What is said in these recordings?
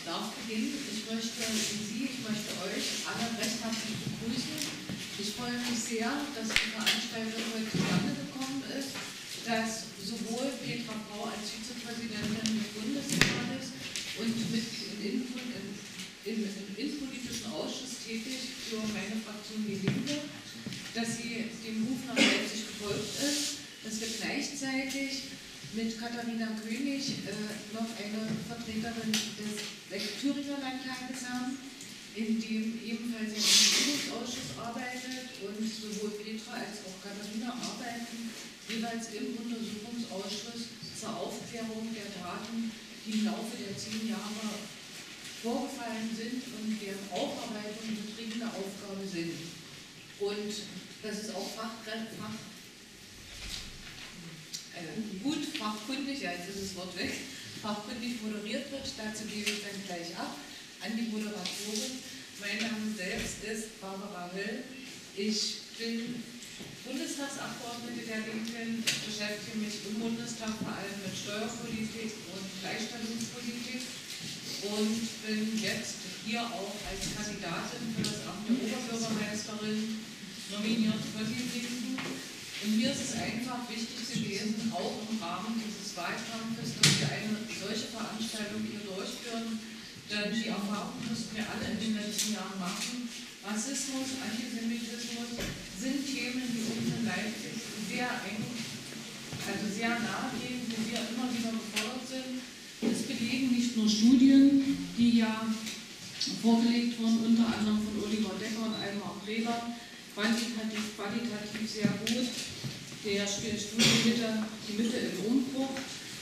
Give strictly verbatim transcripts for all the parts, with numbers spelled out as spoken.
darf beginnen. Ich möchte Sie, ich möchte euch alle recht herzlich begrüßen. Ich freue mich sehr, dass die Veranstaltung heute zustande gekommen ist, dass sowohl Petra Pau als Vizepräsidentin des Bundesrates und Mitglied im, im, im, im Innenpolitischen Ausschuss tätig für meine Fraktion Die Linke, dass sie dem Ruf nach Leipzig gefolgt ist, dass wir gleichzeitig mit Katharina König äh, noch eine Vertreterin des Thüringer Landtages haben, in dem ebenfalls ein Untersuchungsausschuss arbeitet, und sowohl Petra als auch Katharina arbeiten jeweils im Untersuchungsausschuss zur Aufklärung der Taten, die im Laufe der zehn Jahre vorgefallen sind und deren Aufarbeitung betriebene Aufgabe sind. Und das ist auch Fachkräfte, Fach, äh, gut fachkundig, ja, jetzt ist das Wort weg, fachkundig moderiert wird. Dazu gebe ich dann gleich ab an die Moderatorin. Mein Name selbst ist Barbara Höll. Ich bin Bundestagsabgeordnete der Linken, beschäftige mich im Bundestag vor allem mit Steuerpolitik und Gleichstellungspolitik und bin jetzt hier auch als Kandidatin für das Amt der Oberbürgermeisterin nominiert für die Linken. Und mir ist es einfach wichtig gewesen, auch im Rahmen dieses Wahlkampfes, dass wir eine solche Veranstaltung hier durchführen, denn die Erfahrung mussten wir alle in den letzten Jahren machen. Rassismus, Antisemitismus sind Themen, die uns in Leipzig sehr eng, also sehr nahe gehen, wo wir immer wieder gefordert sind. Es belegen nicht nur Studien, die ja vorgelegt wurden, unter anderem von Oliver Decker und Almar Brewer, quantitativ, qualitativ sehr gut. Der Studie Mitte, die Mitte im Umbruch.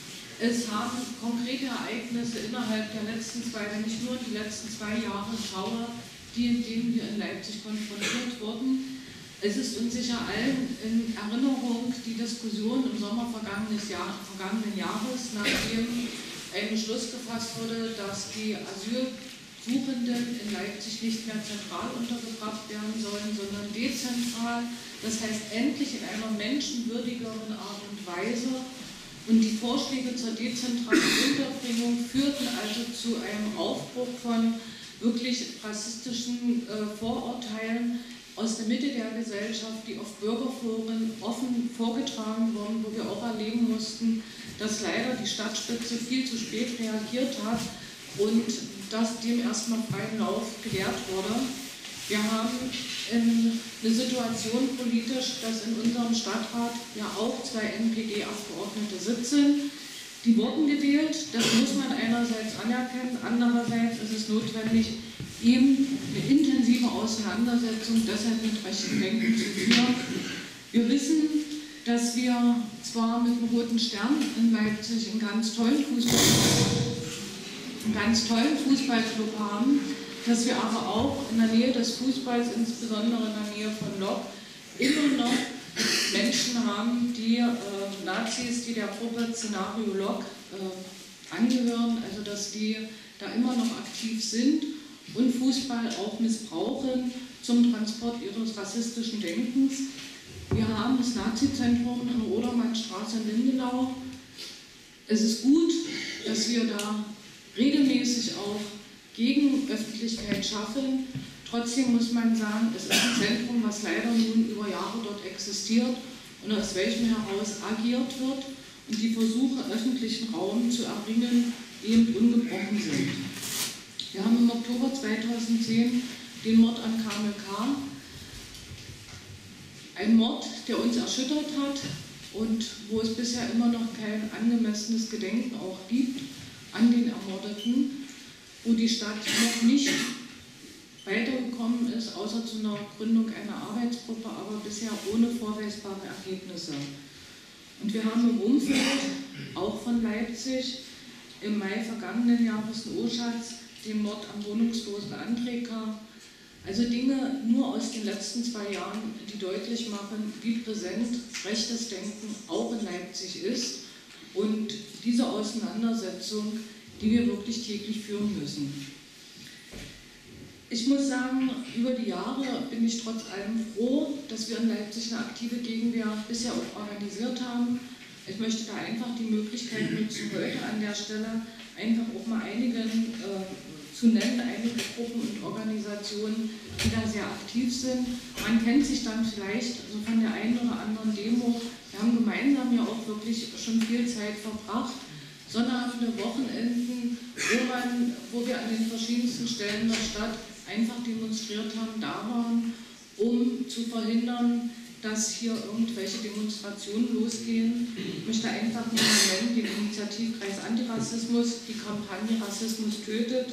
Es haben konkrete Ereignisse innerhalb der letzten zwei, wenn ich nur die letzten zwei Jahre schaue, die, in denen wir in Leipzig konfrontiert wurden. Es ist uns sicher allen in Erinnerung die Diskussion im Sommer vergangenes Jahr, vergangenen Jahres, nachdem ein Beschluss gefasst wurde, dass die Asylsuchenden in Leipzig nicht mehr zentral untergebracht werden sollen, sondern dezentral. Das heißt, endlich in einer menschenwürdigeren Art und Weise. Und die Vorschläge zur dezentralen Unterbringung führten also zu einem Aufbruch von wirklich rassistischen äh, Vorurteilen aus der Mitte der Gesellschaft, die auf Bürgerforen offen vorgetragen wurden, wo wir auch erleben mussten, dass leider die Stadtspitze viel zu spät reagiert hat und dass dem erstmal freien Lauf gewährt wurde. Wir haben ähm, eine Situation politisch, dass in unserem Stadtrat ja auch zwei N P D-Abgeordnete sitzen. Die wurden gewählt, das muss man einerseits anerkennen, andererseits ist es notwendig, eben eine intensive Auseinandersetzung deshalb mit rechten Denken zu führen. Wir wissen, dass wir zwar mit dem Roten Stern in Leipzig einen ganz tollen Fußball, einen ganz tollen Fußballclub haben, dass wir aber auch in der Nähe des Fußballs, insbesondere in der Nähe von Lok, immer noch Menschen haben, die äh, Nazis, die der Gruppe Szenario Lok äh, angehören, also dass die da immer noch aktiv sind und Fußball auch missbrauchen zum Transport ihres rassistischen Denkens. Wir haben das Nazizentrum in der Odermannstraße in Lindenau. Es ist gut, dass wir da regelmäßig auch Gegenöffentlichkeit schaffen. Trotzdem muss man sagen, es ist ein Zentrum, was leider nun über Jahre dort existiert und aus welchem heraus agiert wird und die Versuche, öffentlichen Raum zu erringen, eben ungebrochen sind. Wir haben im Oktober zweitausendzehn den Mord an Kamel K. Ein Mord, der uns erschüttert hat und wo es bisher immer noch kein angemessenes Gedenken auch gibt an den Ermordeten, wo die Stadt noch nicht weitergekommen ist, außer zu einer Gründung einer Arbeitsgruppe, aber bisher ohne vorweisbare Ergebnisse. Und wir haben im Umfeld, auch von Leipzig, im Mai vergangenen Jahres in Oschatz den Mord am wohnungslosen André K. Also Dinge nur aus den letzten zwei Jahren, die deutlich machen, wie präsent rechtes Denken auch in Leipzig ist und diese Auseinandersetzung, die wir wirklich täglich führen müssen. Ich muss sagen, über die Jahre bin ich trotz allem froh, dass wir in Leipzig eine aktive Gegenwehr bisher auch organisiert haben. Ich möchte da einfach die Möglichkeit nutzen, heute an der Stelle einfach auch mal einigen äh, zu nennen, einige Gruppen und Organisationen, die da sehr aktiv sind. Man kennt sich dann vielleicht so von der einen oder anderen Demo. Wir haben gemeinsam ja auch wirklich schon viel Zeit verbracht. Sonnabende, Wochenenden, wo, man, wo wir an den verschiedensten Stellen der Stadt einfach demonstriert haben, da waren, um zu verhindern, dass hier irgendwelche Demonstrationen losgehen. Ich möchte einfach nur mal nennen, den Initiativkreis Antirassismus, die Kampagne Rassismus tötet,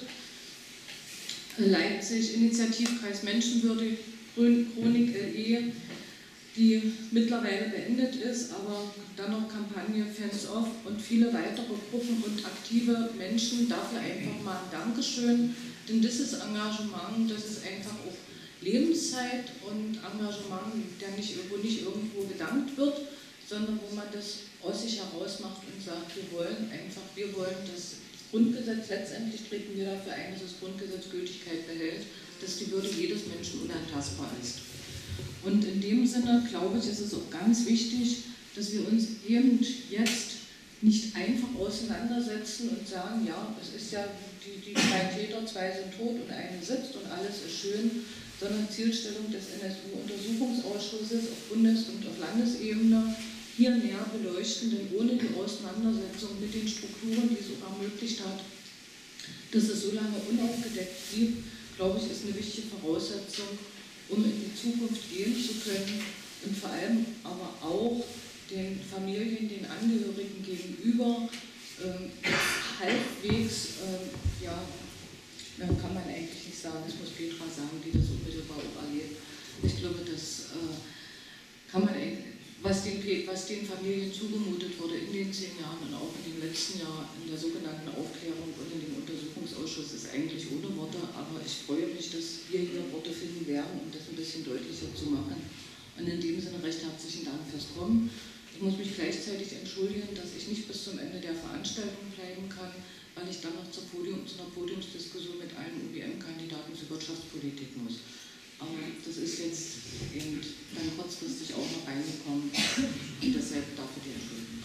Leipzig, Initiativkreis Menschenwürde, Chronik L E, die mittlerweile beendet ist, aber dann noch Kampagne Fans Off und viele weitere Gruppen und aktive Menschen. Dafür einfach mal ein Dankeschön, denn dieses Engagement, das ist einfach auch Lebenszeit und Engagement, der nicht, wo nicht irgendwo gedankt wird, sondern wo man das aus sich heraus macht und sagt, wir wollen einfach, wir wollen das Grundgesetz, letztendlich treten wir dafür ein, dass das Grundgesetz Gültigkeit behält, dass die Würde jedes Menschen unantastbar ist. Und in dem Sinne, glaube ich, ist es auch ganz wichtig, dass wir uns eben jetzt nicht einfach auseinandersetzen und sagen, ja, es ist ja, die, die zwei Täter, zwei sind tot und eine sitzt und alles ist schön, sondern Zielstellung des N S U-Untersuchungsausschusses auf Bundes- und auf Landesebene hier näher beleuchten, denn ohne die Auseinandersetzung mit den Strukturen, die es auch ermöglicht hat, dass es so lange unaufgedeckt blieb, glaube ich, ist eine wichtige Voraussetzung, um in die Zukunft gehen zu können und vor allem aber auch den Familien, den Angehörigen gegenüber ähm, halbwegs, ähm, ja, kann man eigentlich nicht sagen, das muss Petra sagen, die das unmittelbar auch erlebt. Ich glaube, das äh, kann man, was den, was den Familien zugemutet wurde in den zehn Jahren und auch in dem letzten Jahr in der sogenannten Aufklärung und in dem Untersuchungsausschuss, ist eigentlich ohne Worte, aber ich freue mich, dass wir hier Worte finden werden, um das ein bisschen deutlicher zu machen. Und in dem Sinne recht herzlichen Dank fürs Kommen. Ich muss mich gleichzeitig entschuldigen, dass ich nicht bis zum Ende der Veranstaltung bleiben kann, weil ich dann noch zur Podium, zu einer Podiumsdiskussion mit allen U B M-Kandidaten zur Wirtschaftspolitik muss. Aber das ist jetzt eben dann kurzfristig auch noch reingekommen und deshalb dafür die Entschuldigung.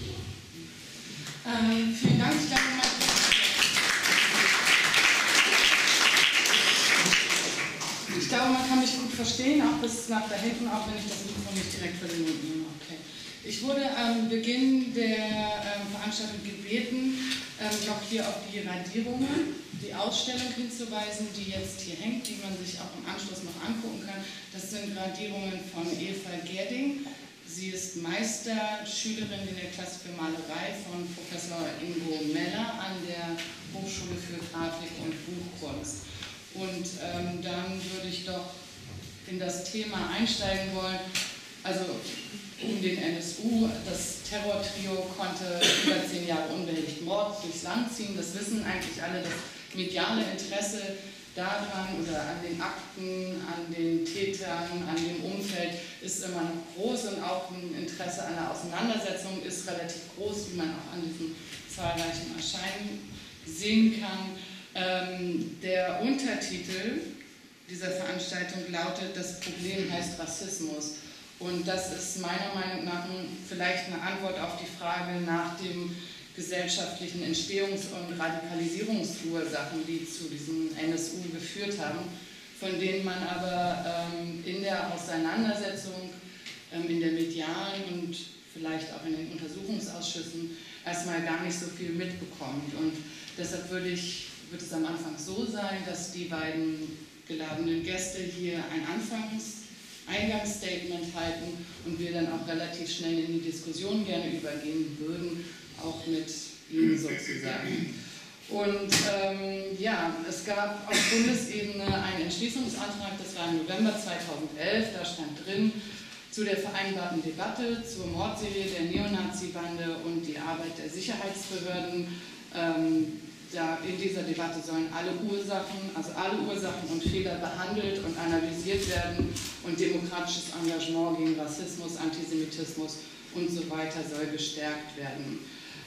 Ähm, vielen Dank. Ich glaube, man, ich glaube, man kann mich gut verstehen, auch bis nach da hinten, auch wenn ich das Mikro nicht direkt vor den Mund nehme. Okay. Ich wurde am Beginn der ähm, Veranstaltung gebeten, ähm, noch hier auf die Radierungen, die Ausstellung hinzuweisen, die jetzt hier hängt, die man sich auch im Anschluss noch angucken kann. Das sind Radierungen von Eva Gerding. Sie ist Meisterschülerin in der Klasse für Malerei von Professor Ingo Meller an der Hochschule für Grafik und Buchkunst. Und ähm, dann würde ich doch in das Thema einsteigen wollen, also um den N S U. Das Terrortrio konnte über zehn Jahre unbehelligt Mord durchs Land ziehen. Das wissen eigentlich alle. Das mediale Interesse daran oder an den Akten, an den Tätern, an dem Umfeld ist immer noch groß und auch ein Interesse an der Auseinandersetzung ist relativ groß, wie man auch an diesen zahlreichen Erscheinen sehen kann. Ähm, der Untertitel dieser Veranstaltung lautet: Das Problem heißt Rassismus. Und das ist meiner Meinung nach vielleicht eine Antwort auf die Frage nach dem gesellschaftlichen Entstehungs- und Radikalisierungsursachen, die zu diesem N S U geführt haben, von denen man aber ähm, in der Auseinandersetzung, ähm, in der medialen und vielleicht auch in den Untersuchungsausschüssen erstmal gar nicht so viel mitbekommt. Und deshalb würde, ich, würde es am Anfang so sein, dass die beiden geladenen Gäste hier ein Anfangs- Eingangsstatement halten und wir dann auch relativ schnell in die Diskussion gerne übergehen würden, auch mit Ihnen sozusagen. Und ähm, ja, es gab auf Bundesebene einen Entschließungsantrag, das war im November zweitausendelf, da stand drin, zu der vereinbarten Debatte zur Mordserie der Neonazi-Bande und die Arbeit der Sicherheitsbehörden. Ähm, Da in dieser Debatte sollen alle Ursachen, also alle Ursachen und Fehler behandelt und analysiert werden und demokratisches Engagement gegen Rassismus, Antisemitismus und so weiter soll gestärkt werden.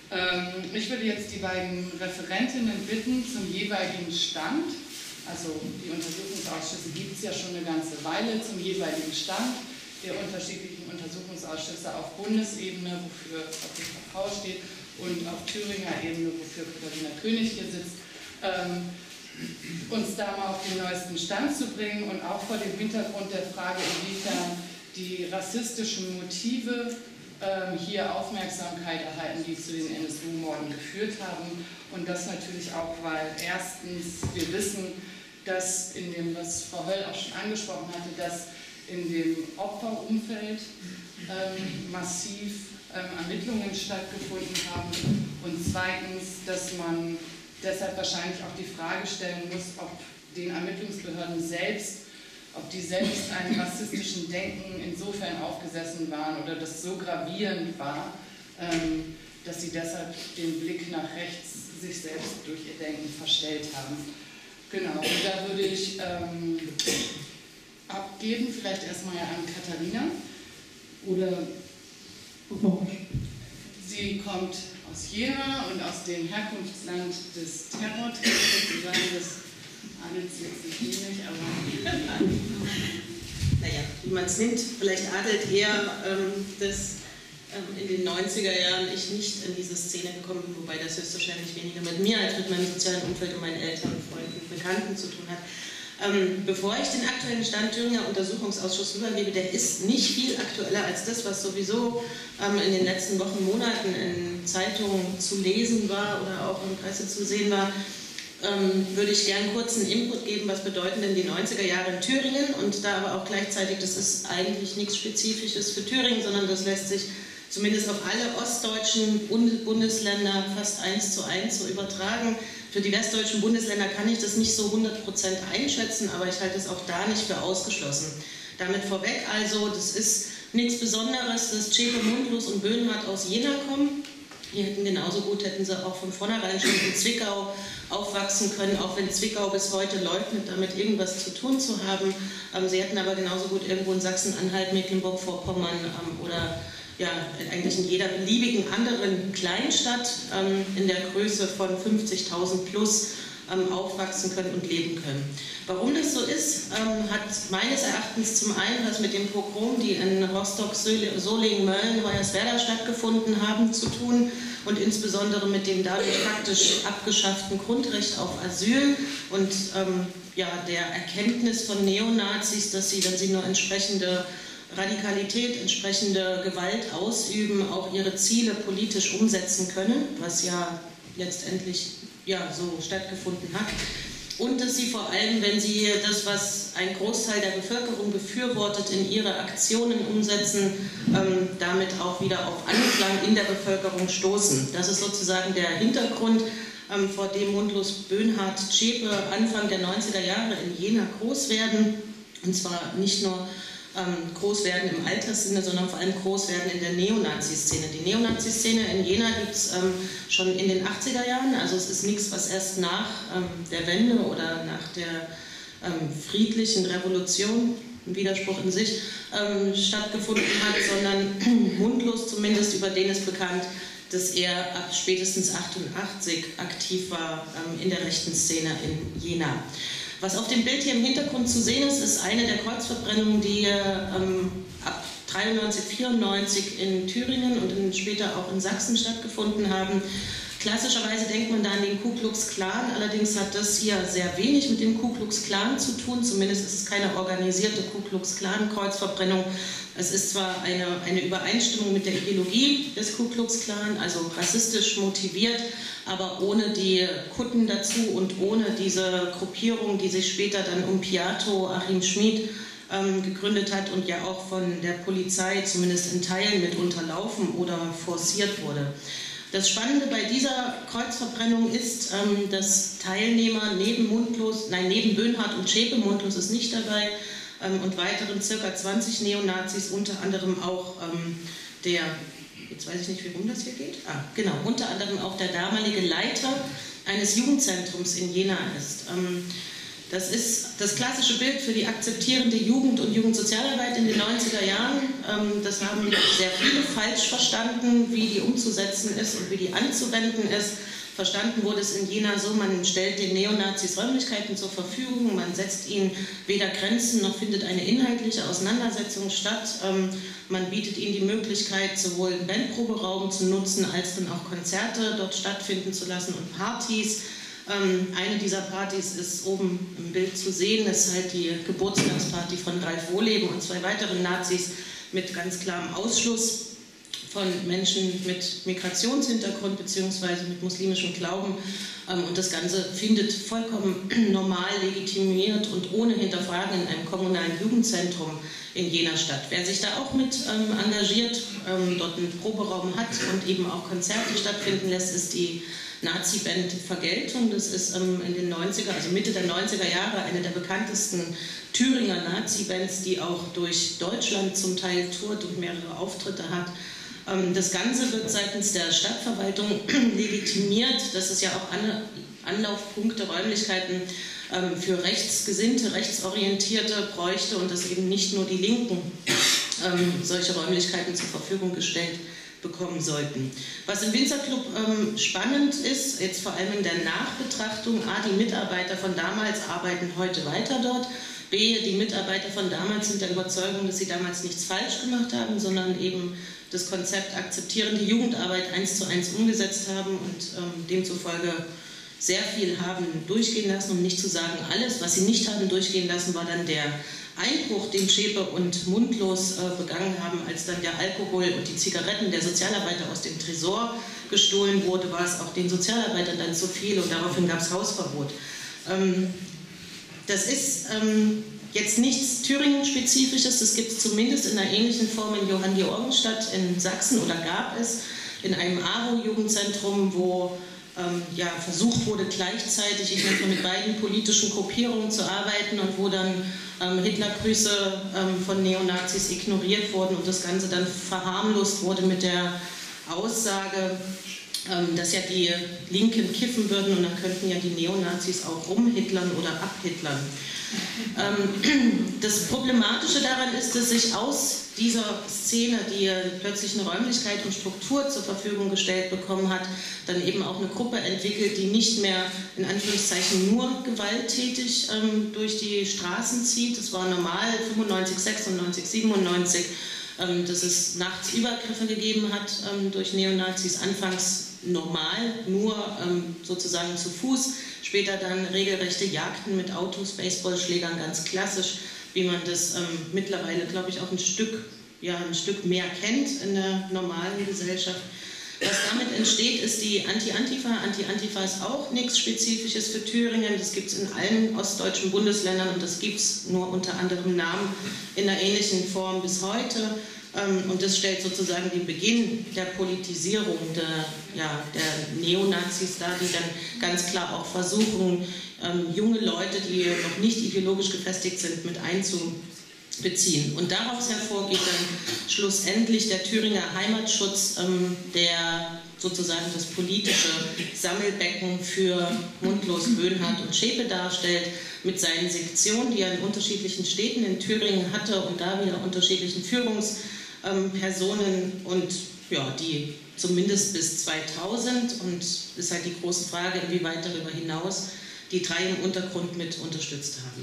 Ähm, ich würde jetzt die beiden Referentinnen bitten zum jeweiligen Stand, also die Untersuchungsausschüsse gibt es ja schon eine ganze Weile, zum jeweiligen Stand der unterschiedlichen Untersuchungsausschüsse auf Bundesebene, wofür Frau Frau steht, und auf Thüringer Ebene, wofür Katharina König hier sitzt, ähm, uns da mal auf den neuesten Stand zu bringen und auch vor dem Hintergrund der Frage, inwiefern die rassistischen Motive ähm, hier Aufmerksamkeit erhalten, die zu den N S U-Morden geführt haben. Und das natürlich auch, weil erstens wir wissen, dass in dem, was Frau Höll auch schon angesprochen hatte, dass in dem Opferumfeld ähm, massiv ähm, Ermittlungen stattgefunden haben und zweitens, dass man deshalb wahrscheinlich auch die Frage stellen muss, ob den Ermittlungsbehörden selbst, ob die selbst einem rassistischen Denken insofern aufgesessen waren oder das so gravierend war, ähm, dass sie deshalb den Blick nach rechts sich selbst durch ihr Denken verstellt haben. Genau, und da würde ich ähm, abgeben, vielleicht erstmal an Katharina. Oder sie kommt aus Jena und aus dem Herkunftsland des Terrors, sozusagen des Adels jetzt nicht wenig, aber... Naja, wie man es nimmt, vielleicht adelt eher ähm, das in den neunziger Jahren ich nicht in diese Szene gekommen bin, wobei das höchstwahrscheinlich weniger mit mir als mit meinem sozialen Umfeld und meinen Eltern, Freunden und Bekannten zu tun hat. Ähm, bevor ich den aktuellen Stand Thüringer Untersuchungsausschuss rübergebe, der ist nicht viel aktueller als das, was sowieso ähm, in den letzten Wochen, Monaten in Zeitungen zu lesen war oder auch in Presse zu sehen war, ähm, würde ich gern kurz einen Input geben, was bedeuten denn die neunziger Jahre in Thüringen und da aber auch gleichzeitig, das ist eigentlich nichts Spezifisches für Thüringen, sondern das lässt sich zumindest auf alle ostdeutschen Bundesländer fast eins zu eins so übertragen. Für die westdeutschen Bundesländer kann ich das nicht so hundert Prozent einschätzen, aber ich halte es auch da nicht für ausgeschlossen. Damit vorweg also, das ist nichts Besonderes, dass Zschäpe, Mundlos und Böhnhardt aus Jena kommen. Die hätten genauso gut, hätten sie auch von vornherein schon in Zwickau aufwachsen können, auch wenn Zwickau bis heute leugnet, damit irgendwas zu tun zu haben. Sie hätten aber genauso gut irgendwo in Sachsen-Anhalt, Mecklenburg-Vorpommern oder ja, eigentlich in jeder beliebigen anderen Kleinstadt ähm, in der Größe von fünfzigtausend plus ähm, aufwachsen können und leben können. Warum das so ist, ähm, hat meines Erachtens zum einen was mit dem Pogrom, die in Rostock, Solingen, Mölln, Hoyerswerda stattgefunden haben, zu tun und insbesondere mit dem dadurch faktisch abgeschafften Grundrecht auf Asyl und ähm, ja, der Erkenntnis von Neonazis, dass sie, wenn sie nur entsprechende Radikalität, entsprechende Gewalt ausüben, auch ihre Ziele politisch umsetzen können, was ja letztendlich ja, so stattgefunden hat. Und dass sie vor allem, wenn sie das, was ein Großteil der Bevölkerung befürwortet, in ihre Aktionen umsetzen, ähm, damit auch wieder auf Anklang in der Bevölkerung stoßen. Das ist sozusagen der Hintergrund, ähm, vor dem Mundlos, Böhnhardt, Zschäpe Anfang der neunziger Jahre in Jena groß werden. Und zwar nicht nur groß werden im Alterssinne, sondern vor allem groß werden in der Neonazi-Szene. Die Neonazi-Szene in Jena gibt es ähm, schon in den achtziger Jahren, also es ist nichts, was erst nach ähm, der Wende oder nach der ähm, friedlichen Revolution, ein Widerspruch in sich, ähm, stattgefunden hat, sondern Mundlos zumindest, über den ist bekannt, dass er ab spätestens achtundachtzig aktiv war ähm, in der rechten Szene in Jena. Was auf dem Bild hier im Hintergrund zu sehen ist, ist eine der Kreuzverbrennungen, die ähm, ab dreiundneunzig, vierundneunzig in Thüringen und in, später auch in Sachsen stattgefunden haben. Klassischerweise denkt man da an den Ku Klux Klan, allerdings hat das hier sehr wenig mit dem Ku Klux Klan zu tun, zumindest ist es keine organisierte Ku Klux Klan Kreuzverbrennung. Es ist zwar eine, eine Übereinstimmung mit der Ideologie des Ku Klux Klan, also rassistisch motiviert, aber ohne die Kutten dazu und ohne diese Gruppierung, die sich später dann um Piato, Achim Schmid ähm, gegründet hat und ja auch von der Polizei zumindest in Teilen mit unterlaufen oder forciert wurde. Das Spannende bei dieser Kreuzverbrennung ist, ähm, dass Teilnehmer neben Mundlos, nein, neben Böhnhardt und Zschäpe, Mundlos ist nicht dabei, ähm, und weiteren circa zwanzig Neonazis, unter anderem auch ähm, der, jetzt weiß ich nicht, wie rum das hier geht, ah, genau, unter anderem auch der damalige Leiter eines Jugendzentrums in Jena ist. Ähm, Das ist das klassische Bild für die akzeptierende Jugend- und Jugendsozialarbeit in den neunziger Jahren. Das haben sehr viele falsch verstanden, wie die umzusetzen ist und wie die anzuwenden ist. Verstanden wurde es in Jena so, man stellt den Neonazis Räumlichkeiten zur Verfügung, man setzt ihnen weder Grenzen noch findet eine inhaltliche Auseinandersetzung statt. Man bietet ihnen die Möglichkeit, sowohl den Bandproberaum zu nutzen, als dann auch Konzerte dort stattfinden zu lassen und Partys. Ähm, eine dieser Partys ist oben im Bild zu sehen, das ist halt die Geburtstagsparty von Ralf Wohleben und zwei weiteren Nazis mit ganz klarem Ausschluss von Menschen mit Migrationshintergrund bzw. mit muslimischem Glauben. Ähm, und das Ganze findet vollkommen normal, legitimiert und ohne Hinterfragen in einem kommunalen Jugendzentrum in Jena statt. Wer sich da auch mit ähm, engagiert, ähm, dort einen Proberaum hat und eben auch Konzerte stattfinden lässt, ist die Nazi-Band Vergeltung. Das ist ähm, in den neunziger, also Mitte der neunziger Jahre eine der bekanntesten Thüringer Nazi-Bands, die auch durch Deutschland zum Teil tourt und mehrere Auftritte hat. Ähm, das Ganze wird seitens der Stadtverwaltung legitimiert, dass es ja auch An Anlaufpunkte, Räumlichkeiten ähm, für Rechtsgesinnte, Rechtsorientierte bräuchte und dass eben nicht nur die Linken ähm, solche Räumlichkeiten zur Verfügung gestellt bekommen sollten. Was im Winzerclub ähm, spannend ist, jetzt vor allem in der Nachbetrachtung, a, die Mitarbeiter von damals arbeiten heute weiter dort, b, die Mitarbeiter von damals sind der Überzeugung, dass sie damals nichts falsch gemacht haben, sondern eben das Konzept akzeptieren, die Jugendarbeit eins zu eins umgesetzt haben und ähm, demzufolge sehr viel haben durchgehen lassen, um nicht zu sagen alles. Was sie nicht haben durchgehen lassen, war dann der Einbruch, den Schäpe und Mundlos äh, begangen haben, als dann der Alkohol und die Zigaretten der Sozialarbeiter aus dem Tresor gestohlen wurde, war es auch den Sozialarbeitern dann zu viel und daraufhin gab es Hausverbot. Ähm, das ist ähm, jetzt nichts Thüringen-spezifisches, das gibt es zumindest in einer ähnlichen Form in Johanngeorgenstadt in Sachsen oder gab es in einem A W O-Jugendzentrum, wo ähm, ja, versucht wurde, gleichzeitig ich denke, mit beiden politischen Gruppierungen zu arbeiten und wo dann ähm, Hitlergrüße ähm, von Neonazis ignoriert wurden und das Ganze dann verharmlost wurde mit der Aussage, ähm, dass ja die Linken kiffen würden und dann könnten ja die Neonazis auch rumhitlern oder abhitlern. Ähm, das Problematische daran ist, dass sich aus dieser Szene, die plötzlich eine Räumlichkeit und Struktur zur Verfügung gestellt bekommen hat, dann eben auch eine Gruppe entwickelt, die nicht mehr in Anführungszeichen nur gewalttätig ähm, durch die Straßen zieht. Das war normal fünfundneunzig, sechsundneunzig, siebenundneunzig, ähm, dass es nachts Übergriffe gegeben hat ähm, durch Neonazis, anfangs normal, nur ähm, sozusagen zu Fuß, später dann regelrechte Jagden mit Autos, Baseballschlägern, ganz klassisch, wie man das ähm, mittlerweile, glaube ich, auch ein Stück, ja, ein Stück mehr kennt in der normalen Gesellschaft. Was damit entsteht, ist die Anti-Antifa. Anti-Antifa ist auch nichts Spezifisches für Thüringen, das gibt es in allen ostdeutschen Bundesländern und das gibt es nur unter anderem Namen in einer ähnlichen Form bis heute. Und das stellt sozusagen den Beginn der Politisierung der, ja, der Neonazis dar, die dann ganz klar auch versuchen, ähm, junge Leute, die noch nicht ideologisch gefestigt sind, mit einzubeziehen. Und daraus hervorgeht dann schlussendlich der Thüringer Heimatschutz, ähm, der sozusagen das politische Sammelbecken für Mundlos, Böhnhardt und Schäpe darstellt, mit seinen Sektionen, die er in unterschiedlichen Städten in Thüringen hatte und da wieder unterschiedlichen Führungs Ähm, Personen und ja, die zumindest bis zweitausend und ist halt die große Frage, inwieweit darüber hinaus die drei im Untergrund mit unterstützt haben.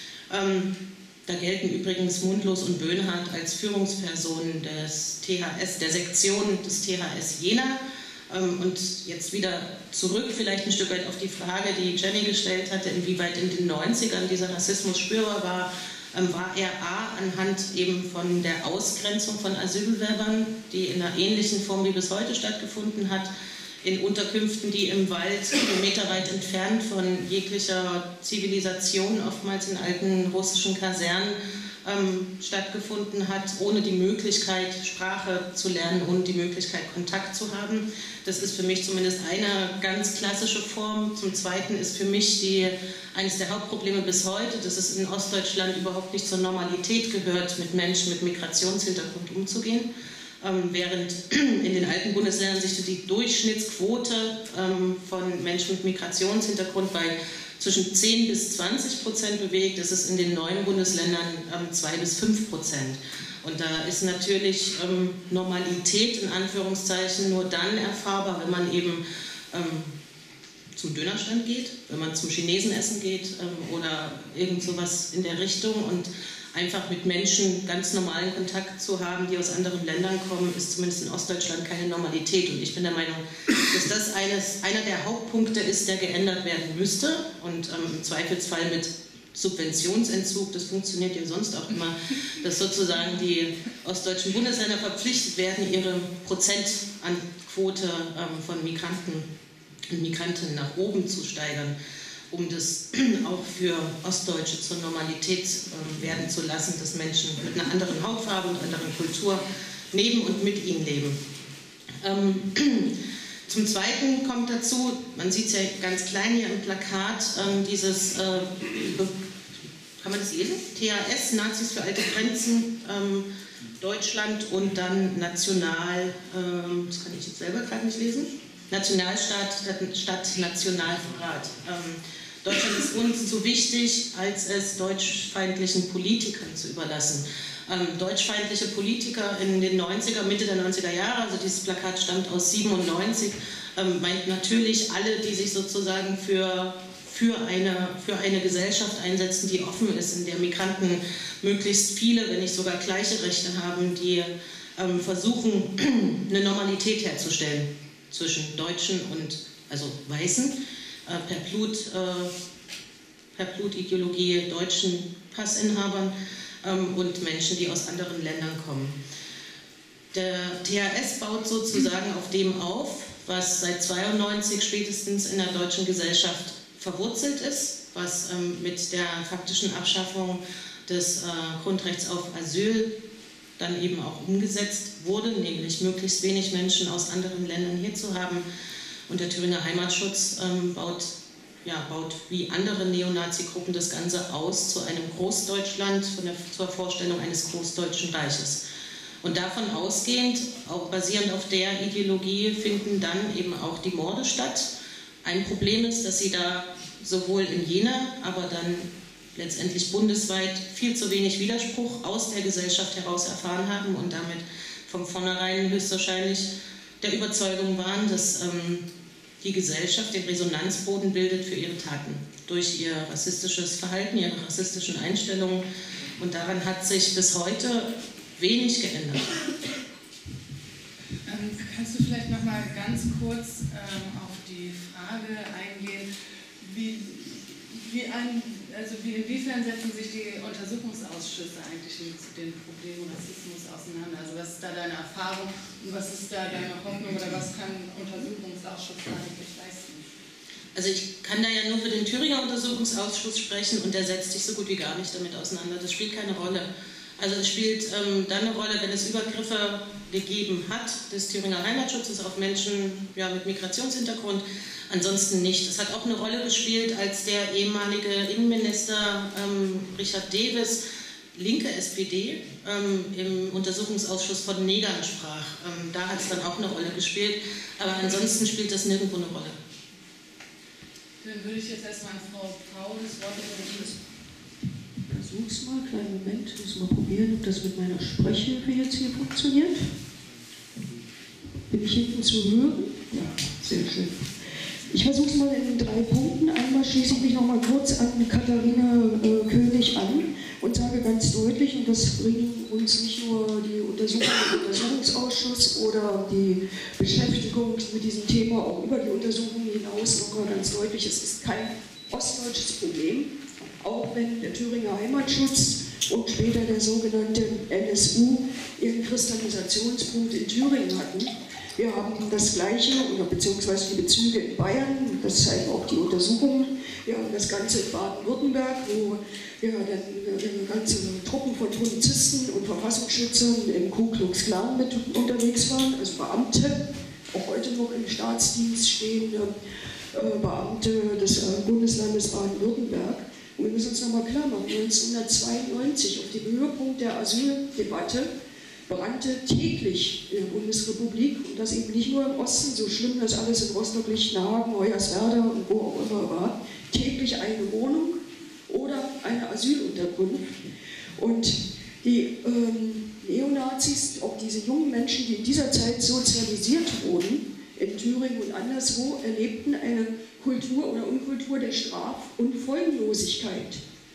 Ähm, da gelten übrigens Mundlos und Böhnhardt als Führungspersonen des T H S, der Sektion des T H S Jena. Ähm, und jetzt wieder zurück vielleicht ein Stück weit auf die Frage, die Jenny gestellt hatte, inwieweit in den neunzigern dieser Rassismus spürbar war. War er a. anhand eben von der Ausgrenzung von Asylbewerbern, die in einer ähnlichen Form wie bis heute stattgefunden hat, in Unterkünften, die im Wald kilometerweit entfernt von jeglicher Zivilisation, oftmals in alten russischen Kasernen, ähm, stattgefunden hat, ohne die Möglichkeit, Sprache zu lernen, ohne die Möglichkeit, Kontakt zu haben. Das ist für mich zumindest eine ganz klassische Form. Zum Zweiten ist für mich die, eines der Hauptprobleme bis heute, dass es in Ostdeutschland überhaupt nicht zur Normalität gehört, mit Menschen mit Migrationshintergrund umzugehen. Ähm, während in den alten Bundesländern sich die Durchschnittsquote ähm, von Menschen mit Migrationshintergrund bei zwischen zehn bis zwanzig Prozent bewegt, ist es in den neuen Bundesländern ähm, zwei bis fünf Prozent. Und da ist natürlich ähm, Normalität in Anführungszeichen nur dann erfahrbar, wenn man eben ähm, zum Dönerstand geht, wenn man zum Chinesen essen geht ähm, oder irgend sowas in der Richtung. Und einfach mit Menschen ganz normalen Kontakt zu haben, die aus anderen Ländern kommen, ist zumindest in Ostdeutschland keine Normalität. Und ich bin der Meinung, dass das eines, einer der Hauptpunkte ist, der geändert werden müsste. Und ähm, im Zweifelsfall mit Subventionsentzug, das funktioniert ja sonst auch immer, dass sozusagen die ostdeutschen Bundesländer verpflichtet werden, ihre Prozentanquote ähm, von Migranten und Migrantinnen nach oben zu steigern, um das auch für Ostdeutsche zur Normalität äh, werden zu lassen, dass Menschen mit einer anderen Hautfarbe und anderen Kultur neben und mit ihnen leben. Ähm, Zum Zweiten kommt dazu, man sieht es ja ganz klein hier im Plakat, ähm, dieses, äh, kann man das lesen? T A S, Nazis für alte Grenzen, ähm, Deutschland und dann National, ähm, das kann ich jetzt selber gerade nicht lesen, Nationalstaat statt Nationalrat. Ähm, Deutschland ist uns zu wichtig, als es deutschfeindlichen Politikern zu überlassen. Ähm, deutschfeindliche Politiker in den neunziger, Mitte der neunziger Jahre, also dieses Plakat stammt aus siebenundneunzig, ähm, meint natürlich alle, die sich sozusagen für, für, eine, für eine Gesellschaft einsetzen, die offen ist, in der Migranten möglichst viele, wenn nicht sogar gleiche Rechte haben, die ähm, versuchen, eine Normalität herzustellen zwischen Deutschen und, also Weißen, äh, per Blut, äh, per Blutideologie deutschen Passinhabern und Menschen, die aus anderen Ländern kommen. Der T A S baut sozusagen auf dem auf, was seit zweiundneunzig spätestens in der deutschen Gesellschaft verwurzelt ist, was ähm, mit der faktischen Abschaffung des äh, Grundrechts auf Asyl dann eben auch umgesetzt wurde, nämlich möglichst wenig Menschen aus anderen Ländern hier zu haben. Und der Thüringer Heimatschutz ähm, baut Ja, baut wie andere Neonazi-Gruppen das Ganze aus zu einem Großdeutschland, von der, zur Vorstellung eines Großdeutschen Reiches. Und davon ausgehend, auch basierend auf der Ideologie, finden dann eben auch die Morde statt. Ein Problem ist, dass sie da sowohl in Jena, aber dann letztendlich bundesweit viel zu wenig Widerspruch aus der Gesellschaft heraus erfahren haben und damit von vornherein höchstwahrscheinlich der Überzeugung waren, dass ähm, die Gesellschaft den Resonanzboden bildet für ihre Taten, durch ihr rassistisches Verhalten, ihre rassistischen Einstellungen. Und daran hat sich bis heute wenig geändert. Ähm, kannst du vielleicht noch mal ganz kurz ähm, auf die Frage eingehen, wie, wie ein, also wie, inwiefern setzen sich die Untersuchungsausschüsse eigentlich mit den Problemen Rassismus auseinander? Also was ist da deine Erfahrung und was ist da deine Hoffnung oder was kann ein Untersuchungsausschuss da eigentlich leisten? Also ich kann da ja nur für den Thüringer Untersuchungsausschuss sprechen und der setzt sich so gut wie gar nicht damit auseinander. Das spielt keine Rolle. Also es spielt ähm, dann eine Rolle, wenn es Übergriffe gegeben hat, des Thüringer Heimatschutzes auf Menschen ja, mit Migrationshintergrund. Ansonsten nicht. Es hat auch eine Rolle gespielt, als der ehemalige Innenminister ähm, Richard Dewes, linke S P D, ähm, im Untersuchungsausschuss von Negern sprach. Ähm, da hat es dann auch eine Rolle gespielt. Aber ansonsten spielt das nirgendwo eine Rolle. Dann würde ich jetzt erstmal an Frau Paul das Wort übergeben. Versuch's mal, kleinen Moment, ich muss mal probieren, ob das mit meiner Sprechhilfe jetzt hier funktioniert. Bin ich hinten zu hören? Ja, sehr schön. Ich versuche es mal in drei Punkten. Einmal schließe ich mich noch mal kurz an Katharina äh, König an und sage ganz deutlich, und das bringen uns nicht nur die Untersuchung im Untersuchungsausschuss oder die Beschäftigung mit diesem Thema auch über die Untersuchung hinaus nochmal ganz deutlich, es ist kein ostdeutsches Problem, auch wenn der Thüringer Heimatschutz und später der sogenannte N S U ihren Kristallisationspunkt in Thüringen hatten. Wir haben das Gleiche, oder beziehungsweise die Bezüge in Bayern, das zeigen auch die Untersuchungen. Wir haben das Ganze in Baden-Württemberg, wo ja, dann ganze Truppen von Polizisten und Verfassungsschützern im Ku Klux Klan mit unterwegs waren, also Beamte, auch heute noch im Staatsdienst stehende äh, Beamte des äh, Bundeslandes Baden-Württemberg. Und wir müssen uns nochmal klar machen, neunzehnhundertzweiundneunzig, auf dem Höhepunkt der Asyldebatte, brannte täglich in der Bundesrepublik, und das eben nicht nur im Osten, so schlimm das alles in Rostock-Lichtenhagen, Hoyerswerda und wo auch immer war, täglich eine Wohnung oder eine Asylunterkunft. Und die ähm, Neonazis, auch diese jungen Menschen, die in dieser Zeit sozialisiert wurden, in Thüringen und anderswo, erlebten eine Kultur oder Unkultur der Straf- und Folgenlosigkeit.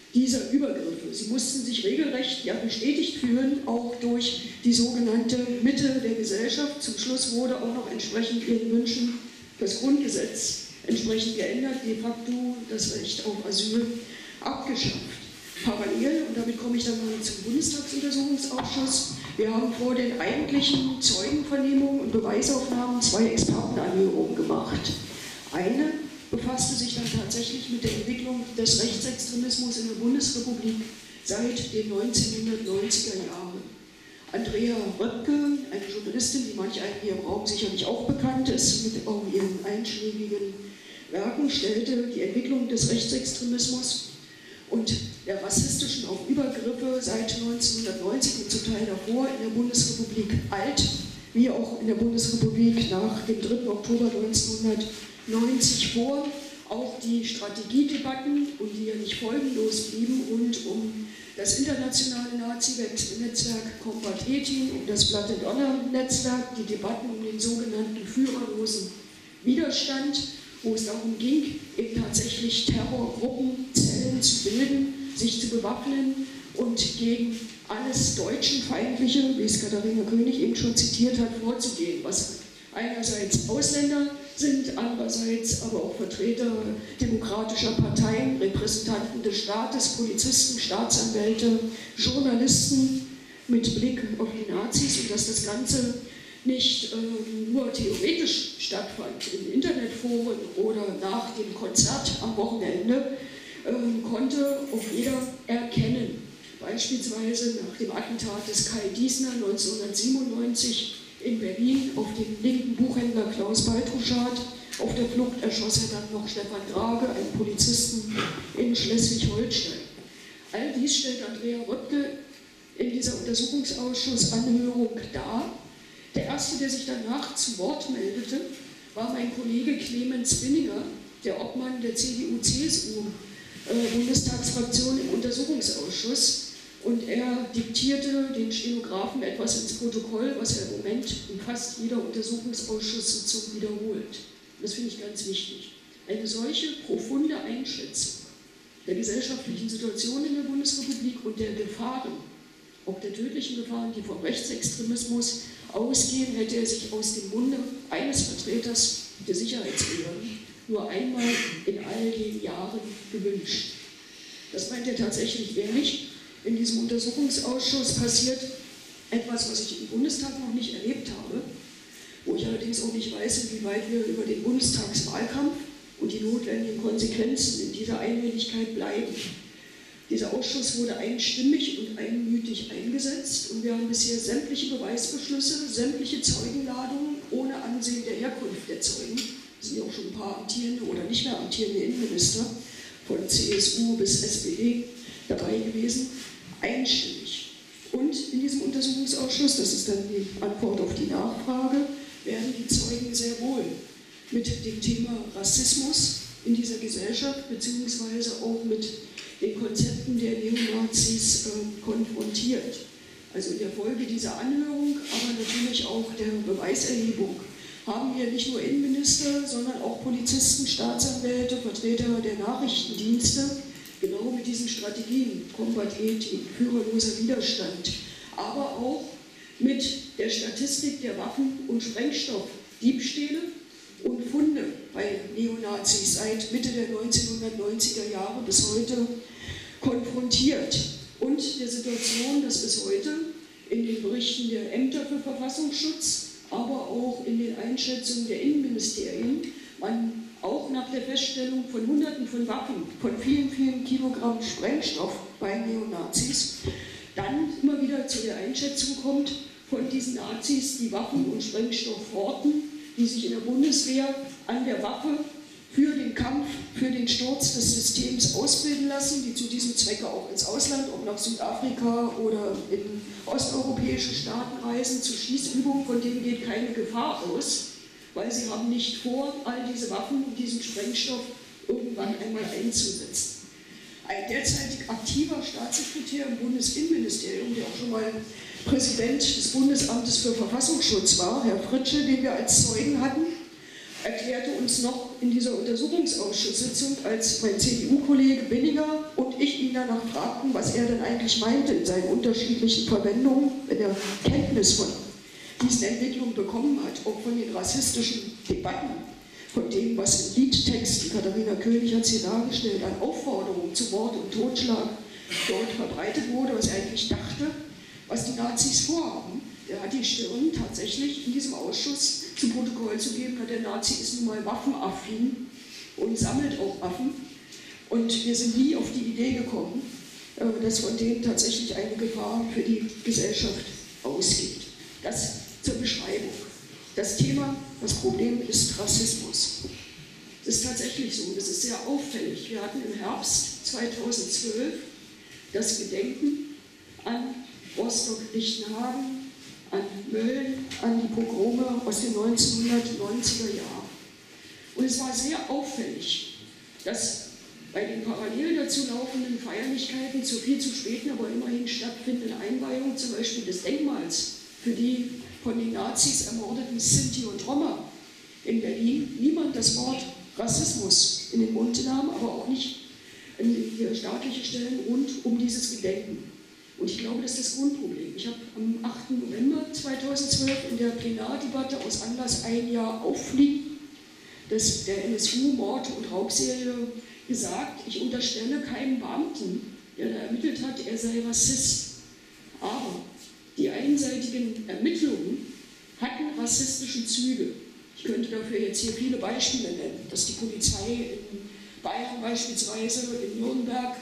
dieser Übergriffe. Sie mussten sich regelrecht ja bestätigt fühlen, auch durch die sogenannte Mitte der Gesellschaft. Zum Schluss wurde auch noch entsprechend ihren Wünschen das Grundgesetz entsprechend geändert, de facto das Recht auf Asyl abgeschafft. Parallel, und damit komme ich dann mal zum Bundestagsuntersuchungsausschuss, wir haben vor den eigentlichen Zeugenvernehmungen und Beweisaufnahmen zwei Expertenanhörungen gemacht. Eine befasste sich dann tatsächlich mit der Entwicklung des Rechtsextremismus in der Bundesrepublik seit den neunzehnhundertneunziger Jahren. Andrea Röpke, eine Journalistin, die manch einem hier im Raum sicherlich auch bekannt ist, mit auch ihren einschlägigen Werken, stellte die Entwicklung des Rechtsextremismus und der rassistischen auch Übergriffe seit neunzehnhundertneunzig und zum Teil davor in der Bundesrepublik alt, wie auch in der Bundesrepublik nach dem dritten Oktober neunzehnhundertneunzig vor, auch die Strategiedebatten, und die ja nicht folgenlos blieben, und um das internationale Nazi-Netzwerk Combat Etin, um das Blood and Honor-Netzwerk, die Debatten um den sogenannten führerlosen Widerstand, wo es darum ging, eben tatsächlich Terrorgruppen, Zellen zu bilden, sich zu bewaffnen und gegen alles Deutschenfeindliche, wie es Katharina König eben schon zitiert hat, vorzugehen, was einerseits Ausländer sind, andererseits aber auch Vertreter demokratischer Parteien, Repräsentanten des Staates, Polizisten, Staatsanwälte, Journalisten mit Blick auf die Nazis, und dass das Ganze nicht äh, nur theoretisch stattfand in Internetforen oder nach dem Konzert am Wochenende, äh, konnte auch jeder erkennen. Beispielsweise nach dem Attentat des Kai Diesner neunzehnhundertsiebenundneunzig in Berlin auf den linken Buchhändler Klaus Baltruschat. Auf der Flucht erschoss er dann noch Stefan Drage, einen Polizisten in Schleswig-Holstein. All dies stellt Andrea Röpke in dieser Untersuchungsausschussanhörung dar. Der erste, der sich danach zu Wort meldete, war mein Kollege Clemens Binninger, der Obmann der C D U-C S U-Bundestagsfraktion im Untersuchungsausschuss. Und er diktierte den Stenografen etwas ins Protokoll, was er im Moment in fast jeder Untersuchungsausschusssitzung wiederholt. Das finde ich ganz wichtig. Eine solche profunde Einschätzung der gesellschaftlichen Situation in der Bundesrepublik und der Gefahren, auch der tödlichen Gefahren, die vom Rechtsextremismus ausgehen, hätte er sich aus dem Munde eines Vertreters der Sicherheitsbehörden nur einmal in all den Jahren gewünscht. Das meint er tatsächlich ehrlich. In diesem Untersuchungsausschuss passiert etwas, was ich im Bundestag noch nicht erlebt habe, wo ich allerdings auch nicht weiß, inwieweit wir über den Bundestagswahlkampf und die notwendigen Konsequenzen in dieser Einhelligkeit bleiben. Dieser Ausschuss wurde einstimmig und einmütig eingesetzt, und wir haben bisher sämtliche Beweisbeschlüsse, sämtliche Zeugenladungen ohne Ansehen der Herkunft der Zeugen, es sind ja auch schon ein paar amtierende oder nicht mehr amtierende Innenminister, von C S U bis S P D dabei gewesen, einstimmig. Und in diesem Untersuchungsausschuss, das ist dann die Antwort auf die Nachfrage, werden die Zeugen sehr wohl mit dem Thema Rassismus in dieser Gesellschaft beziehungsweise auch mit den Konzepten der Neonazis äh, konfrontiert. Also in der Folge dieser Anhörung, aber natürlich auch der Beweiserhebung, haben wir nicht nur Innenminister, sondern auch Polizisten, Staatsanwälte, Vertreter der Nachrichtendienste, genau mit diesen Strategien, Combat Etin, führerloser Widerstand, aber auch mit der Statistik der Waffen- und Sprengstoffdiebstähle und Funde bei Neonazis seit Mitte der neunzehnhundertneunziger Jahre bis heute konfrontiert, und der Situation, dass bis heute in den Berichten der Ämter für Verfassungsschutz, aber auch in den Einschätzungen der Innenministerien man auch nach der Feststellung von Hunderten von Waffen, von vielen, vielen Kilogramm Sprengstoff bei Neonazis, dann immer wieder zu der Einschätzung kommt, von diesen Nazis, die Waffen und Sprengstoff horten, die sich in der Bundeswehr an der Waffe für den Kampf, für den Sturz des Systems ausbilden lassen, die zu diesem Zwecke auch ins Ausland, ob nach Südafrika oder in osteuropäische Staaten reisen, zu Schießübungen, von denen geht keine Gefahr aus, weil sie haben nicht vor, all diese Waffen und diesen Sprengstoff irgendwann einmal einzusetzen. Ein derzeitig aktiver Staatssekretär im Bundesinnenministerium, der auch schon mal Präsident des Bundesamtes für Verfassungsschutz war, Herr Fritsche, den wir als Zeugen hatten, erklärte uns noch in dieser Untersuchungsausschusssitzung, als mein C D U-Kollege Binninger und ich ihm ihn danach fragten, was er denn eigentlich meinte in seinen unterschiedlichen Verwendungen, wenn er Kenntnis von diesen Entwicklungen bekommen hat, auch von den rassistischen Debatten, von dem, was in Liedtexten, Katharina König hat es hier dargestellt, an Aufforderungen zu Mord und Totschlag dort verbreitet wurde, was er eigentlich dachte, was die Nazis vorhaben. Er hat die Stirn tatsächlich in diesem Ausschuss zu Protokoll zu geben, der Nazi ist nun mal waffenaffin und sammelt auch Waffen. Und wir sind nie auf die Idee gekommen, dass von denen tatsächlich eine Gefahr für die Gesellschaft ausgeht. Das zur Beschreibung. Das Thema, das Problem ist Rassismus. Das ist tatsächlich so, das ist sehr auffällig. Wir hatten im Herbst zweitausendzwölf das Gedenken an Rostock-Lichtenhagen, an Mölln, an die Pogrome aus den neunzehnhundertneunziger Jahren. Und es war sehr auffällig, dass bei den parallel dazu laufenden Feierlichkeiten zur viel zu späten, aber immerhin stattfindenden Einweihung zum Beispiel des Denkmals für die von den Nazis ermordeten Sinti und Roma in Berlin niemand das Wort Rassismus in den Mund nahm, aber auch nicht in die staatliche Stellen rund um dieses Gedenken. Und ich glaube, das ist das Grundproblem. Ich habe am achten November zweitausendzwölf in der Plenardebatte aus Anlass ein Jahr Auffliegen des, der N S U-Mord- und Raubserie gesagt, ich unterstelle keinem Beamten, der da ermittelt hat, er sei Rassist. Aber die einseitigen Ermittlungen hatten rassistische Züge. Ich könnte dafür jetzt hier viele Beispiele nennen, dass die Polizei in Bayern beispielsweise, in Nürnberg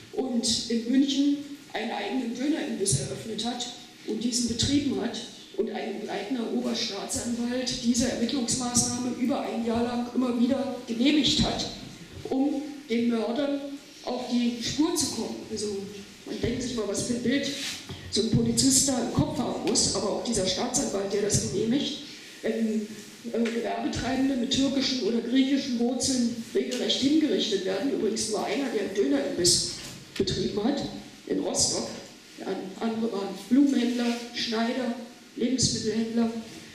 und in München einen eigenen Dönerimbiss eröffnet hat und diesen betrieben hat und ein begleitender Oberstaatsanwalt diese Ermittlungsmaßnahme über ein Jahr lang immer wieder genehmigt hat, um den Mördern auf die Spur zu kommen. Also man denkt sich mal, was für ein Bild so ein Polizist da im Kopf haben muss, aber auch dieser Staatsanwalt, der das genehmigt, wenn äh, Gewerbetreibende mit türkischen oder griechischen Wurzeln regelrecht hingerichtet werden, übrigens nur einer, der einen Dönerimbiss betrieben hat, in Rostock, andere waren Blumenhändler, Schneider, Lebensmittelhändler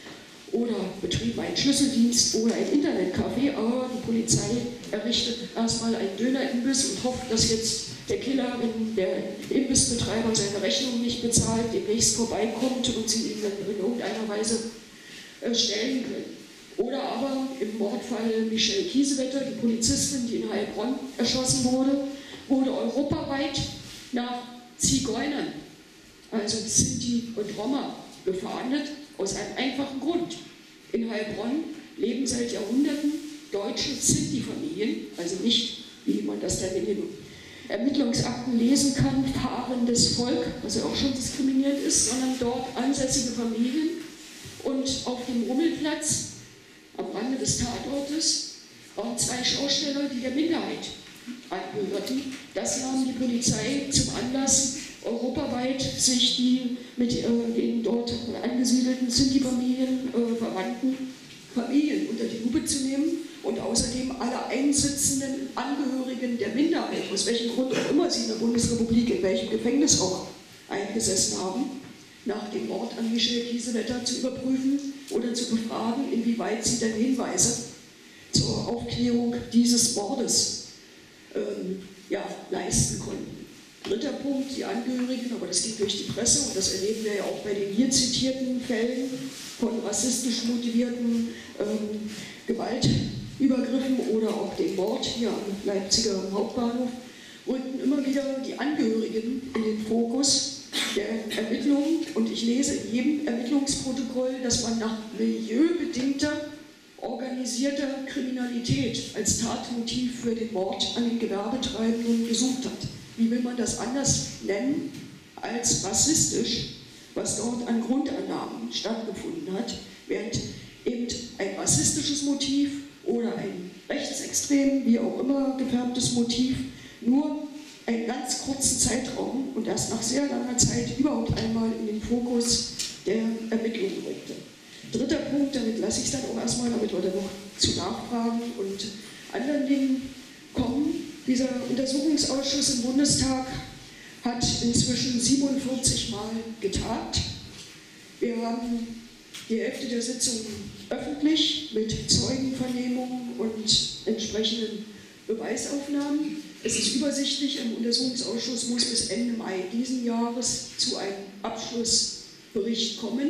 oder betrieben einen Schlüsseldienst oder ein Internetcafé, aber die Polizei errichtet erstmal einen Dönerimbiss und hofft, dass jetzt der Killer, wenn der Imbissbetreiber seine Rechnung nicht bezahlt, demnächst vorbeikommt und sie ihn dann in irgendeiner Weise äh, stellen können. Oder aber im Mordfall Michelle Kiesewetter, die Polizistin, die in Heilbronn erschossen wurde, wurde europaweit nach Zigeunern, also Sinti und Roma, gefahndet, aus einem einfachen Grund. In Heilbronn leben seit Jahrhunderten deutsche Sinti-Familien, also nicht, wie man das dann in den Ermittlungsakten lesen kann, fahrendes Volk, was ja auch schon diskriminiert ist, sondern dort ansässige Familien. Und auf dem Rummelplatz, am Rande des Tatortes, waren zwei Schausteller, die der Minderheit angehörten. Das nahm die Polizei zum Anlass, europaweit sich die mit äh, den dort angesiedelten Sinti-Familien äh, verwandten Familien unter die Lupe zu nehmen und außerdem alle einsitzenden Angehörigen der Minderheit, aus welchem Grund auch immer sie in der Bundesrepublik, in welchem Gefängnis auch eingesessen haben, nach dem Mord an Michelle Kiesewetter zu überprüfen oder zu befragen, inwieweit sie denn Hinweise zur Aufklärung dieses Mordes ähm, ja, leisten konnten. Dritter Punkt, die Angehörigen, aber das geht durch die Presse und das erleben wir ja auch bei den hier zitierten Fällen von rassistisch motivierten ähm, Gewaltübergriffen oder auch dem Mord hier am Leipziger Hauptbahnhof, rückten immer wieder die Angehörigen in den Fokus der Ermittlungen. Und ich lese in jedem Ermittlungsprotokoll, dass man nach milieubedingter, organisierter Kriminalität als Tatmotiv für den Mord an den Gewerbetreibenden gesucht hat. Wie will man das anders nennen als rassistisch, was dort an Grundannahmen stattgefunden hat, während eben ein rassistisches Motiv oder ein rechtsextrem, wie auch immer gefärbtes Motiv, nur einen ganz kurzen Zeitraum und erst nach sehr langer Zeit überhaupt einmal in den Fokus der Ermittlungen rückte. Dritter Punkt, damit lasse ich es dann auch erstmal, damit wir dann noch zu Nachfragen und anderen Dingen kommen. Dieser Untersuchungsausschuss im Bundestag hat inzwischen siebenundvierzig Mal getagt. Wir haben die Hälfte der Sitzungen öffentlich mit Zeugenvernehmungen und entsprechenden Beweisaufnahmen. Es ist übersichtlich, im Untersuchungsausschuss muss bis Ende Mai diesen Jahres zu einem Abschlussbericht kommen,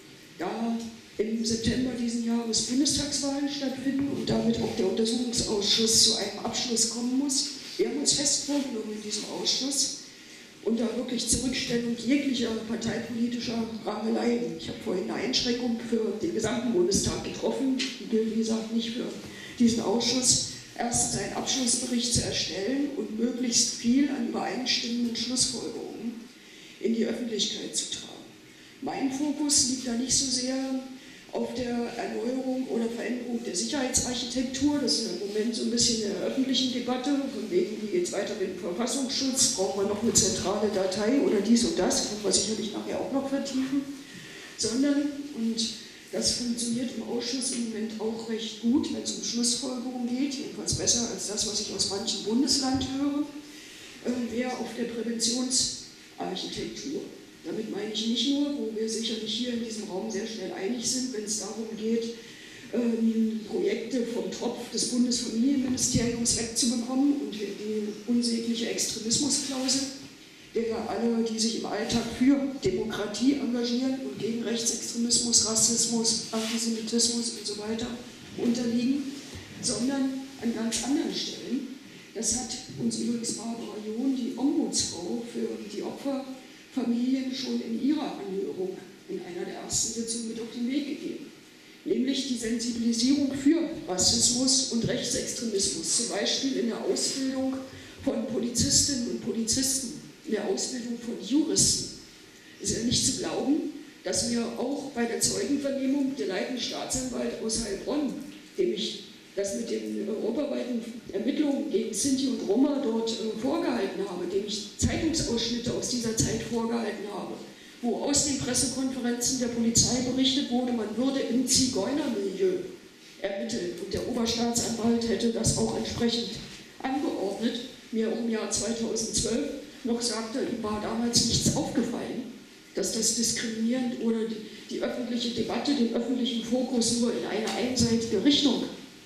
da im September diesen Jahres Bundestagswahlen stattfinden und damit auch der Untersuchungsausschuss zu einem Abschluss kommen muss. Wir haben uns fest vorgenommen in diesem Ausschuss, unter wirklich Zurückstellung jeglicher parteipolitischer Rangeleien. Ich habe vorhin eine Einschränkung für den gesamten Bundestag getroffen, die gilt wie gesagt nicht für diesen Ausschuss. Erstens einen Abschlussbericht zu erstellen und möglichst viel an übereinstimmenden Schlussfolgerungen in die Öffentlichkeit zu tragen. Mein Fokus liegt da nicht so sehr auf der Erneuerung oder Veränderung der Sicherheitsarchitektur. Das ist im Moment so ein bisschen in der öffentlichen Debatte, von wegen, wie geht es weiter mit dem Verfassungsschutz, brauchen wir noch eine zentrale Datei oder dies und das, können wir sicherlich nachher auch noch vertiefen, sondern, und das funktioniert im Ausschuss im Moment auch recht gut, wenn es um Schlussfolgerungen geht, jedenfalls besser als das, was ich aus manchem Bundesland höre, äh, eher auf der Präventionsarchitektur. Damit meine ich nicht nur, wo wir sicherlich hier in diesem Raum sehr schnell einig sind, wenn es darum geht, ähm, Projekte vom Tropf des Bundesfamilienministeriums wegzubekommen und die unsägliche Extremismusklausel, der alle, die sich im Alltag für Demokratie engagieren und gegen Rechtsextremismus, Rassismus, Antisemitismus und so weiter unterliegen, sondern an ganz anderen Stellen. Das hat uns übrigens Barbara John, die Ombudsfrau für die Opferfamilien, schon in ihrer Anhörung in einer der ersten Sitzungen mit auf den Weg gegeben. Nämlich die Sensibilisierung für Rassismus und Rechtsextremismus, zum Beispiel in der Ausbildung von Polizistinnen und Polizisten, in der Ausbildung von Juristen. Es ist ja nicht zu glauben, dass mir auch bei der Zeugenvernehmung der leitende Staatsanwalt aus Heilbronn, dem ich das mit den europaweiten Ermittlungen gegen Sinti und Roma dort äh, vorgehalten habe, dem ich Zeitungsausschnitte aus dieser Zeit vorgehalten habe, wo aus den Pressekonferenzen der Polizei berichtet wurde, man würde im Zigeunermilieu ermitteln und der Oberstaatsanwalt hätte das auch entsprechend angeordnet, mir auch im Jahr zweitausendzwölf noch sagte, ihm war damals nichts aufgefallen, dass das diskriminierend oder die, die öffentliche Debatte, den öffentlichen Fokus nur in eine einseitige Richtung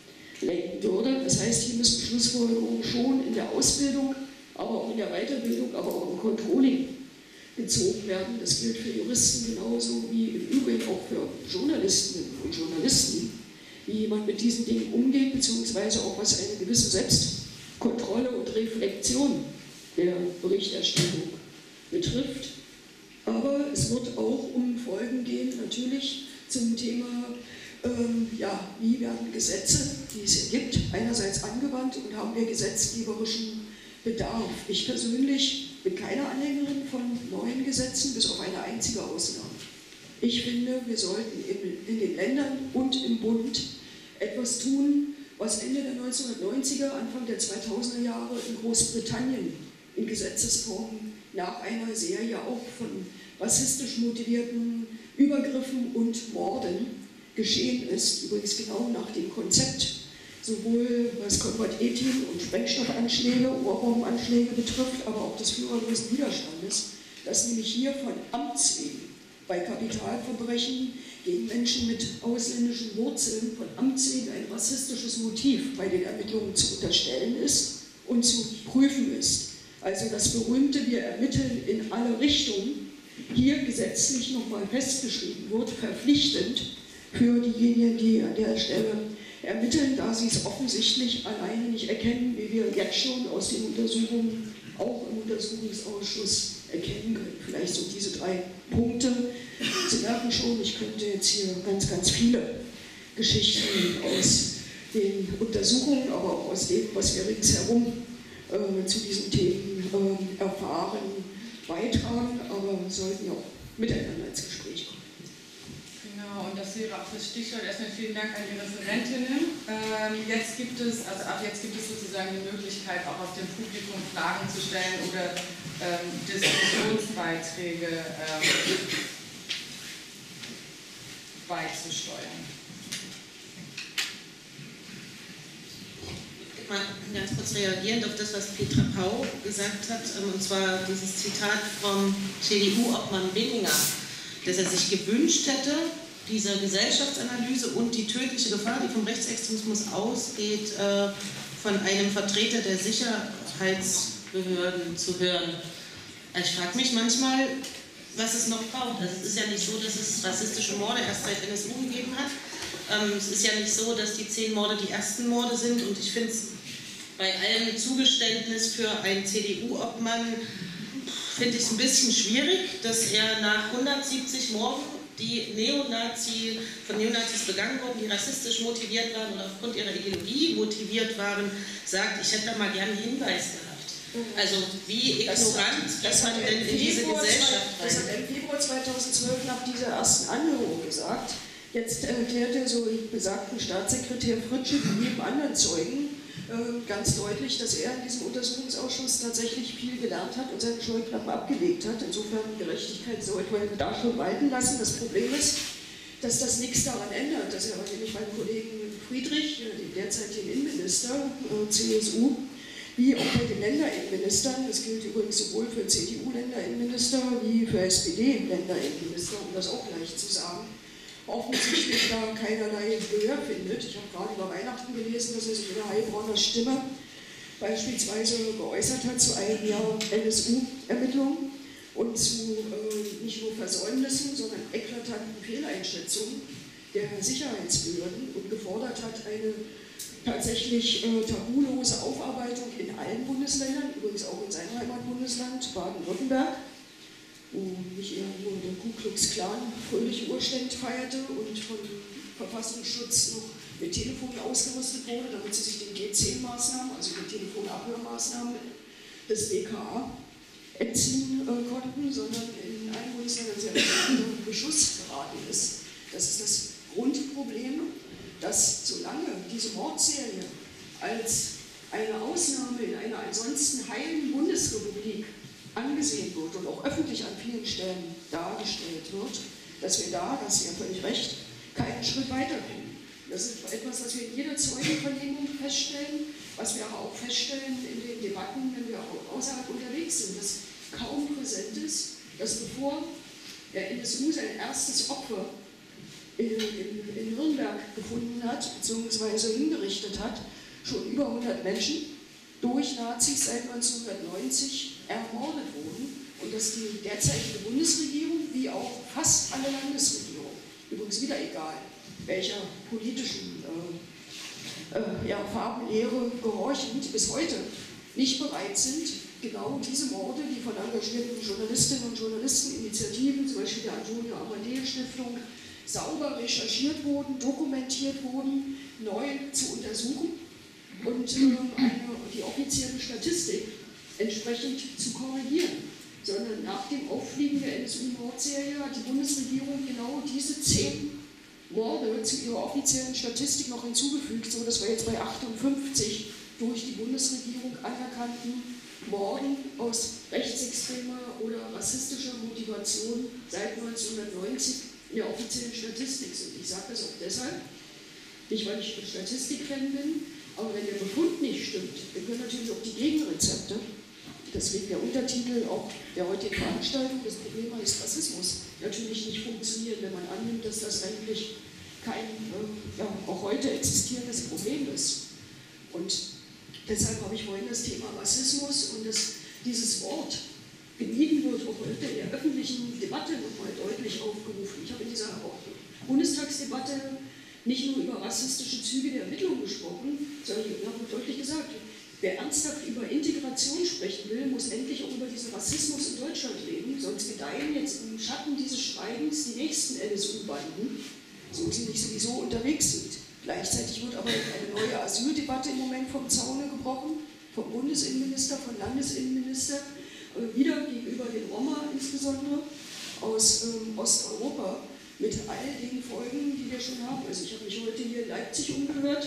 lenken würde. Das heißt, hier müssen Schlussfolgerungen schon in der Ausbildung, aber auch in der Weiterbildung, aber auch im Controlling gezogen werden. Das gilt für Juristen genauso wie im Übrigen auch für Journalistinnen und Journalisten, wie man mit diesen Dingen umgeht, beziehungsweise auch was eine gewisse Selbstkontrolle und Reflexion der Berichterstattung betrifft. Aber es wird auch um Folgen gehen, natürlich zum Thema, ähm, ja, wie werden Gesetze, die es hier gibt, einerseits angewandt und haben wir gesetzgeberischen Bedarf. Ich persönlich bin keine Anhängerin von neuen Gesetzen, bis auf eine einzige Ausnahme. Ich finde, wir sollten in, in den Ländern und im Bund etwas tun, was Ende der neunzehnhundertneunziger, Anfang der zweitausender Jahre in Großbritannien in Gesetzesform nach einer Serie auch von rassistisch motivierten Übergriffen und Morden geschehen ist. Übrigens genau nach dem Konzept, sowohl was Konrad-Ethin und Sprengstoffanschläge, Ohrraumanschläge betrifft, aber auch des führerlosen Widerstandes, dass nämlich hier von Amts wegen bei Kapitalverbrechen gegen Menschen mit ausländischen Wurzeln von Amts wegen ein rassistisches Motiv bei den Ermittlungen zu unterstellen ist und zu prüfen ist. Also das berühmte, wir ermitteln in alle Richtungen, hier gesetzlich nochmal festgeschrieben wird, verpflichtend für diejenigen, die an der Stelle ermitteln, da sie es offensichtlich alleine nicht erkennen, wie wir jetzt schon aus den Untersuchungen, auch im Untersuchungsausschuss erkennen können. Vielleicht so diese drei Punkte. Sie merken schon, ich könnte jetzt hier ganz, ganz viele Geschichten aus den Untersuchungen, aber auch aus dem, was wir ringsherum äh, zu diesen Themen äh, erfahren, beitragen, aber wir sollten ja auch miteinander ins Gespräch kommen. Genau, und das wäre auch das Stichwort. Erstmal vielen Dank an die Referentinnen. Ähm, jetzt gibt es, also ab jetzt gibt es sozusagen die Möglichkeit, auch auf dem Publikum Fragen zu stellen oder ähm, Diskussionsbeiträge ähm, beizusteuern. Mal ganz kurz reagierend auf das, was Petra Pau gesagt hat, und zwar dieses Zitat vom C D U-Obmann Binninger, dass er sich gewünscht hätte, diese Gesellschaftsanalyse und die tödliche Gefahr, die vom Rechtsextremismus ausgeht, von einem Vertreter der Sicherheitsbehörden zu hören. Ich frage mich manchmal, was es noch braucht. Also es ist ja nicht so, dass es rassistische Morde erst seit N S U gegeben hat. Ähm, es ist ja nicht so, dass die zehn Morde die ersten Morde sind. Und ich finde es bei allem Zugeständnis für einen C D U-Obmann, finde ich es ein bisschen schwierig, dass er nach hundertsiebzig Morden, die Neonazi, von Neonazis begangen wurden, die rassistisch motiviert waren oder aufgrund ihrer Ideologie motiviert waren, sagt, ich hätte da mal gerne einen Hinweis gehabt. Also wie ignorant, dass man denn in diese Gesellschaft rein... Das hat im Februar zweitausendzwölf nach dieser ersten Anhörung gesagt. Jetzt erklärte so besagten Staatssekretär Fritsche wie jedem anderen Zeugen äh, ganz deutlich, dass er in diesem Untersuchungsausschuss tatsächlich viel gelernt hat und seine Scheuklappen abgelegt hat. Insofern Gerechtigkeit sollte man da schon walten lassen. Das Problem ist, dass das nichts daran ändert, dass er nämlich meinen Kollegen Friedrich, den derzeitigen Innenminister, äh, C S U, wie auch bei den Länderinnenministern, das gilt übrigens sowohl für C D U-Länderinnenminister wie für S P D-Länderinnenminister, um das auch leicht zu sagen, offensichtlich da keinerlei Gehör findet. Ich habe gerade über Weihnachten gelesen, dass er sich in einer heilbrauner Stimme beispielsweise geäußert hat zu einem Jahr N S U-Ermittlungen und zu äh, nicht nur Versäumnissen, sondern eklatanten Fehleinschätzungen der Sicherheitsbehörden und gefordert hat, eine tatsächlich äh, tabulose Aufarbeitung in allen Bundesländern, übrigens auch in seinem Heimatbundesland Baden-Württemberg, wo nicht eher nur der Ku Klux Klan fröhliche Urstände feierte und von Verfassungsschutz noch mit Telefonen ausgerüstet wurde, damit sie sich den G zehn Maßnahmen, also den Telefonabhörmaßnahmen des B K A entziehen äh, konnten, sondern in allen Bundesländern sehr unter Beschuss geraten ist. Das ist das Grundproblem, dass solange diese Mordserie als eine Ausnahme in einer ansonsten heilen Bundesrepublik angesehen wird und auch öffentlich an vielen Stellen dargestellt wird, dass wir da, das ist ja völlig recht, keinen Schritt weiterkommen. Das ist etwas, was wir in jeder Zeugenvernehmung feststellen, was wir aber auch feststellen in den Debatten, wenn wir auch außerhalb unterwegs sind, dass kaum präsent ist, dass bevor der N S U sein erstes Opfer In, in, in Nürnberg gefunden hat, beziehungsweise hingerichtet hat, schon über hundert Menschen durch Nazis seit neunzehnhundertneunzig ermordet wurden und dass die derzeitige Bundesregierung, wie auch fast alle Landesregierungen, übrigens wieder egal, welcher politischen äh, äh, ja, Farbenlehre gehorchend, bis heute nicht bereit sind, genau diese Morde, die von engagierten Journalistinnen und Journalisteninitiativen, zum Beispiel der Antonio Amadeo Stiftung, sauber recherchiert wurden, dokumentiert wurden, neu zu untersuchen und äh, eine, die offizielle Statistik entsprechend zu korrigieren. Sondern nach dem Auffliegen der N S U-Mordserie hat die Bundesregierung genau diese zehn Morde zu ihrer offiziellen Statistik noch hinzugefügt, sodass wir jetzt bei achtundfünfzig durch die Bundesregierung anerkannten Morden aus rechtsextremer oder rassistischer Motivation seit neunzehnhundertneunzig in der offiziellen Statistik sind. Ich sage das auch deshalb, nicht weil ich Statistikfan bin, aber wenn der Befund nicht stimmt, dann können natürlich auch die Gegenrezepte, deswegen der Untertitel auch der heutigen Veranstaltung, das Problem heißt Rassismus, natürlich nicht funktionieren, wenn man annimmt, dass das eigentlich kein äh, ja, auch heute existierendes Problem ist. Und deshalb habe ich vorhin das Thema Rassismus und das, dieses Wort gemieden wird, auch heute in der öffentlichen Debatte nochmal deutlich aufgerufen. Ich habe in dieser Bundestagsdebatte nicht nur über rassistische Züge der Ermittlungen gesprochen, sondern ich habe deutlich gesagt, wer ernsthaft über Integration sprechen will, muss endlich auch über diesen Rassismus in Deutschland reden, sonst gedeihen jetzt im Schatten dieses Schweigens die nächsten N S U-Banden, so sie nicht sowieso unterwegs sind. Gleichzeitig wird aber eine neue Asyldebatte im Moment vom Zaune gebrochen, vom Bundesinnenminister, vom Landesinnenminister, wieder gegenüber den Roma insbesondere aus ähm, Osteuropa mit all den Folgen, die wir schon haben. Also ich habe mich heute hier in Leipzig umgehört.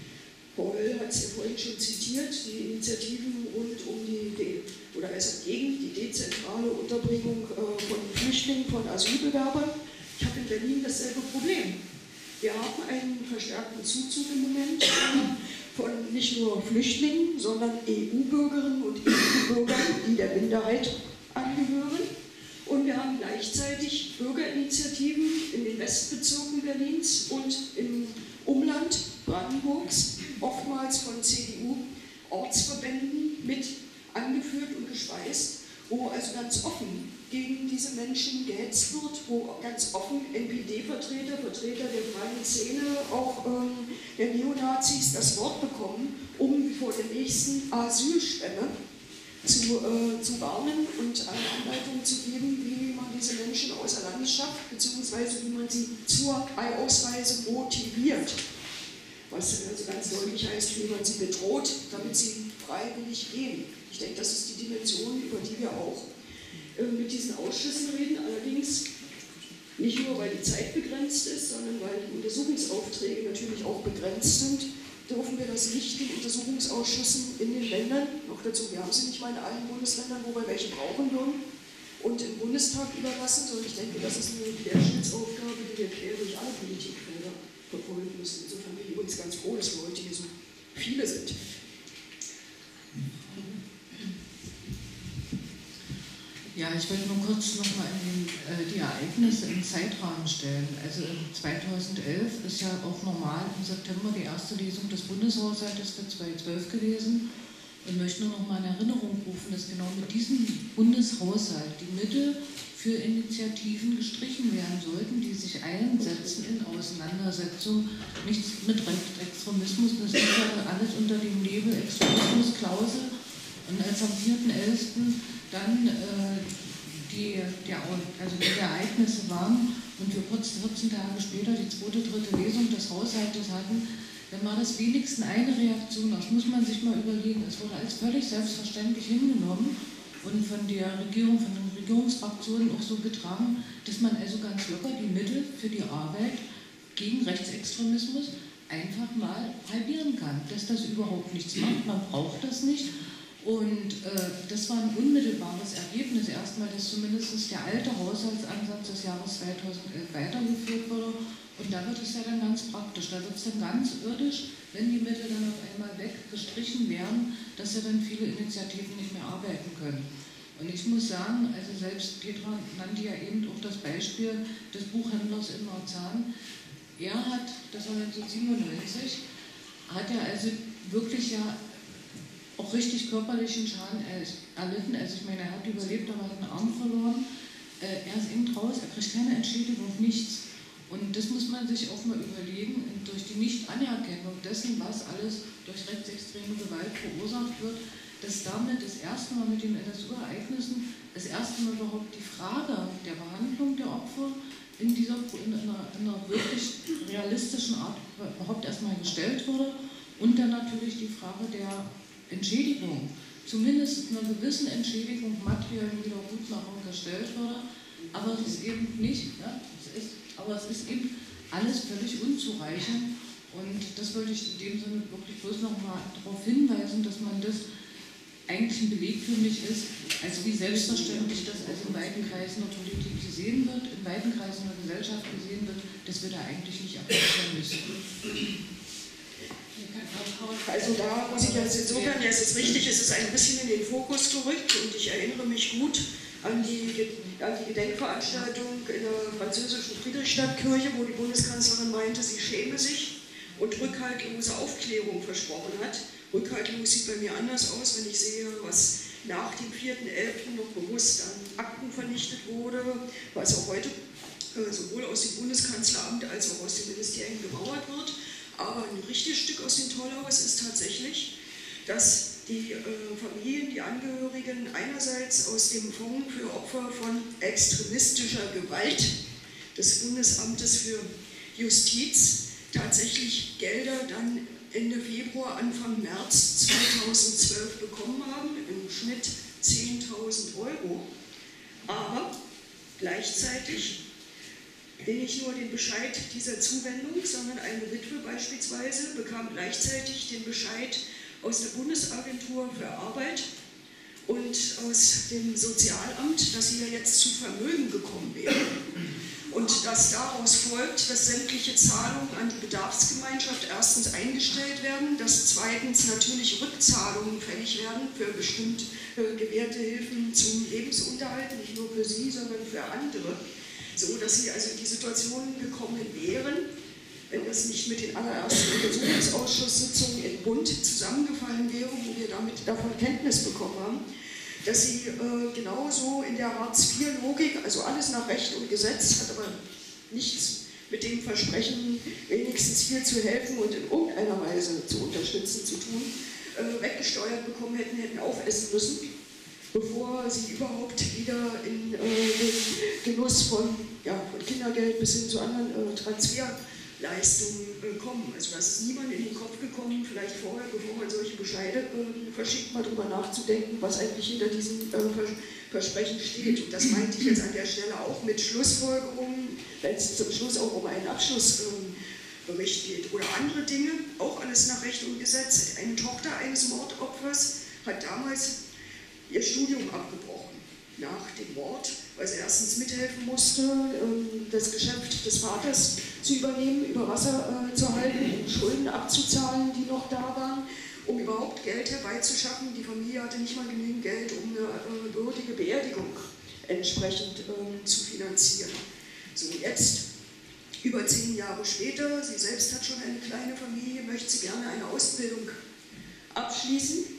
Paul hat es ja vorhin schon zitiert, die Initiativen rund um die, oder besser gegen die dezentrale Unterbringung äh, von Flüchtlingen, von Asylbewerbern. Ich habe in Berlin dasselbe Problem. Wir haben einen verstärkten Zuzug im Moment äh, von nicht nur Flüchtlingen, sondern E U-Bürgerinnen und E U-Bürgern, die der Minderheit angehören. Und wir haben gleichzeitig Bürgerinitiativen in den Westbezirken Berlins und im Umland Brandenburgs, oftmals von C D U Ortsverbänden mit angeführt und gespeist, wo also ganz offen gegen diese Menschen gehetzt wird, wo ganz offen N P D-Vertreter, Vertreter der freien Szene, auch ähm, der Neonazis das Wort bekommen, um vor der nächsten Asylschwemme zu, äh, zu warnen und eine Anleitung zu geben, wie man diese Menschen außer Landes schafft, beziehungsweise wie man sie zur Ausreise motiviert. Was also ganz deutlich heißt, wie man sie bedroht, damit sie freiwillig gehen. Ich denke, das ist die Dimension, über die wir auch äh, mit diesen Ausschüssen reden. Allerdings nicht nur, weil die Zeit begrenzt ist, sondern weil die Untersuchungsaufträge natürlich auch begrenzt sind, dürfen wir das nicht den Untersuchungsausschüssen in den Ländern, noch dazu, wir haben sie nicht mal in allen Bundesländern, wo wir welche brauchen würden, und im Bundestag überlassen, sondern ich denke, das ist eine Querschnittsaufgabe, die wir quer durch alle Politikfelder verfolgen müssen. Insofern bin ich übrigens ganz froh, dass wir heute hier so viele sind. Ja, ich wollte nur kurz nochmal äh, die Ereignisse im Zeitrahmen stellen. Also zweitausendelf ist ja auch normal im September die erste Lesung des Bundeshaushaltes für zweitausendzwölf gewesen und möchte nur noch mal in Erinnerung rufen, dass genau mit diesem Bundeshaushalt die Mittel für Initiativen gestrichen werden sollten, die sich einsetzen in Auseinandersetzung, nichts mit Rechtsextremismus, das ist ja alles unter dem Label Extremismusklausel. Und als am vierten elften dann äh, die, die, also die Ereignisse waren und wir kurz vierzehn Tage später die zweite, dritte Lesung des Haushaltes hatten, dann war das wenigstens eine Reaktion. Das muss man sich mal überlegen. Es wurde als völlig selbstverständlich hingenommen und von der Regierung, von den Regierungsfraktionen auch so getragen, dass man also ganz locker die Mittel für die Arbeit gegen Rechtsextremismus einfach mal halbieren kann. Dass das überhaupt nichts macht, man braucht das nicht. Und äh, das war ein unmittelbares Ergebnis, erstmal, dass zumindest der alte Haushaltsansatz des Jahres zweitausendelf weitergeführt wurde. Und da wird es ja dann ganz praktisch, da wird es dann ganz irdisch, wenn die Mittel dann auf einmal weggestrichen werden, dass ja dann viele Initiativen nicht mehr arbeiten können. Und ich muss sagen, also selbst Petra nannte ja eben auch das Beispiel des Buchhändlers in Marzahn. Er hat, das war neunzehnhundertsiebenundneunzig, hat er also wirklich ja auch richtig körperlichen Schaden erlitten. Also ich meine, er hat überlebt, aber hat einen Arm verloren. Äh, er ist eben raus, er kriegt keine Entschädigung, nichts. Und das muss man sich auch mal überlegen, und durch die Nichtanerkennung dessen, was alles durch rechtsextreme Gewalt verursacht wird, dass damit das erste Mal mit den N S U-Ereignissen das erste Mal überhaupt die Frage der Behandlung der Opfer in, dieser, in, einer, in einer wirklich realistischen Art überhaupt erstmal gestellt wurde und dann natürlich die Frage der Entschädigung, zumindest einer gewissen Entschädigung, materiellen Wiedergutmachung gestellt wurde, aber es ist eben nicht, ja, es ist, aber es ist eben alles völlig unzureichend und das wollte ich in dem Sinne wirklich bloß nochmal darauf hinweisen, dass man das eigentlich ein Beleg für mich ist, als wie selbstverständlich das also in weiten Kreisen der Politik gesehen wird, in weiten Kreisen der Gesellschaft gesehen wird, dass wir da eigentlich nicht abwechseln müssen. Also da muss ich jetzt insofern, ja, es ist richtig, es ist ein bisschen in den Fokus gerückt und ich erinnere mich gut an die, an die Gedenkveranstaltung in der französischen Friedrichstadtkirche, wo die Bundeskanzlerin meinte, sie schäme sich und rückhaltlose Aufklärung versprochen hat. Rückhaltlos sieht bei mir anders aus, wenn ich sehe, was nach dem vierten elften noch bewusst an Akten vernichtet wurde, was auch heute äh, sowohl aus dem Bundeskanzleramt als auch aus den Ministerien gemauert wird. Aber ein richtiges Stück aus den Tollhaus ist tatsächlich, dass die äh, Familien, die Angehörigen einerseits aus dem Fonds für Opfer von extremistischer Gewalt des Bundesamtes für Justiz tatsächlich Gelder dann Ende Februar, Anfang März zweitausendzwölf bekommen haben, im Schnitt zehntausend Euro. Aber gleichzeitig nicht nur den Bescheid dieser Zuwendung, sondern eine Witwe beispielsweise bekam gleichzeitig den Bescheid aus der Bundesagentur für Arbeit und aus dem Sozialamt, dass sie ja jetzt zu Vermögen gekommen wäre. Und dass daraus folgt, dass sämtliche Zahlungen an die Bedarfsgemeinschaft erstens eingestellt werden, dass zweitens natürlich Rückzahlungen fällig werden für bestimmt äh, gewährte Hilfen zum Lebensunterhalt, nicht nur für sie, sondern für andere. So dass sie also in die Situation gekommen wären, wenn das nicht mit den allerersten Untersuchungsausschusssitzungen in Bund zusammengefallen wäre, wo wir damit davon Kenntnis bekommen haben, dass sie äh, genauso in der Hartz-vier-Logik, also alles nach Recht und Gesetz, hat aber nichts mit dem Versprechen, wenigstens hier zu helfen und in irgendeiner Weise zu unterstützen, zu tun, äh, weggesteuert bekommen hätten, hätten aufessen müssen, bevor sie überhaupt wieder in äh, den Genuss von, ja, von Kindergeld bis hin zu anderen äh, Transferleistungen äh, kommen. Also das ist niemand in den Kopf gekommen, vielleicht vorher, bevor man solche Bescheide äh, verschickt, mal darüber nachzudenken, was eigentlich hinter diesem äh, Vers Versprechen steht. Und das meinte ich jetzt an der Stelle auch mit Schlussfolgerungen, wenn es zum Schluss auch um einen Abschlussbericht äh, geht oder andere Dinge, auch alles nach Recht und Gesetz. Eine Tochter eines Mordopfers hat damals ihr Studium abgebrochen nach dem Mord, weil sie erstens mithelfen musste, das Geschäft des Vaters zu übernehmen, über Wasser zu halten, um Schulden abzuzahlen, die noch da waren, um überhaupt Geld herbeizuschaffen. Die Familie hatte nicht mal genügend Geld, um eine würdige Beerdigung entsprechend zu finanzieren. So, jetzt, über zehn Jahre später, sie selbst hat schon eine kleine Familie, möchte sie gerne eine Ausbildung abschließen.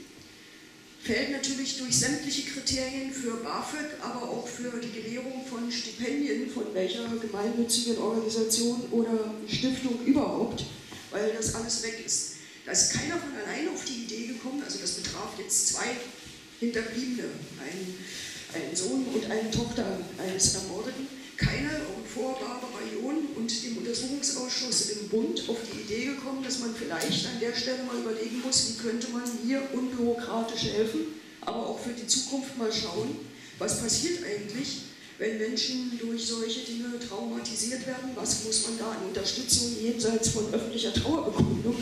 Fällt natürlich durch sämtliche Kriterien für BAföG, aber auch für die Gewährung von Stipendien von welcher gemeinnützigen Organisation oder Stiftung überhaupt, weil das alles weg ist. Da ist keiner von allein auf die Idee gekommen, also das betraf jetzt zwei Hinterbliebene, einen, einen Sohn und eine Tochter eines Ermordeten. Keiner, auch vor Barbara John und dem Untersuchungsausschuss im Bund, auf die Idee gekommen, dass man vielleicht an der Stelle mal überlegen muss, wie könnte man hier unbürokratisch helfen, aber auch für die Zukunft mal schauen, was passiert eigentlich, wenn Menschen durch solche Dinge traumatisiert werden, was muss man da an Unterstützung jenseits von öffentlicher Trauerbekundung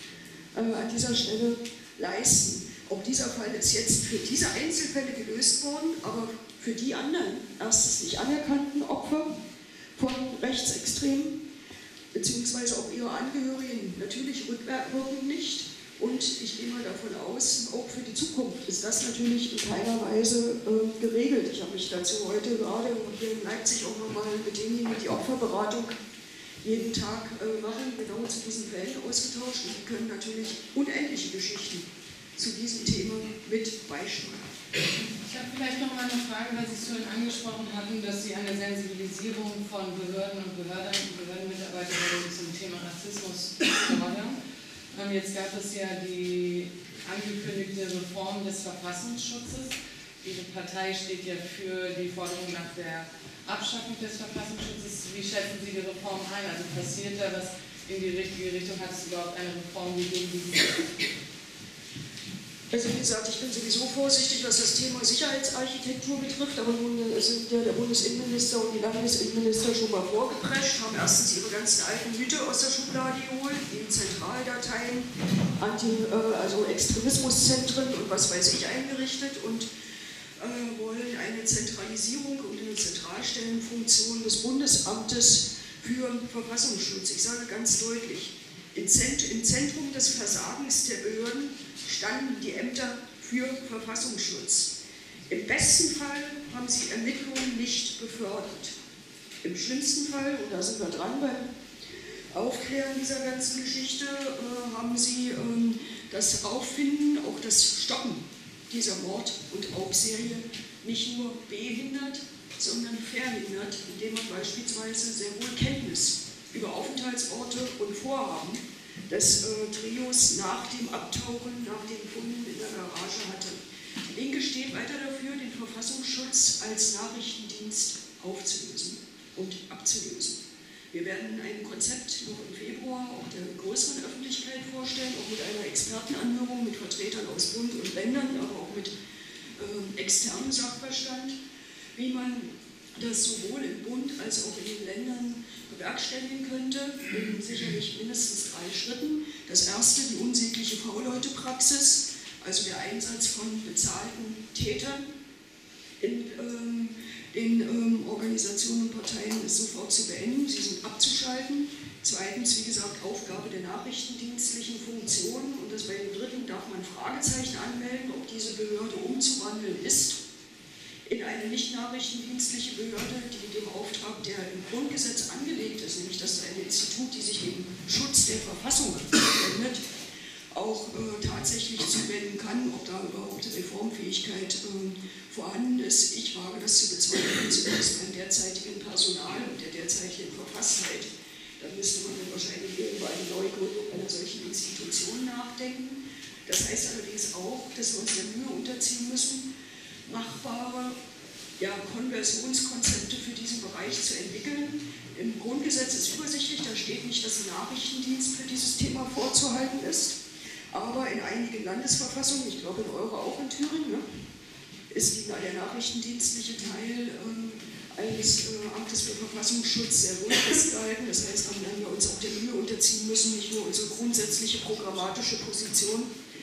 äh, an dieser Stelle leisten. Auch dieser Fall ist jetzt für diese Einzelfälle gelöst worden, aber für die anderen, erstens nicht anerkannten Opfer von Rechtsextremen, beziehungsweise auch ihre Angehörigen, natürlich rückwirkend nicht. Und ich gehe mal davon aus, auch für die Zukunft ist das natürlich in keiner Weise äh, geregelt. Ich habe mich dazu heute gerade hier in Leipzig auch nochmal mit denjenigen, die Opferberatung jeden Tag äh, machen, genau zu diesen Fällen ausgetauscht. Und die können natürlich unendliche Geschichten zu diesem Thema mit beisteuern. Ich habe vielleicht noch mal eine Frage, weil Sie es vorhin angesprochen hatten, dass Sie eine Sensibilisierung von Behörden und Behörden und Behördenmitarbeiterinnen zum Thema Rassismus fordern. Ähm, jetzt gab es ja die angekündigte Reform des Verfassungsschutzes. Ihre Partei steht ja für die Forderung nach der Abschaffung des Verfassungsschutzes. Wie schätzen Sie die Reform ein? Also passiert da was in die richtige Richtung? Hat es überhaupt eine Reform gegeben, die Sie... Also wie gesagt, ich bin sowieso vorsichtig, was das Thema Sicherheitsarchitektur betrifft, aber nun sind ja der Bundesinnenminister und die Landesinnenminister schon mal vorgeprescht, haben erstens ihre ganzen alten Mythe aus der Schublade geholt, die Zentraldateien, Anti, äh, also Extremismuszentren und was weiß ich eingerichtet und äh, wollen eine Zentralisierung und eine Zentralstellenfunktion des Bundesamtes für Verfassungsschutz. Ich sage ganz deutlich, im Zentrum des Versagens der Behörden standen die Ämter für Verfassungsschutz. Im besten Fall haben sie Ermittlungen nicht befördert. Im schlimmsten Fall, und da sind wir dran beim Aufklären dieser ganzen Geschichte, äh, haben sie äh, das Auffinden, auch das Stoppen dieser Mord- und Raubserie nicht nur behindert, sondern verhindert, indem man beispielsweise sehr wohl Kenntnis über Aufenthaltsorte und Vorhaben des äh, Trios nach dem Abtauchen, nach den Funden in der Garage hatte. Die Linke steht weiter dafür, den Verfassungsschutz als Nachrichtendienst aufzulösen und abzulösen. Wir werden ein Konzept noch im Februar auch der größeren Öffentlichkeit vorstellen, auch mit einer Expertenanhörung mit Vertretern aus Bund und Ländern, aber auch mit äh, externem Sachverstand, wie man das sowohl im Bund als auch in den Ländern bewerkstelligen könnte, in sicherlich mindestens drei Schritten. Das erste, die unsägliche V-Leute-Praxis, also der Einsatz von bezahlten Tätern in ähm, den ähm, Organisationen und Parteien ist sofort zu beenden, sie sind abzuschalten. Zweitens, wie gesagt, Aufgabe der nachrichtendienstlichen Funktionen und das bei dem dritten darf man Fragezeichen anmelden, ob diese Behörde umzuwandeln ist in eine nicht nachrichtendienstliche Behörde, die dem Auftrag, der im Grundgesetz angelegt ist, nämlich dass ein Institut, die sich dem Schutz der Verfassung wendet, auch äh, tatsächlich zuwenden kann, ob da überhaupt Reformfähigkeit äh, vorhanden ist. Ich wage das zu bezweifeln, zumindest beim derzeitigen Personal und der derzeitigen Verfasstheit. Da müsste man dann wahrscheinlich mehr über eine Neugründung einer solchen Institution nachdenken. Das heißt allerdings auch, dass wir uns der Mühe unterziehen müssen, machbare ja, Konversionskonzepte für diesen Bereich zu entwickeln. Im Grundgesetz ist übersichtlich, da steht nicht, dass ein Nachrichtendienst für dieses Thema vorzuhalten ist. Aber in einigen Landesverfassungen, ich glaube in eurer auch in Thüringen, ne, ist die, der nachrichtendienstliche Teil ähm, eines äh, Amtes für Verfassungsschutz sehr wohl festgehalten. Das heißt, dann werden wir uns auch der Mühe unterziehen müssen, nicht nur unsere grundsätzliche programmatische Position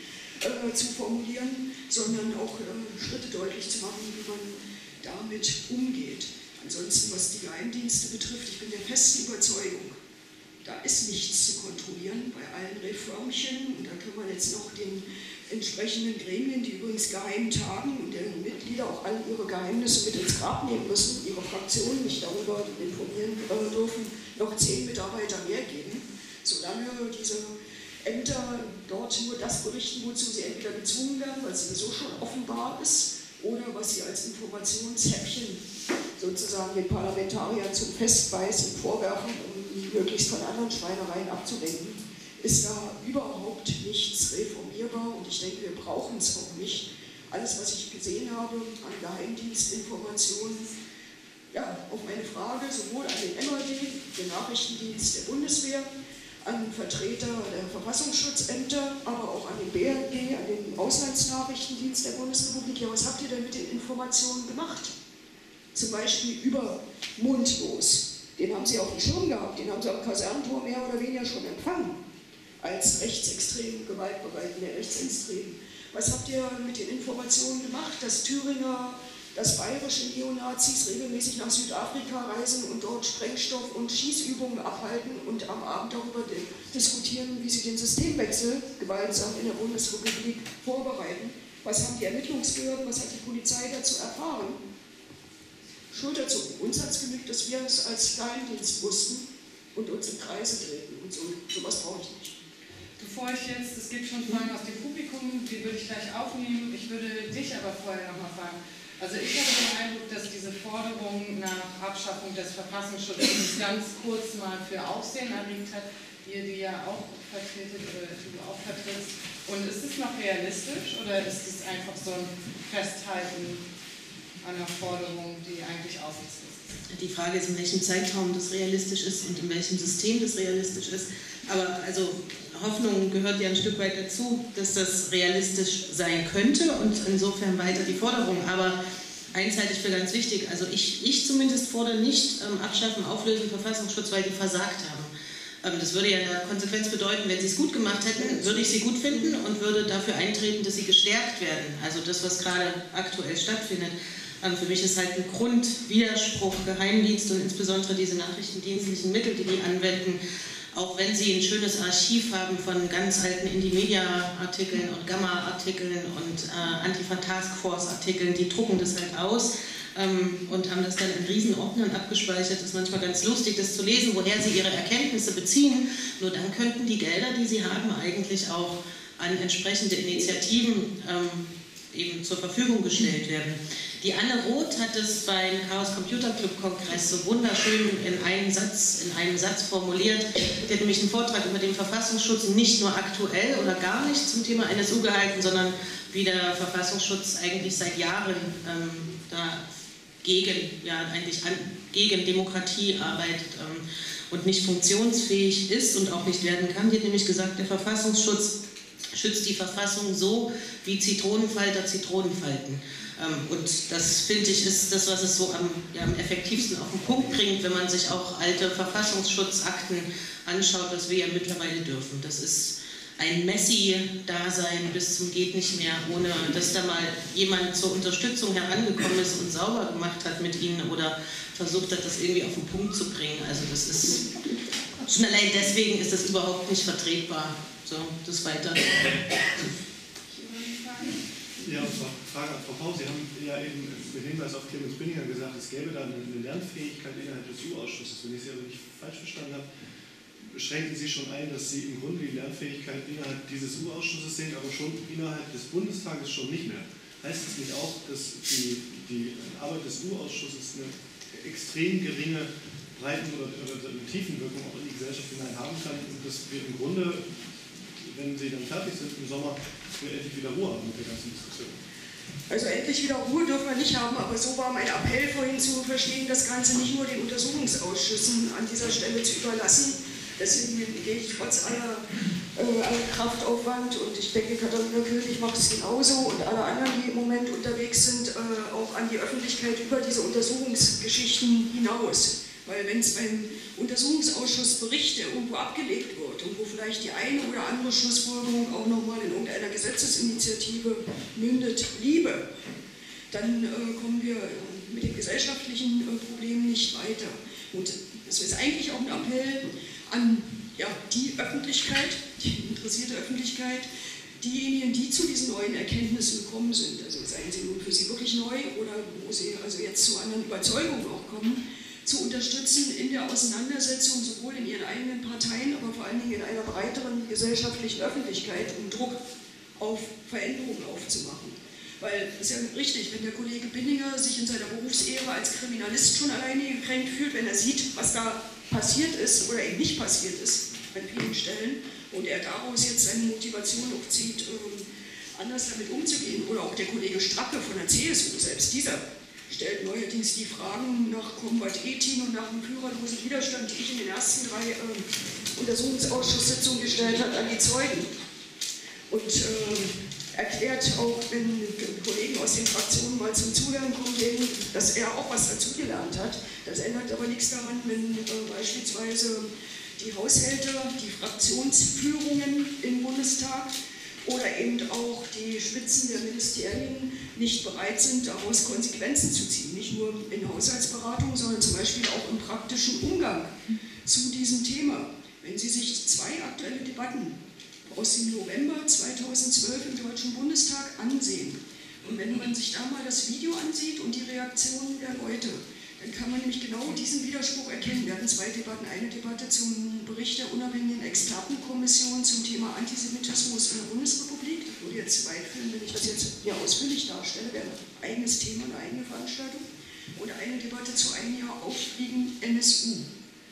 äh, zu formulieren, sondern auch äh, Schritte deutlich zu machen, wie man damit umgeht. Ansonsten, was die Geheimdienste betrifft, ich bin der festen Überzeugung, da ist nichts zu kontrollieren bei allen Reformchen. Und da kann man jetzt noch den entsprechenden Gremien, die übrigens geheim tagen und deren Mitglieder auch alle ihre Geheimnisse mit ins Grab nehmen müssen, ihre Fraktionen nicht darüber informieren äh, dürfen, noch zehn Mitarbeiter mehr geben, solange diese Ämter dort nur das berichten, wozu sie entweder gezwungen werden, weil es sowieso schon offenbar ist, oder was sie als Informationshäppchen sozusagen den Parlamentariern zum Festbeißen vorwerfen, um möglichst von anderen Schweinereien abzulenken, ist da überhaupt nichts reformierbar und ich denke, wir brauchen es auch nicht. Alles, was ich gesehen habe an Geheimdienstinformationen, ja, auf meine Frage sowohl an den M A D, den Nachrichtendienst der Bundeswehr, an Vertreter der Verfassungsschutzämter, aber auch an den B N D, an den Auslandsnachrichtendienst der Bundesrepublik. Ja, was habt ihr denn mit den Informationen gemacht? Zum Beispiel über Mundlos. Den haben sie auf dem Schirm gehabt, den haben sie am Kasernentor mehr oder weniger schon empfangen, als rechtsextrem, gewaltbereitende Rechtsextremen. Was habt ihr mit den Informationen gemacht, dass Thüringer, dass bayerische Neonazis regelmäßig nach Südafrika reisen und dort Sprengstoff und Schießübungen abhalten und am Abend darüber diskutieren, wie sie den Systemwechsel gewaltsam in der Bundesrepublik vorbereiten? Was haben die Ermittlungsbehörden, was hat die Polizei dazu erfahren? Schulterzucken. Uns hat es genügt, dass wir es als Geheimdienst wussten und uns in Kreise treten. Und so sowas brauche ich nicht. Bevor ich jetzt, es gibt schon Fragen aus dem Publikum, die würde ich gleich aufnehmen. Ich würde dich aber vorher nochmal fragen. Also ich habe den Eindruck, dass diese Forderung nach Abschaffung des Verfassungsschutzes ganz kurz mal für Aufsehen erregt hat, ihr die ja auch vertretet oder du auch vertrittst. Und ist es noch realistisch oder ist es einfach so ein Festhalten einer Forderung, die eigentlich aussichtslos ist? Die Frage ist, in welchem Zeitraum das realistisch ist und in welchem System das realistisch ist. Aber also Hoffnung gehört ja ein Stück weit dazu, dass das realistisch sein könnte und insofern weiter die Forderung. Aber eins halte ich für ganz wichtig, also ich, ich zumindest fordere nicht ähm, Abschaffen, Auflösen, Verfassungsschutz, weil die versagt haben. Ähm, das würde ja in der Konsequenz bedeuten, wenn sie es gut gemacht hätten, würde ich sie gut finden und würde dafür eintreten, dass sie gestärkt werden. Also das, was gerade aktuell stattfindet. Für mich ist halt ein Grundwiderspruch, Geheimdienst und insbesondere diese nachrichtendienstlichen Mittel, die die anwenden, auch wenn sie ein schönes Archiv haben von ganz alten Indie-Media-Artikeln und Gamma-Artikeln und äh, Antifa-Taskforce-Artikeln, die drucken das halt aus ähm, und haben das dann in Riesenordnern abgespeichert. Das ist manchmal ganz lustig, das zu lesen, woher sie ihre Erkenntnisse beziehen. Nur dann könnten die Gelder, die sie haben, eigentlich auch an entsprechende Initiativen ähm, eben zur Verfügung gestellt werden. Die Anne Roth hat es beim Chaos Computer Club Kongress so wunderschön in einem Satz, in einem Satz formuliert. Die hat nämlich einen Vortrag über den Verfassungsschutz nicht nur aktuell oder gar nicht zum Thema N S U gehalten, sondern wie der Verfassungsschutz eigentlich seit Jahren ähm, da gegen, ja, eigentlich an, gegen Demokratie arbeitet ähm, und nicht funktionsfähig ist und auch nicht werden kann. Die hat nämlich gesagt, der Verfassungsschutz schützt die Verfassung so, wie Zitronenfalter Zitronen falten. Und das, finde ich, ist das, was es so am, ja, am effektivsten auf den Punkt bringt, wenn man sich auch alte Verfassungsschutzakten anschaut, was wir ja mittlerweile dürfen. Das ist ein Messi-Dasein bis zum geht nicht mehr, ohne dass da mal jemand zur Unterstützung herangekommen ist und sauber gemacht hat mit ihnen oder versucht hat, das irgendwie auf den Punkt zu bringen. Also das ist, schon allein deswegen ist das überhaupt nicht vertretbar. So, das weiter. Ja, Frage an Frau Pau. Sie haben ja eben mit Hinweis auf Clemens Binninger gesagt, es gäbe da eine Lernfähigkeit innerhalb des U-Ausschusses. Wenn ich Sie aber nicht falsch verstanden habe, schränken Sie schon ein, dass Sie im Grunde die Lernfähigkeit innerhalb dieses U-Ausschusses sehen, aber schon innerhalb des Bundestages schon nicht mehr. Heißt es nicht auch, dass die, die Arbeit des U-Ausschusses eine extrem geringe Breiten- oder, oder eine Tiefenwirkung auch in die Gesellschaft hinein haben kann und dass wir im Grunde, wenn Sie dann fertig sind im Sommer, wir endlich wieder Ruhe haben mit der ganzen Diskussion? Also endlich wieder Ruhe dürfen wir nicht haben, aber so war mein Appell vorhin zu verstehen, das Ganze nicht nur den Untersuchungsausschüssen an dieser Stelle zu überlassen. Deswegen gehe ich trotz aller, äh, aller Kraftaufwand und ich denke, Katharina König macht es genauso und alle anderen, die im Moment unterwegs sind, äh, auch an die Öffentlichkeit über diese Untersuchungsgeschichten hinaus. Weil wenn es beim Untersuchungsausschuss Berichte irgendwo abgelegt wird und wo vielleicht die eine oder andere Schlussfolgerung auch nochmal in irgendeiner Gesetzesinitiative mündet, Liebe, dann äh, kommen wir mit den gesellschaftlichen äh, Problemen nicht weiter. Und das ist eigentlich auch ein Appell an ja, die Öffentlichkeit, die interessierte Öffentlichkeit, diejenigen, die zu diesen neuen Erkenntnissen gekommen sind, also seien sie nun für sie wirklich neu oder wo sie also jetzt zu anderen Überzeugungen auch kommen, zu unterstützen in der Auseinandersetzung, sowohl in ihren eigenen Parteien, aber vor allen Dingen in einer breiteren gesellschaftlichen Öffentlichkeit, um Druck auf Veränderungen aufzumachen. Weil es ist ja richtig, wenn der Kollege Binninger sich in seiner Berufsehre als Kriminalist schon alleine gekränkt fühlt, wenn er sieht, was da passiert ist oder eben nicht passiert ist an vielen Stellen und er daraus jetzt seine Motivation auch zieht, anders damit umzugehen. Oder auch der Kollege Stracke von der C S U, selbst dieser stellt neuerdings die Fragen nach Combat Ethin und nach dem führerlosen Widerstand, die ich in den ersten drei äh, Untersuchungsausschusssitzungen gestellt habe, an die Zeugen. Und äh, erklärt auch, wenn Kollegen aus den Fraktionen mal zum Zuhören kommen, denen, dass er auch was dazugelernt hat. Das ändert aber nichts daran, wenn äh, beispielsweise die Haushälter, die Fraktionsführungen im Bundestag oder eben auch die Spitzen der Ministerien nicht bereit sind, daraus Konsequenzen zu ziehen. Nicht nur in Haushaltsberatung, sondern zum Beispiel auch im praktischen Umgang zu diesem Thema. Wenn Sie sich zwei aktuelle Debatten aus dem November zweitausendzwölf im Deutschen Bundestag ansehen und wenn man sich da mal das Video ansieht und die Reaktionen der Leute, dann kann man nämlich genau diesen Widerspruch erkennen. Wir hatten zwei Debatten, eine Debatte zum Bericht der unabhängigen Expertenkommission zum Thema Antisemitismus in der Bundesrepublik. Das würde jetzt weit führen, wenn ich das jetzt hier ausführlich darstelle, wäre ein eigenes Thema, eine eigene Veranstaltung. Und eine Debatte zu einem Jahr Aufstiegen N S U.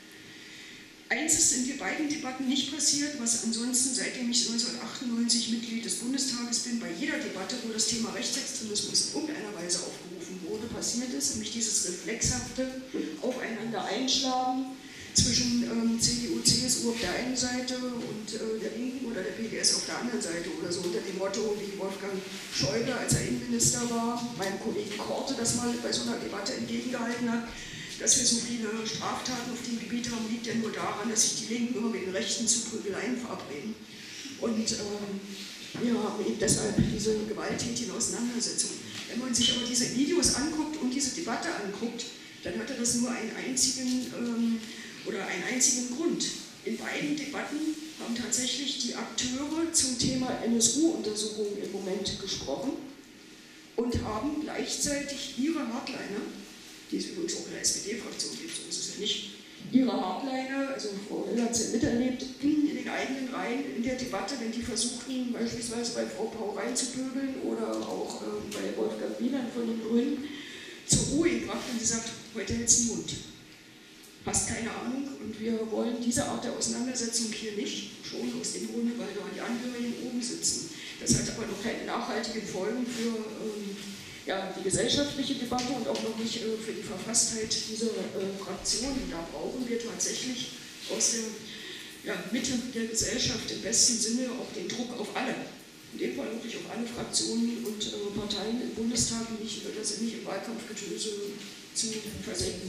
Eins ist in den beiden Debatten nicht passiert, was ansonsten, seitdem ich neunzehnhundertachtundneunzig Mitglied des Bundestages bin, bei jeder Debatte, wo das Thema Rechtsextremismus in irgendeiner Weise aufgerufen wurde, passiert ist, nämlich dieses reflexhafte Aufeinander einschlagen zwischen ähm, C D U, C S U auf der einen Seite und äh, der Linken oder der P D S auf der anderen Seite oder so unter dem Motto, wie Wolfgang Schäuble, als er Innenminister war, meinem Kollegen Korte das mal bei so einer Debatte entgegengehalten hat. Dass wir so viele Straftaten auf dem Gebiet haben, liegt ja nur daran, dass sich die Linken immer mit den Rechten zu Prügeleien verabreden. Und ähm, wir haben eben deshalb diese gewalttätigen Auseinandersetzungen. Wenn man sich aber diese Videos anguckt und diese Debatte anguckt, dann hatte das nur einen einzigen, ähm, oder einen einzigen Grund. In beiden Debatten haben tatsächlich die Akteure zum Thema N S U-Untersuchungen im Moment gesprochen und haben gleichzeitig ihre Hardliner, die es übrigens auch in der S P D-Fraktion gibt, so ist es ja nicht, ihre Hardliner, also Frau Will hat es ja miterlebt, in den eigenen Reihen in der Debatte, wenn die versuchten, beispielsweise bei Frau Pau reinzupöbeln oder auch äh, bei Wolfgang Wieland von den Grünen, zur Ruhe gebracht und gesagt, heute hältst du den Mund. Hast keine Ahnung und wir wollen diese Art der Auseinandersetzung hier nicht, schon aus dem Grunde, weil da die Angehörigen oben sitzen. Das hat aber noch keine nachhaltigen Folgen für ähm, ja, die gesellschaftliche Debatte und auch noch nicht äh, für die Verfasstheit dieser äh, Fraktionen. Da brauchen wir tatsächlich aus der ja, Mitte der Gesellschaft im besten Sinne auch den Druck auf alle. In dem Fall wirklich auf alle Fraktionen und äh, Parteien im Bundestag, nicht, äh, das nicht im Wahlkampfgetöse zu versenken.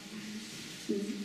Mhm.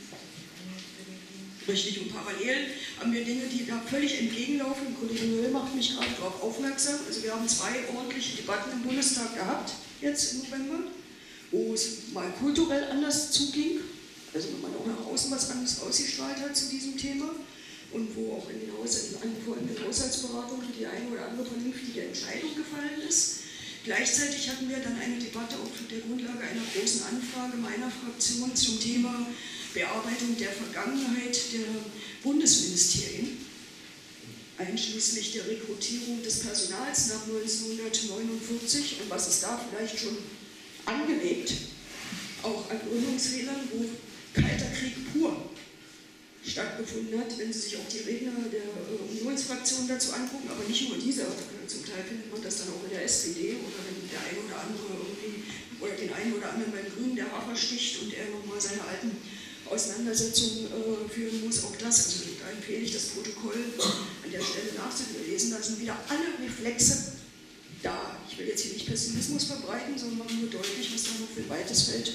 Richtig, und parallel haben wir Dinge, die da völlig entgegenlaufen. Kollege Möll macht mich gerade darauf aufmerksam. Also wir haben zwei ordentliche Debatten im Bundestag gehabt, jetzt im November, wo es mal kulturell anders zuging, also wenn man auch nach außen was anderes ausgestrahlt hat zu diesem Thema und wo auch in den, Haus in den folgenden Haushaltsberatungen die eine oder andere vernünftige Entscheidung gefallen ist. Gleichzeitig hatten wir dann eine Debatte auf der Grundlage einer großen Anfrage meiner Fraktion zum Thema Bearbeitung der Vergangenheit der Bundesministerien, einschließlich der Rekrutierung des Personals nach neunzehnhundertneunundvierzig und was ist da vielleicht schon angelegt, auch an Gründungsfehlern, wo Kalter Krieg pur stattgefunden hat, wenn Sie sich auch die Redner der äh, Unionsfraktion dazu angucken, aber nicht nur diese, zum Teil findet man das dann auch in der S P D oder wenn der eine oder andere irgendwie, oder den einen oder anderen beim Grünen der Hafer sticht und er nochmal seine alten Auseinandersetzungen äh, führen muss, auch das, also da empfehle ich das Protokoll an der Stelle nachzulesen, da sind wieder alle Reflexe da. Ich will jetzt hier nicht Pessimismus verbreiten, sondern mache nur deutlich, was da noch für ein weites Feld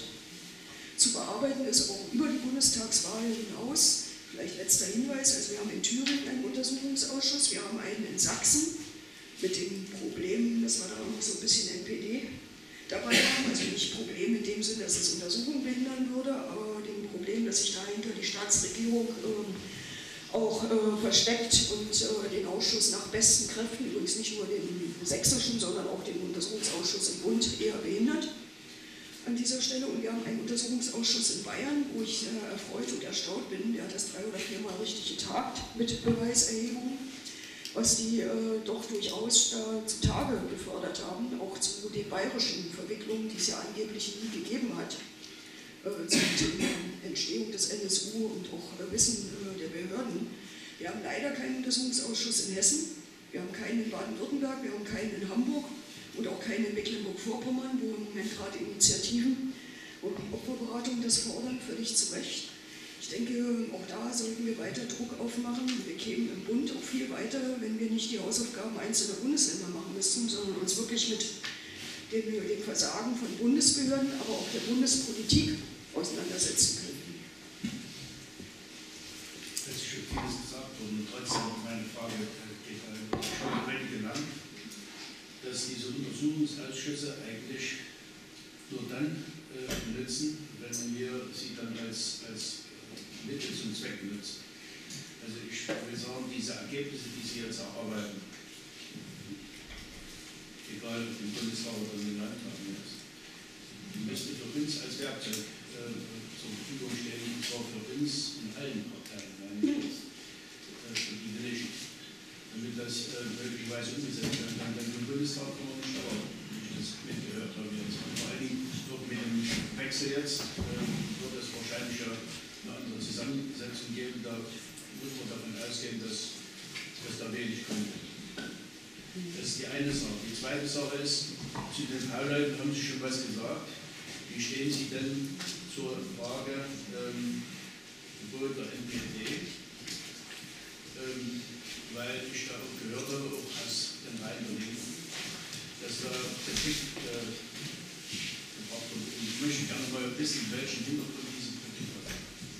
zu bearbeiten ist, auch über die Bundestagswahl hinaus. Vielleicht letzter Hinweis, also wir haben in Thüringen einen Untersuchungsausschuss, wir haben einen in Sachsen mit dem Problem, dass wir da auch noch so ein bisschen N P D dabei haben, also nicht Problem in dem Sinne, dass es Untersuchungen behindern würde, aber dem Problem, dass sich dahinter die Staatsregierung äh, auch äh, versteckt und äh, den Ausschuss nach besten Kräften, übrigens nicht nur den sächsischen, sondern auch den Untersuchungsausschuss im Bund eher behindert an dieser Stelle. Und wir haben einen Untersuchungsausschuss in Bayern, wo ich sehr erfreut und erstaunt bin, der hat das drei oder viermal richtig getagt mit Beweiserhebungen, was die äh, doch durchaus äh, zutage gefördert haben, auch zu den bayerischen Verwicklungen, die es ja angeblich nie gegeben hat, äh, zur Entstehung des N S U und auch äh, Wissen äh, der Behörden. Wir haben leider keinen Untersuchungsausschuss in Hessen, wir haben keinen in Baden-Württemberg, wir haben keinen in Hamburg und auch keinen in Mecklenburg-Vorpommern, wo im Moment gerade Initiativen und Opferberatungen das fordern, völlig zu Recht. Ich denke, auch da sollten wir weiter Druck aufmachen. Wir kämen im Bund auch viel weiter, wenn wir nicht die Hausaufgaben einzelner Bundesländer machen müssten, sondern uns wirklich mit dem, dem Versagen von Bundesbehörden, aber auch der Bundespolitik auseinandersetzen könnten. Es ist schon vieles gesagt worden, trotzdem noch meine Frage geht schon einige genannt, dass diese Untersuchungsausschüsse eigentlich nur dann äh, nützen, wenn wir sie dann als, als Mittel zum Zweck nutzen. Also ich will sagen, diese Ergebnisse, die Sie jetzt erarbeiten, egal ob im Bundestag oder in den Landtagen ist, die müssten für uns als Werkzeug äh, zur Verfügung stehen, und zwar für uns in allen Parteien, äh, die will ich, damit das äh, möglicherweise umgesetzt werden kann. Denn im Bundestag kann man nicht dauern, wie ich das mitgehört habe jetzt. Und vor allen Dingen mit dem Wechsel jetzt äh, wird es wahrscheinlich ja eine andere Zusammensetzung geben, da muss man davon ausgehen, dass, dass da wenig kommt. Das ist die eine Sache. Die zweite Sache ist, zu den Bauleuten haben Sie schon was gesagt. Wie stehen Sie denn zur Frage ähm, Gebot der N P D? Ähm, weil ich da auch gehört habe, auch aus den Reihen der Linken, dass da Kritik äh, gebracht wird. Und ich möchte gerne mal wissen, welchen Hintergrund diese Kritik hat.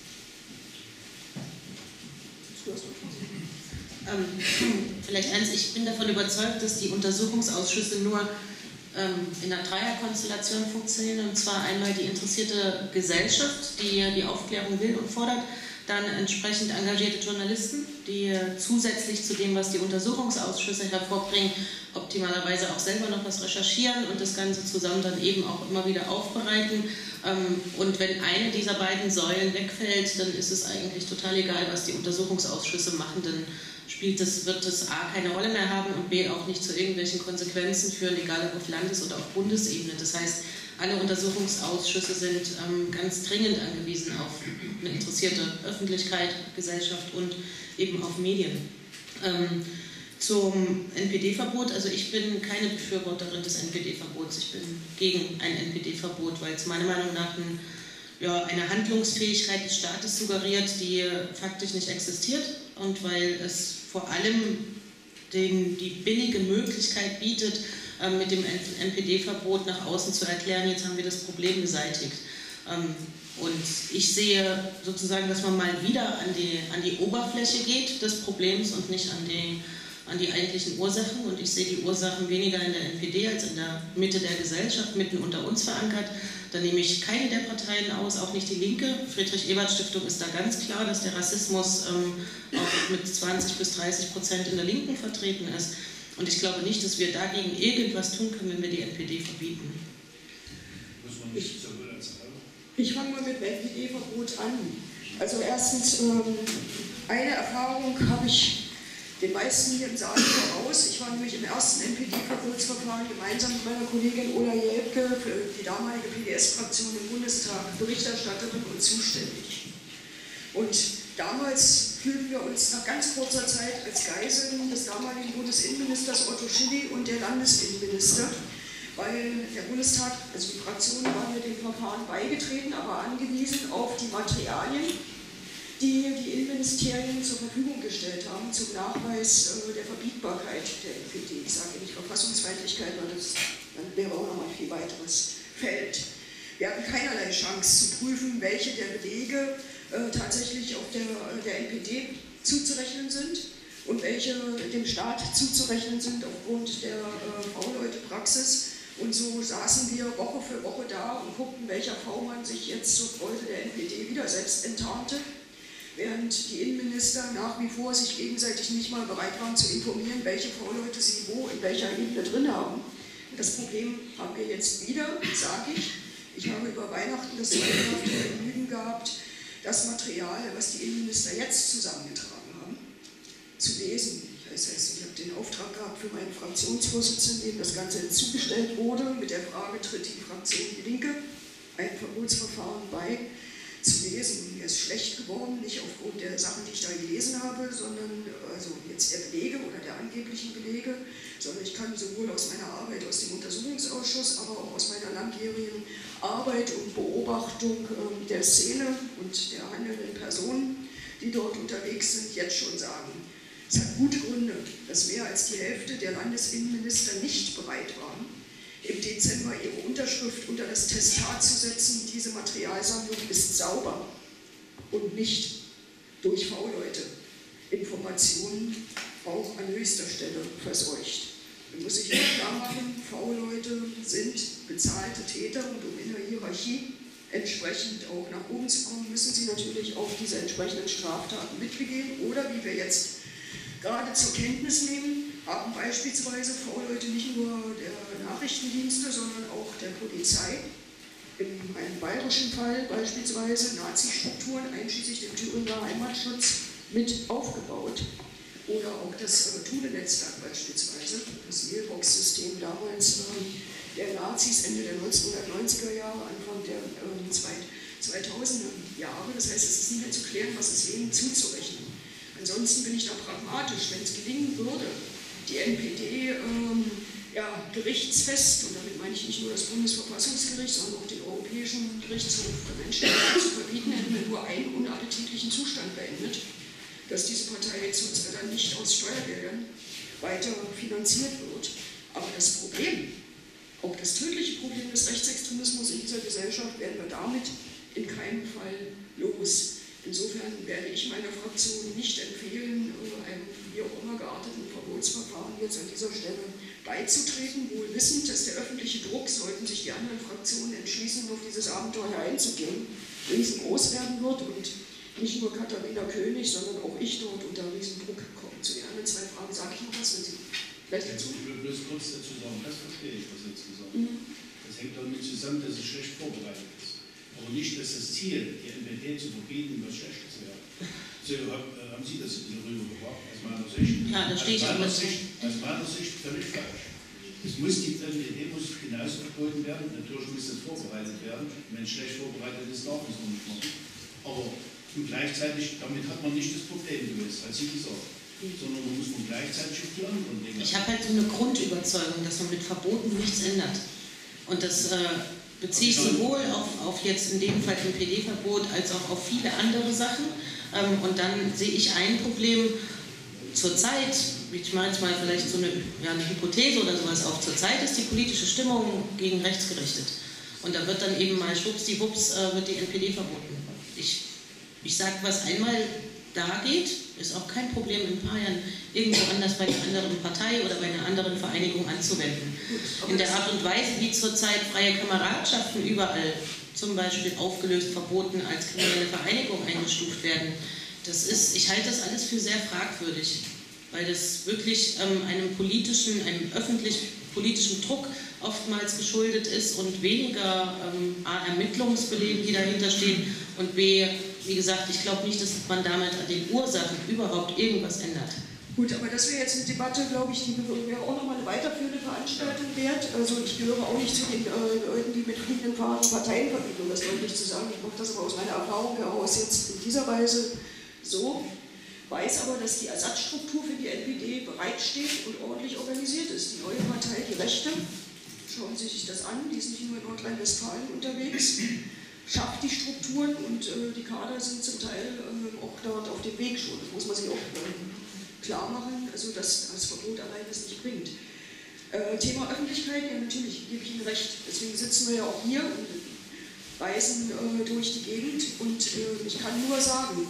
Ähm, vielleicht eins, ich bin davon überzeugt, dass die Untersuchungsausschüsse nur ähm, in einer Dreierkonstellation funktionieren, und zwar einmal die interessierte Gesellschaft, die die Aufklärung will und fordert, dann entsprechend engagierte Journalisten, die zusätzlich zu dem, was die Untersuchungsausschüsse hervorbringen, optimalerweise auch selber noch was recherchieren und das Ganze zusammen dann eben auch immer wieder aufbereiten. Und wenn eine dieser beiden Säulen wegfällt, dann ist es eigentlich total egal, was die Untersuchungsausschüsse machen, dann spielt das, wird das A keine Rolle mehr haben und B auch nicht zu irgendwelchen Konsequenzen führen, egal ob auf Landes- oder auf Bundesebene. Das heißt, alle Untersuchungsausschüsse sind ähm, ganz dringend angewiesen auf eine interessierte Öffentlichkeit, Gesellschaft und eben auf Medien. Ähm, zum N P D-Verbot, also ich bin keine Befürworterin des N P D-Verbots, ich bin gegen ein N P D-Verbot, weil es meiner Meinung nach ein, ja, eine Handlungsfähigkeit des Staates suggeriert, die faktisch nicht existiert und weil es vor allem den, die billige Möglichkeit bietet, mit dem N P D-Verbot nach außen zu erklären, jetzt haben wir das Problem beseitigt. Und ich sehe sozusagen, dass man mal wieder an die, an die Oberfläche geht des Problems und nicht an die, an die eigentlichen Ursachen. Und ich sehe die Ursachen weniger in der N P D als in der Mitte der Gesellschaft, mitten unter uns verankert. Da nehme ich keine der Parteien aus, auch nicht die Linke. Friedrich-Ebert-Stiftung ist da ganz klar, dass der Rassismus ähm, auch mit zwanzig bis dreißig Prozent in der Linken vertreten ist. Und ich glaube nicht, dass wir dagegen irgendwas tun können, wenn wir die N P D verbieten. Muss man nicht sowohl als auch. Ich fange mal mit dem N P D-Verbot an. Also erstens, ähm, eine Erfahrung habe ich den meisten hier im Saal voraus. Ich war nämlich im ersten N P D-Verbotsverfahren gemeinsam mit meiner Kollegin Ola Jelpke für die damalige P D S-Fraktion im Bundestag Berichterstatterin und zuständig. Und damals fühlten wir uns nach ganz kurzer Zeit als Geiseln des damaligen Bundesinnenministers Otto Schily und der Landesinnenminister, weil der Bundestag, also die Fraktionen waren ja dem Verfahren beigetreten, aber angewiesen auf die Materialien, die die Innenministerien zur Verfügung gestellt haben zum Nachweis äh, der Verbietbarkeit der N P D. Ich sage nicht Verfassungsfeindlichkeit, weil das dann wäre auch noch ein viel weiteres Feld. Wir hatten keinerlei Chance zu prüfen, welche der Belege äh, tatsächlich auf der, äh, der N P D zuzurechnen sind und welche dem Staat zuzurechnen sind aufgrund der äh, V-Leute-Praxis. Und so saßen wir Woche für Woche da und guckten, welcher V-Mann sich jetzt zur Freude der N P D wieder selbst enttarnte, während die Innenminister nach wie vor sich gegenseitig nicht mal bereit waren zu informieren, welche V-Leute sie wo in welcher Ebene drin haben. Das Problem haben wir jetzt wieder, sage ich. Ich habe über Weihnachten das zweifelhafte Vergnügen gehabt, das Material, was die Innenminister jetzt zusammengetragen haben, zu lesen. Das heißt, ich habe den Auftrag gehabt für meinen Fraktionsvorsitzenden, dem das Ganze zugestellt wurde, mit der Frage, tritt die Fraktion Die Linke ein Verbotsverfahren bei, zu lesen. Mir ist schlecht geworden, nicht aufgrund der Sachen, die ich da gelesen habe, sondern also jetzt der Belege oder der angeblichen Belege, sondern ich kann sowohl aus meiner Arbeit aus dem Untersuchungsausschuss, aber auch aus meiner langjährigen Arbeit und Beobachtung äh, der Szene und der handelnden Personen, die dort unterwegs sind, jetzt schon sagen. Es hat gute Gründe, dass mehr als die Hälfte der Landesinnenminister nicht bereit waren, im Dezember ihre Unterschrift unter das Testat zu setzen, diese Materialsammlung ist sauber und nicht durch V-Leute Informationen auch an höchster Stelle verseucht. Man muss sich klar machen, V-Leute sind bezahlte Täter und um in der Hierarchie entsprechend auch nach oben zu kommen, müssen sie natürlich auch diese entsprechenden Straftaten mitbegehen oder, wie wir jetzt gerade zur Kenntnis nehmen, haben beispielsweise V-Leute nicht nur der Nachrichtendienste, sondern auch der Polizei, in einem bayerischen Fall beispielsweise Nazi-Strukturen einschließlich dem Thüringer Heimatschutz mit aufgebaut. Oder auch das äh, Thule-Netzwerk beispielsweise, das Mailbox-System damals äh, der Nazis Ende der neunzehnhundertneunziger Jahre, Anfang der äh, zweitausender Jahre. Das heißt, es ist nicht mehr zu klären, was ist wem zuzurechnen. Ansonsten bin ich da pragmatisch, wenn es gelingen würde, die N P D ähm, ja, gerichtsfest, und damit meine ich nicht nur das Bundesverfassungsgericht, sondern auch den Europäischen Gerichtshof für Menschenrechte zu verbieten, hätten wir nur einen unappetitlichen Zustand beendet, dass diese Partei jetzt dann nicht aus Steuergeldern weiter finanziert wird. Aber das Problem, auch das tödliche Problem des Rechtsextremismus in dieser Gesellschaft, werden wir damit in keinem Fall los. Insofern werde ich meiner Fraktion nicht empfehlen, einem wie auch immer gearteten Verbotsverfahren jetzt an dieser Stelle beizutreten, wohl wissend, dass der öffentliche Druck, sollten sich die anderen Fraktionen entschließen, auf dieses Abenteuer einzugehen, riesengroß werden wird und nicht nur Katharina König, sondern auch ich dort unter Riesendruck kommen. Zu den anderen zwei Fragen sage ich noch was, wenn Sie vielleicht dazu. Ich will bloß kurz dazu sagen, das verstehe ich, was jetzt gesagt wird. Mhm. Das hängt damit zusammen, dass es schlecht vorbereitet ist. Aber nicht, dass das Ziel, die N P D zu verbieten, was Schlechtes wäre. So, äh, haben Sie das ein bisschen rübergebracht, aus meiner Sicht? Ja, da stehe ich aus auch meiner dazu. Sicht, aus meiner Sicht völlig falsch. Es muss, die N P D muss genauso verboten werden, natürlich muss das vorbereitet werden. Wenn es schlecht vorbereitet ist, darf es noch nicht machen. Aber und gleichzeitig, damit hat man nicht das Problem gelöst, als Sie gesagt haben, sondern man muss man gleichzeitig auf die anderen Dinge. Ich habe halt so eine Grundüberzeugung, dass man mit Verboten nichts ändert. Und das äh, beziehe ich sowohl auf, auf jetzt in dem Fall N P D-Verbot als auch auf viele andere Sachen. Ähm, und dann sehe ich ein Problem zurzeit, ich mache jetzt mal vielleicht so eine, ja, eine Hypothese oder sowas auf, zurzeit ist die politische Stimmung gegen rechts gerichtet. Und da wird dann eben mal schwuppsdiwupps äh, wird die N P D verboten. Ich, ich sage, was einmal da geht, ist auch kein Problem in ein paar Jahren irgendwo anders bei einer anderen Partei oder bei einer anderen Vereinigung anzuwenden. In der Art und Weise, wie zurzeit freie Kameradschaften überall zum Beispiel aufgelöst, verboten, als kriminelle Vereinigung eingestuft werden, das ist, ich halte das alles für sehr fragwürdig. weil das wirklich ähm, einem politischen, einem öffentlich-politischen Druck oftmals geschuldet ist und weniger ähm, A, Ermittlungsbelegen, die dahinter stehen, und B, wie gesagt, ich glaube nicht, dass man damit an den Ursachen überhaupt irgendwas ändert. Gut, aber das wäre jetzt eine Debatte, glaube ich, die wäre auch nochmal eine weiterführende Veranstaltung wert. Also ich gehöre auch nicht zu den äh, Leuten, die mit fliegenden Fahnen Parteien verbieten, um das deutlich zu sagen. Ich mache das aber aus meiner Erfahrung heraus jetzt in dieser Weise so. Weiß aber, dass die Ersatzstruktur für die N P D bereitsteht und ordentlich organisiert ist. Die neue Partei, die Rechte, schauen Sie sich das an, die ist nicht nur in Nordrhein-Westfalen unterwegs, schafft die Strukturen und äh, die Kader sind zum Teil äh, auch dort auf dem Weg schon. Das muss man sich auch äh, klar machen, also dass das Verbot allein das nicht bringt. Äh, Thema Öffentlichkeit, ja natürlich gebe ich Ihnen recht, deswegen sitzen wir ja auch hier und reisen äh, durch die Gegend und äh, ich kann nur sagen,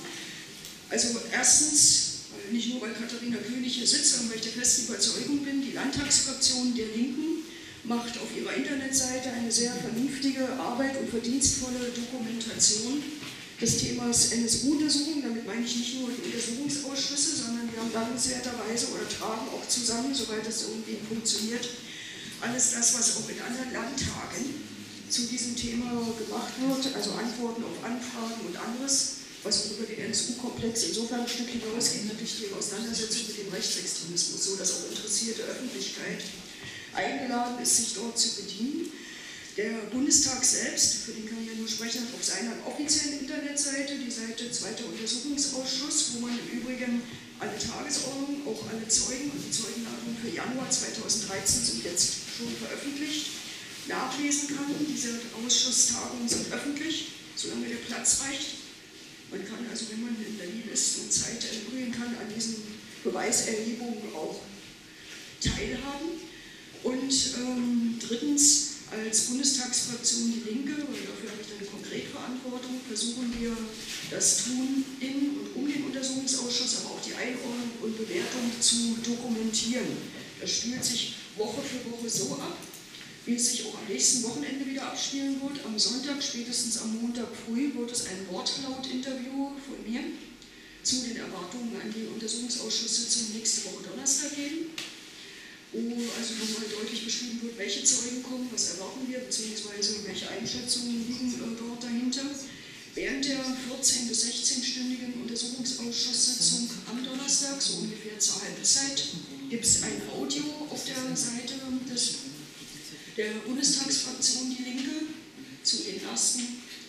also erstens, nicht nur weil Katharina König hier sitzt, sondern weil ich der festen Überzeugung bin, die Landtagsfraktion der Linken macht auf ihrer Internetseite eine sehr vernünftige Arbeit und verdienstvolle Dokumentation des Themas N S U-Untersuchung. Damit meine ich nicht nur die Untersuchungsausschüsse, sondern wir haben dankenswerterweise oder tragen auch zusammen, soweit das irgendwie funktioniert, alles das, was auch in anderen Landtagen zu diesem Thema gemacht wird, also Antworten auf Anfragen und anderes, was über den N S U-Komplex insofern ein Stück hinausgeht, natürlich die Auseinandersetzung mit dem Rechtsextremismus, so dass auch interessierte Öffentlichkeit eingeladen ist, sich dort zu bedienen. Der Bundestag selbst, für den kann ich ja nur sprechen, hat auf seiner offiziellen Internetseite die Seite Zweiter Untersuchungsausschuss, wo man im Übrigen alle Tagesordnungen, auch alle Zeugen und die Zeugenladungen für Januar zweitausenddreizehn sind jetzt schon veröffentlicht, nachlesen kann. Diese Ausschusstagungen sind öffentlich, solange der Platz reicht. Man kann also, wenn man in Berlin ist und Zeit erübrigen kann, an diesen Beweiserhebungen auch teilhaben. Und ähm, drittens, als Bundestagsfraktion Die Linke, weil dafür habe ich eine Konkretverantwortung, versuchen wir das Tun in und um den Untersuchungsausschuss, aber auch die Einordnung und Bewertung zu dokumentieren. Das spielt sich Woche für Woche so ab, wie es sich auch am nächsten Wochenende wieder abspielen wird. Am Sonntag, spätestens am Montag früh, wird es ein Wortlaut-Interview von mir zu den Erwartungen an die Untersuchungsausschusssitzung nächste Woche Donnerstag geben, wo also nochmal deutlich beschrieben wird, welche Zeugen kommen, was erwarten wir, beziehungsweise welche Einschätzungen liegen äh, dort dahinter. Während der vierzehn- bis sechzehnstündigen Untersuchungsausschusssitzung am Donnerstag, so ungefähr zur Halbzeit, gibt es ein Audio auf der Seite des der Bundestagsfraktion Die Linke zu den ersten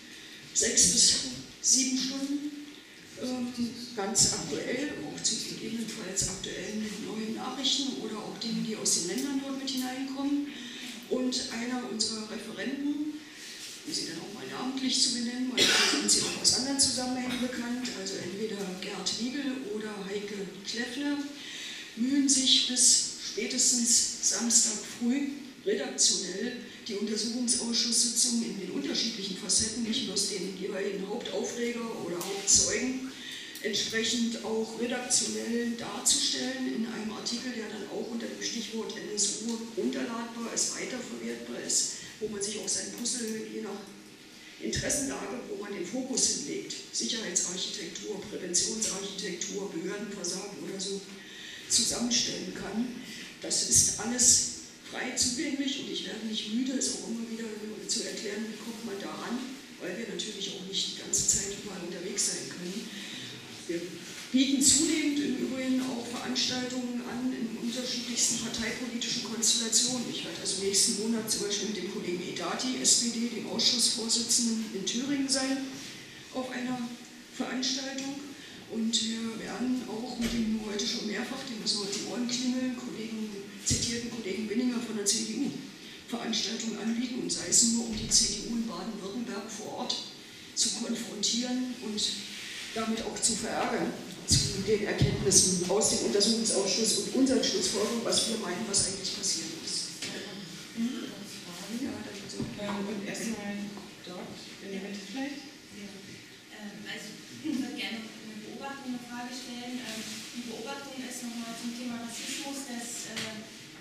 sechs bis sieben Stunden, ähm, ganz aktuell, auch zu gegebenenfalls aktuellen neuen Nachrichten oder auch Dingen, die aus den Ländern dort mit hineinkommen. Und einer unserer Referenten, um sie dann auch mal namentlich zu benennen, weil dann sind sie auch aus anderen Zusammenhängen bekannt, also entweder Gerd Wiegel oder Heike Kleffner, mühen sich bis spätestens Samstag früh redaktionell die Untersuchungsausschusssitzungen in den unterschiedlichen Facetten, nicht bloß den jeweiligen Hauptaufreger oder Hauptzeugen, entsprechend auch redaktionell darzustellen in einem Artikel, der dann auch unter dem Stichwort N S U runterladbar ist, weiterverwertbar ist, wo man sich auch sein Puzzle je nach Interessenlage, wo man den Fokus hinlegt, Sicherheitsarchitektur, Präventionsarchitektur, Behördenversagen oder so, zusammenstellen kann. Das ist alles frei zugänglich und ich werde nicht müde, es auch immer wieder zu erklären, wie kommt man da ran, weil wir natürlich auch nicht die ganze Zeit überall unterwegs sein können. Wir bieten zunehmend im Übrigen auch Veranstaltungen an in unterschiedlichsten parteipolitischen Konstellationen. Ich werde also nächsten Monat zum Beispiel mit dem Kollegen Edati, S P D, dem Ausschussvorsitzenden in Thüringen sein, auf einer Veranstaltung. Und wir werden auch mit dem heute schon mehrfach, dem müssen wir die Ohren klingeln, Kollegen, zitierten Kollegen Binninger von der C D U Veranstaltungen anbieten, und sei es nur, um die C D U in Baden-Württemberg vor Ort zu konfrontieren und damit auch zu verärgern zu den Erkenntnissen aus dem Untersuchungsausschuss und unseren Schlussfolgerungen, was wir meinen, was eigentlich passiert ist. Mhm. Ja, dann so. Ähm, und erstmal dort in der Mitte vielleicht. Ja. Ähm, also ich würde gerne eine Beobachtung, eine Frage stellen. Ähm, die Beobachtung ist nochmal zum Thema Rassismus, dass äh,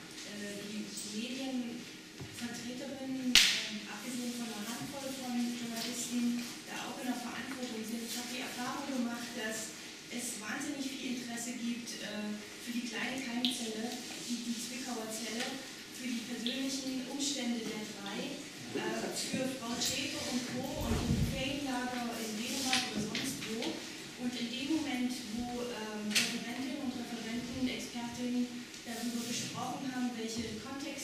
äh, die Medienvertreterinnen, äh, abgesehen von einer Handvoll von Journalisten, da auch in der Verantwortung sind. Ich habe die Erfahrung gemacht, dass es wahnsinnig viel Interesse gibt äh, für für die kleine Keimzelle, die, die Zwickauer Zelle, für die persönlichen Umstände der drei, äh, für Frau Schäfer und Co. und im Ferienlager in Dänemark oder sonst wo. Und in dem Moment, wo ähm, Referentinnen und Referenten, Expertinnen darüber gesprochen haben, welche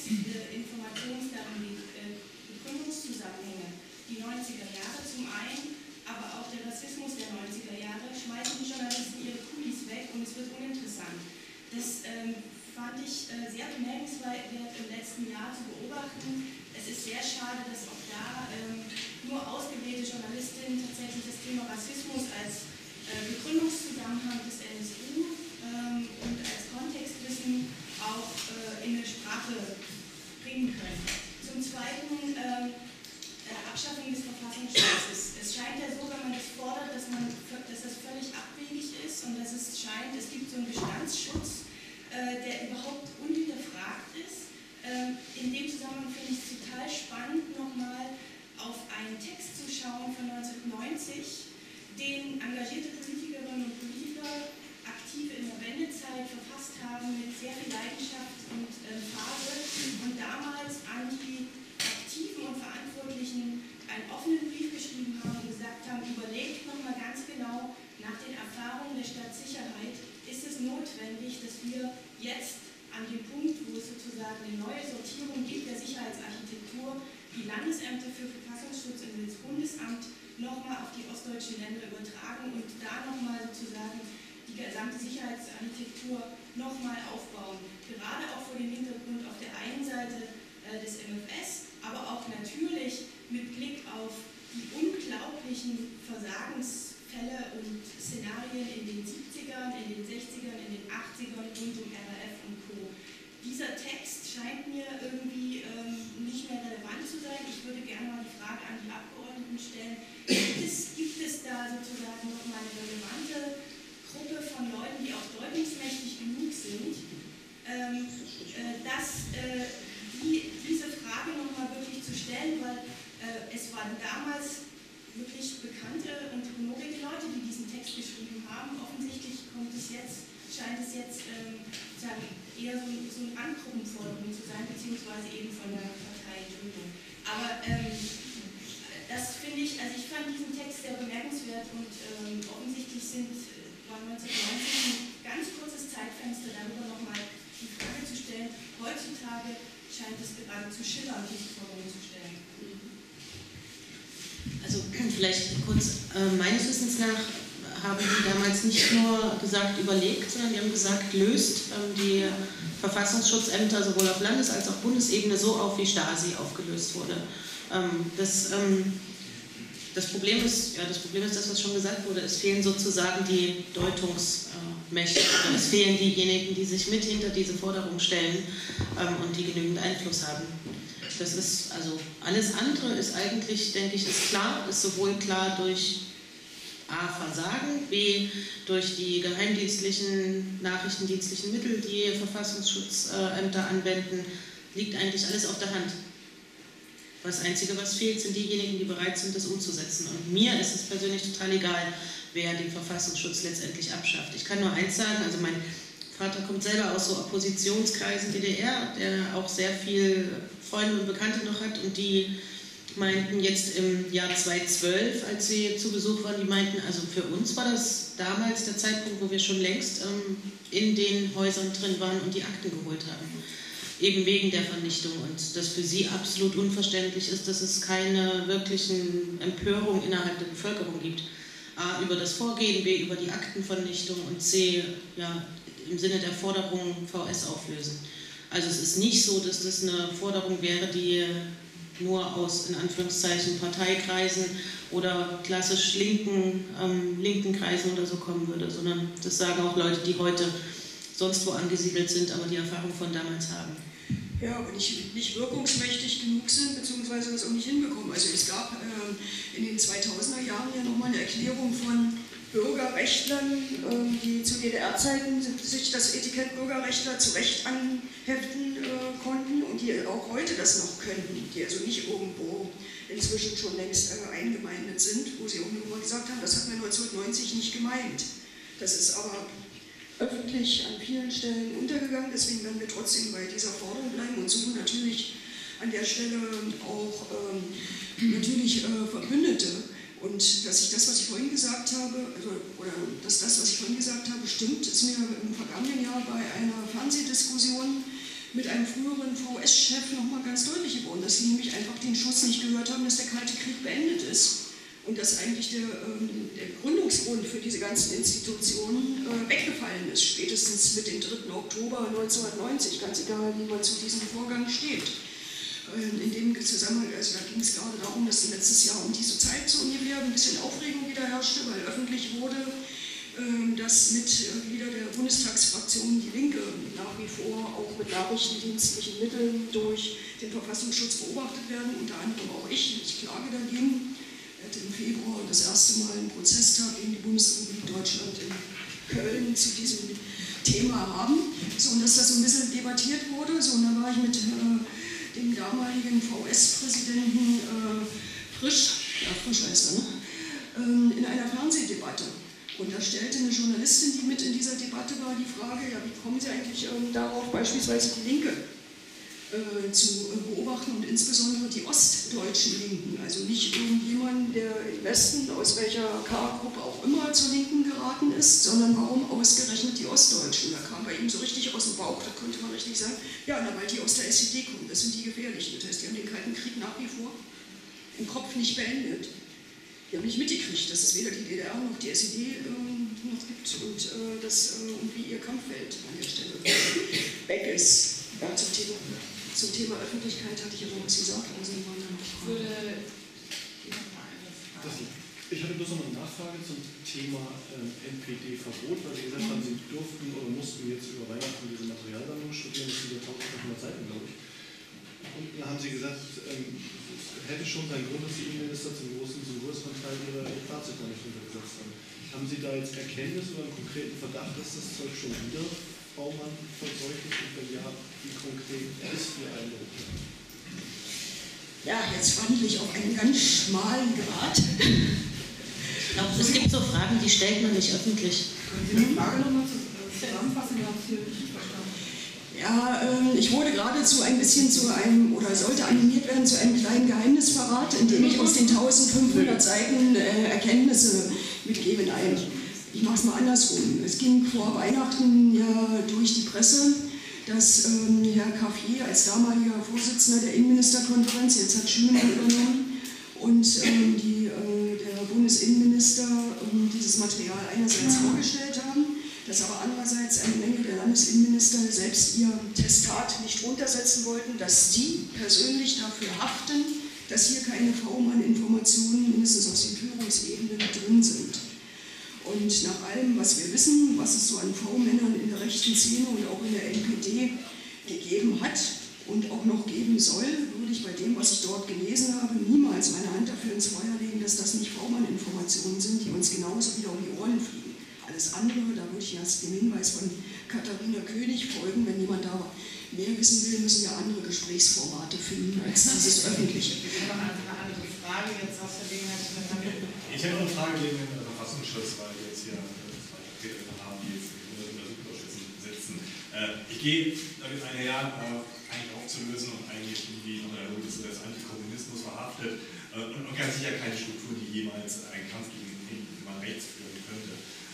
Kontextinformationsdaten, äh, Begründungszusammenhänge die neunziger Jahre zum einen, aber auch der Rassismus der neunziger Jahre, schmeißen die Journalisten ihre Kulis weg und es wird uninteressant. Das ähm, fand ich äh, sehr bemerkenswert im letzten Jahr zu beobachten. Es ist sehr schade, dass auch da ähm, nur ausgewählte Journalistinnen tatsächlich das Thema Rassismus als äh, Begründungszusammenhang des N S U ähm, und als Kontextwissen auch äh, in eine Sprache bringen können. Zum Zweiten ähm, äh, Abschaffung des Verfassungsschutzes. Es scheint ja so, wenn man das fordert, dass, man, dass das völlig abwegig ist und dass es scheint, es gibt so einen Bestandsschutz, äh, der überhaupt unhinterfragt ist. Ähm, in dem Zusammenhang finde ich es total spannend, nochmal auf einen Text zu schauen von neunzehnhundertneunzig, den engagierte Politikerinnen und Politiker aktiv in der Wendezeit verfasst haben mit sehr viel Leidenschaft und äh, Phase und damals an die Aktiven und Verantwortlichen einen offenen Brief geschrieben haben und gesagt haben, überlegt nochmal ganz genau nach den Erfahrungen der Stadtsicherheit, ist es notwendig, dass wir jetzt an dem Punkt, wo es sozusagen eine neue Sortierung gibt der Sicherheitsarchitektur, die Landesämter für Verfassungsschutz und das Bundesamt nochmal auf die ostdeutschen Länder übertragen und da nochmal sozusagen die gesamte Sicherheitsarchitektur nochmal aufbauen. Gerade auch vor dem Hintergrund auf der einen Seite äh, des M F S, aber auch natürlich mit Blick auf die unglaublichen Versagensfälle und Szenarien in den siebzigern, in den sechzigern, in den achtzigern rund um R A F und Co. Dieser Text scheint mir irgendwie ähm, nicht mehr relevant zu sein. Ich würde gerne mal die Frage an die Abgeordneten stellen, gibt es, gibt es da sozusagen nochmal eine relevante Gruppe von Leuten, die auch deutungsmächtig genug sind, ähm, äh, dass äh, die, diese Frage nochmal wirklich zu stellen, weil äh, es waren damals wirklich bekannte und honorige Leute, die diesen Text geschrieben haben. Offensichtlich kommt es jetzt, scheint es jetzt ähm, sagen, eher so, so eine Randgruppenforderung zu sein, beziehungsweise eben von der Partei, Entschuldigung. Aber ähm, das finde ich, also ich fand diesen Text sehr bemerkenswert und ähm, offensichtlich sind, war neunzehnhundertneunzig ein ganz kurzes Zeitfenster, darüber nochmal die Frage zu stellen. Heutzutage scheint es gerade zu schillern, diese Forderung zu stellen. Also vielleicht kurz, äh, meines Wissens nach haben die damals nicht nur gesagt, überlegt, sondern die haben gesagt, löst ähm, die Verfassungsschutzämter sowohl auf Landes- als auch Bundesebene so auf, wie Stasi aufgelöst wurde. Ähm, das, ähm, das, Problem ist, ja, das Problem ist das, was schon gesagt wurde, es fehlen sozusagen die Deutungsmächte, äh, es fehlen diejenigen, die sich mit hinter diese Forderung stellen ähm, und die genügend Einfluss haben. Das ist, also alles andere ist eigentlich, denke ich, ist klar, ist sowohl klar durch A, Versagen, B, durch die geheimdienstlichen, nachrichtendienstlichen Mittel, die Verfassungsschutzämter anwenden, liegt eigentlich alles auf der Hand. Das Einzige, was fehlt, sind diejenigen, die bereit sind, das umzusetzen. Und mir ist es persönlich total egal, wer den Verfassungsschutz letztendlich abschafft. Ich kann nur eins sagen, also mein Vater kommt selber aus so Oppositionskreisen D D R, der auch sehr viel Freunde und Bekannte noch hat und die meinten jetzt im Jahr zweitausendzwölf, als sie zu Besuch waren, die meinten, also für uns war das damals der Zeitpunkt, wo wir schon längst ähm, in den Häusern drin waren und die Akten geholt haben. Eben wegen der Vernichtung und das für sie absolut unverständlich ist, dass es keine wirklichen Empörung innerhalb der Bevölkerung gibt. A, über das Vorgehen, B, über die Aktenvernichtung und C, ja, im Sinne der Forderung V S auflösen. Also es ist nicht so, dass das eine Forderung wäre, die nur aus, in Anführungszeichen, Parteikreisen oder klassisch linken, ähm, linken Kreisen oder so kommen würde, sondern das sagen auch Leute, die heute sonst wo angesiedelt sind, aber die Erfahrung von damals haben. Ja, aber nicht, nicht wirkungsmächtig genug sind, beziehungsweise das auch nicht hinbekommen. Also es gab äh, in den zweitausender Jahren ja nochmal eine Erklärung von Bürgerrechtlern, äh, die zu D D R-Zeiten sich das Etikett Bürgerrechtler zurecht anheften äh, konnten und die auch heute das noch könnten, die also nicht irgendwo inzwischen schon längst äh, eingemeindet sind, wo sie auch nur mal gesagt haben, das hat man neunzehnhundertneunzig nicht gemeint. Das ist aber öffentlich an vielen Stellen untergegangen. Deswegen werden wir trotzdem bei dieser Forderung bleiben und suchen natürlich an der Stelle auch ähm, natürlich äh, Verbündete. Und dass ich das, was ich vorhin gesagt habe, also, oder dass das, was ich vorhin gesagt habe, stimmt, ist mir im vergangenen Jahr bei einer Fernsehdiskussion mit einem früheren V S-Chef nochmal ganz deutlich geworden, dass sie nämlich einfach den Schuss nicht gehört haben, dass der Kalte Krieg beendet ist. Und dass eigentlich der, ähm, der Gründungsgrund für diese ganzen Institutionen äh, weggefallen ist, spätestens mit dem dritten Oktober neunzehnhundertneunzig, ganz egal, wie man zu diesem Vorgang steht. Ähm, in dem Zusammenhang, also da ging es gerade darum, dass letztes Jahr um diese Zeit so ungefähr ein bisschen Aufregung wieder herrschte, weil öffentlich wurde, ähm, dass Mitglieder der Bundestagsfraktion Die Linke nach wie vor auch mit nachrichtendienstlichen Mitteln durch den Verfassungsschutz beobachtet werden, unter anderem auch ich, ich klage dagegen. Im Februar das erste Mal einen Prozesstag gegen die Bundesrepublik Deutschland in Köln zu diesem Thema haben. So, und dass das so ein bisschen debattiert wurde. So, und da war ich mit äh, dem damaligen V S-Präsidenten äh, Frisch, ja Frisch heißt er, ne? ähm, in einer Fernsehdebatte. Und da stellte eine Journalistin, die mit in dieser Debatte war, die Frage, ja, wie kommen Sie eigentlich ähm, darauf, beispielsweise die Linke Äh, zu äh, beobachten und insbesondere die ostdeutschen Linken, also nicht irgendjemand, der im Westen, aus welcher K-Gruppe auch immer zur Linken geraten ist, sondern warum ausgerechnet die Ostdeutschen. Da kam bei ihm so richtig aus dem Bauch, da konnte man richtig sagen, ja, na, weil die aus der S E D kommen, das sind die Gefährlichen. Das heißt, die haben den Kalten Krieg nach wie vor im Kopf nicht beendet. Die haben nicht mitgekriegt, dass es weder die D D R noch die S E D ähm, noch gibt und äh, dass äh, irgendwie ihr Kampffeld an der Stelle weg ist. Ja, zum Thema. Zum Thema Öffentlichkeit hatte ich ja noch was gesagt, also waren da noch Fragen. Ich hatte bloß noch eine Nachfrage zum Thema ähm, N P D-Verbot, weil Sie gesagt haben, Sie durften oder mussten jetzt über Weihnachten diese Materialsammlung studieren, das sind ja tausendfünfhundert Seiten, glaube ich. Und da haben Sie gesagt, ähm, es hätte schon seinen Grund, dass die Innenminister zum großen, zum größeren Teil ihre Fazit da nicht untergesetzt haben. Haben Sie da jetzt Erkenntnis oder einen konkreten Verdacht, dass das Zeug schon wieder Baumann verseucht ist und wenn ja, wie konkret ist Ihr Eindruck? Ja, jetzt wandle ich auf einen ganz schmalen Grat. Ich glaube, es gibt so Fragen, die stellt man nicht öffentlich. Können Sie die Frage nochmal zusammenfassen? Ich habe es hier nicht verstanden. Ja, äh, ich wurde geradezu ein bisschen zu einem, oder sollte animiert werden zu einem kleinen Geheimnisverrat, indem ich aus den eintausendfünfhundert Seiten äh, Erkenntnisse mitgebe. Nein, ich mache es mal andersrum. Es ging vor Weihnachten ja durch die Presse, dass ähm, Herr Caffier als damaliger Vorsitzender der Innenministerkonferenz, jetzt hat Schümann übernommen, und ähm, die, äh, der Bundesinnenminister ähm, dieses Material einerseits vorgestellt haben, dass aber andererseits eine Menge der Landesinnenminister selbst ihr Testat nicht runtersetzen wollten, dass sie persönlich dafür haften, dass hier keine V-Mann-Informationen mindestens aus den Führungsebenen drin sind. Und nach allem, was wir wissen, was es so an V-Männern in der rechten Szene und auch in der N P D gegeben hat und auch noch geben soll, würde ich bei dem, was ich dort gelesen habe, niemals meine Hand dafür ins Feuer legen, dass das nicht V-Mann-Informationen sind, die uns genauso wieder um die Ohren fliegen. Alles andere, da würde ich jetzt dem Hinweis von Katharina König folgen, wenn jemand da mehr wissen will, müssen wir andere Gesprächsformate finden als dieses öffentliche. Ich habe noch eine andere Frage jetzt aus der Gelegenheit. Ich hätte noch eine Frage wegen dem Verfassungsschutz, weil wir jetzt hier zwei Vertreter haben, die jetzt in den Untersuchungsausschüssen sitzen. Ich gehe damit einher, eigentlich aufzulösen und eigentlich irgendwie unter der Logik des Antikommunismus verhaftet und ganz sicher keine Struktur, die jemals einen Kampf gegen mal rechts führen könnte.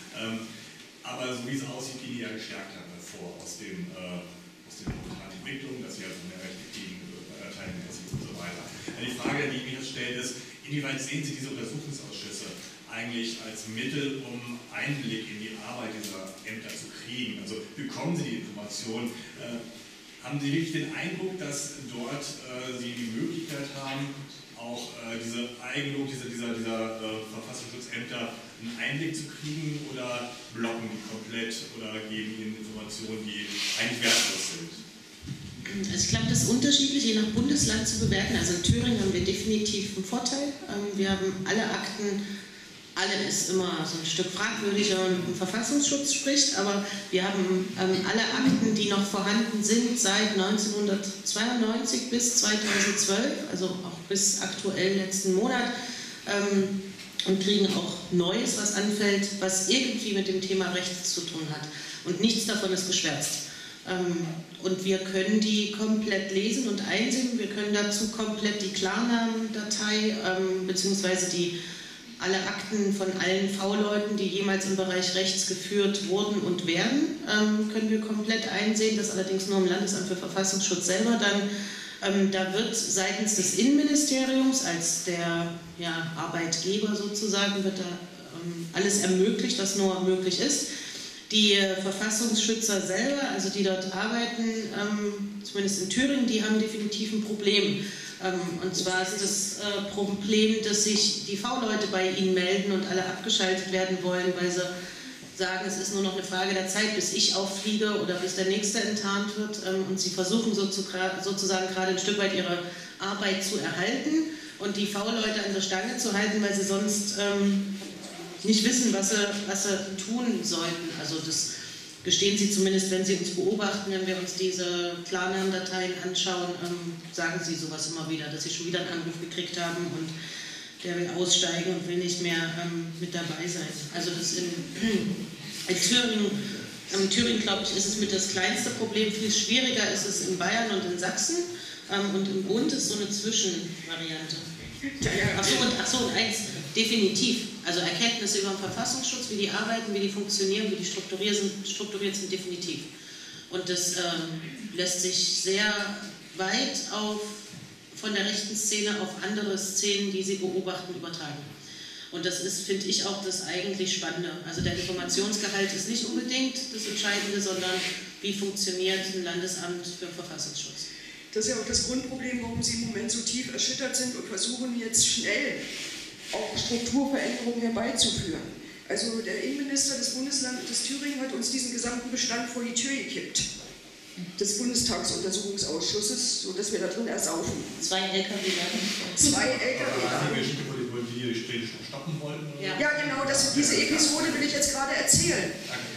Aber so wie es aussieht, gehen die ja gestärkt hervor aus dem aus den momentanen Entwicklungen, dass sie also mehr Rechte kriegen, teilmäßig und so weiter. Die Frage, die ich mir jetzt stelle, ist, inwieweit sehen Sie diese Untersuchungsausschüsse eigentlich als Mittel, um Einblick in die Arbeit dieser Ämter zu kriegen? Also bekommen Sie die Information? Äh, haben Sie wirklich den Eindruck, dass dort äh, Sie die Möglichkeit haben, auch äh, diese Eigenlob dieser, dieser, dieser äh, Verfassungsschutzämter einen Einblick zu kriegen, oder blocken die komplett oder geben Ihnen Informationen, die eigentlich wertlos sind? Also ich glaube, das ist unterschiedlich, je nach Bundesland zu bewerten. Also in Thüringen haben wir definitiv einen Vorteil. Wir haben alle Akten, alle ist immer so ein Stück fragwürdiger und im Verfassungsschutz spricht, aber wir haben alle Akten, die noch vorhanden sind seit neunzehnhundertzweiundneunzig bis zweitausendzwölf, also auch bis aktuell letzten Monat. und kriegen auch Neues, was anfällt, was irgendwie mit dem Thema Recht zu tun hat. Und nichts davon ist geschwärzt. Und wir können die komplett lesen und einsehen. Wir können dazu komplett die Klarnamendatei beziehungsweise die alle Akten von allen V-Leuten, die jemals im Bereich Rechts geführt wurden und werden, ähm, können wir komplett einsehen. Das allerdings nur im Landesamt für Verfassungsschutz selber dann. Ähm, da wird seitens des Innenministeriums als der ja, Arbeitgeber sozusagen, wird da ähm, alles ermöglicht, was nur möglich ist. Die äh, Verfassungsschützer selber, also die dort arbeiten, ähm, zumindest in Thüringen, die haben definitiv ein Problem. Und zwar ist das Problem, dass sich die V-Leute bei ihnen melden und alle abgeschaltet werden wollen, weil sie sagen, es ist nur noch eine Frage der Zeit, bis ich auffliege oder bis der Nächste enttarnt wird. Und sie versuchen sozusagen gerade ein Stück weit ihre Arbeit zu erhalten und die V-Leute an der Stange zu halten, weil sie sonst nicht wissen, was sie, was sie tun sollten. Also das gestehen Sie zumindest, wenn Sie uns beobachten, wenn wir uns diese Klarnamendateien anschauen, ähm, sagen Sie sowas immer wieder, dass Sie schon wieder einen Anruf gekriegt haben und der will aussteigen und will nicht mehr ähm, mit dabei sein. Also das in, in Thüringen, in Thüringen, glaube ich, ist es mit das kleinste Problem. Viel schwieriger ist es in Bayern und in Sachsen ähm, und im Bund ist so eine Zwischenvariante. Achso, und, ach so, und eins, definitiv. Also Erkenntnisse über den Verfassungsschutz, wie die arbeiten, wie die funktionieren, wie die strukturiert sind, strukturiert sind definitiv. Und das ähm, lässt sich sehr weit auf, von der rechten Szene auf andere Szenen, die sie beobachten, übertragen. Und das ist, finde ich, auch das eigentlich Spannende. Also der Informationsgehalt ist nicht unbedingt das Entscheidende, sondern wie funktioniert ein Landesamt für Verfassungsschutz. Das ist ja auch das Grundproblem, warum Sie im Moment so tief erschüttert sind und versuchen jetzt schnell auch Strukturveränderungen herbeizuführen. Also der Innenminister des Bundeslandes Thüringen hat uns diesen gesamten Bestand vor die Tür gekippt, des Bundestagsuntersuchungsausschusses, sodass wir da drin ersaufen. Zwei L K W. Zwei L K W. Die Geschichte, wo die die Rede stoppen wollten? Ja, ja genau, das, diese Episode will ich jetzt gerade erzählen.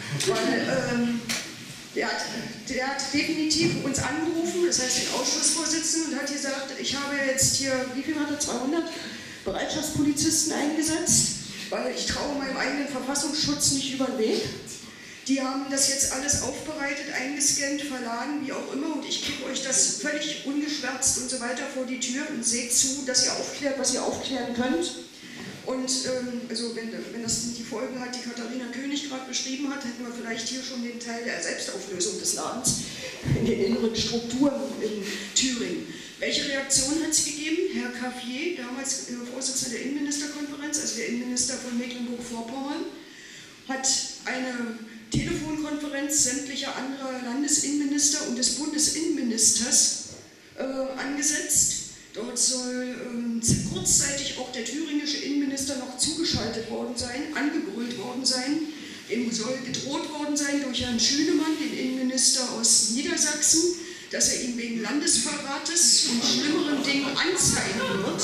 Weil ähm, der, hat, der hat definitiv uns angerufen, das heißt den Ausschussvorsitzenden, und hat gesagt, ich habe jetzt hier, wie viel hat er, zweihundert Bereitschaftspolizisten eingesetzt, weil ich traue meinem eigenen Verfassungsschutz nicht über den Weg. Die haben das jetzt alles aufbereitet, eingescannt, verladen, wie auch immer, und ich gebe euch das völlig ungeschwärzt und so weiter vor die Tür und seht zu, dass ihr aufklärt, was ihr aufklären könnt. Und ähm, also wenn, wenn das die Folgen hat, die Katharina König gerade beschrieben hat, hätten wir vielleicht hier schon den Teil der Selbstauflösung des Ladens in den inneren Strukturen in Thüringen. Welche Reaktion hat es gegeben? Herr Caffier, damals Vorsitzender der Innenministerkonferenz, also der Innenminister von Mecklenburg-Vorpommern, hat eine Telefonkonferenz sämtlicher anderer Landesinnenminister und des Bundesinnenministers äh, angesetzt. Dort soll ähm, kurzzeitig auch der thüringische Innenminister noch zugeschaltet worden sein, angebrüllt worden sein. Ihm soll gedroht worden sein durch Herrn Schünemann, den Innenminister aus Niedersachsen, dass er ihn wegen Landesverrates und schlimmeren Dingen anzeigen wird.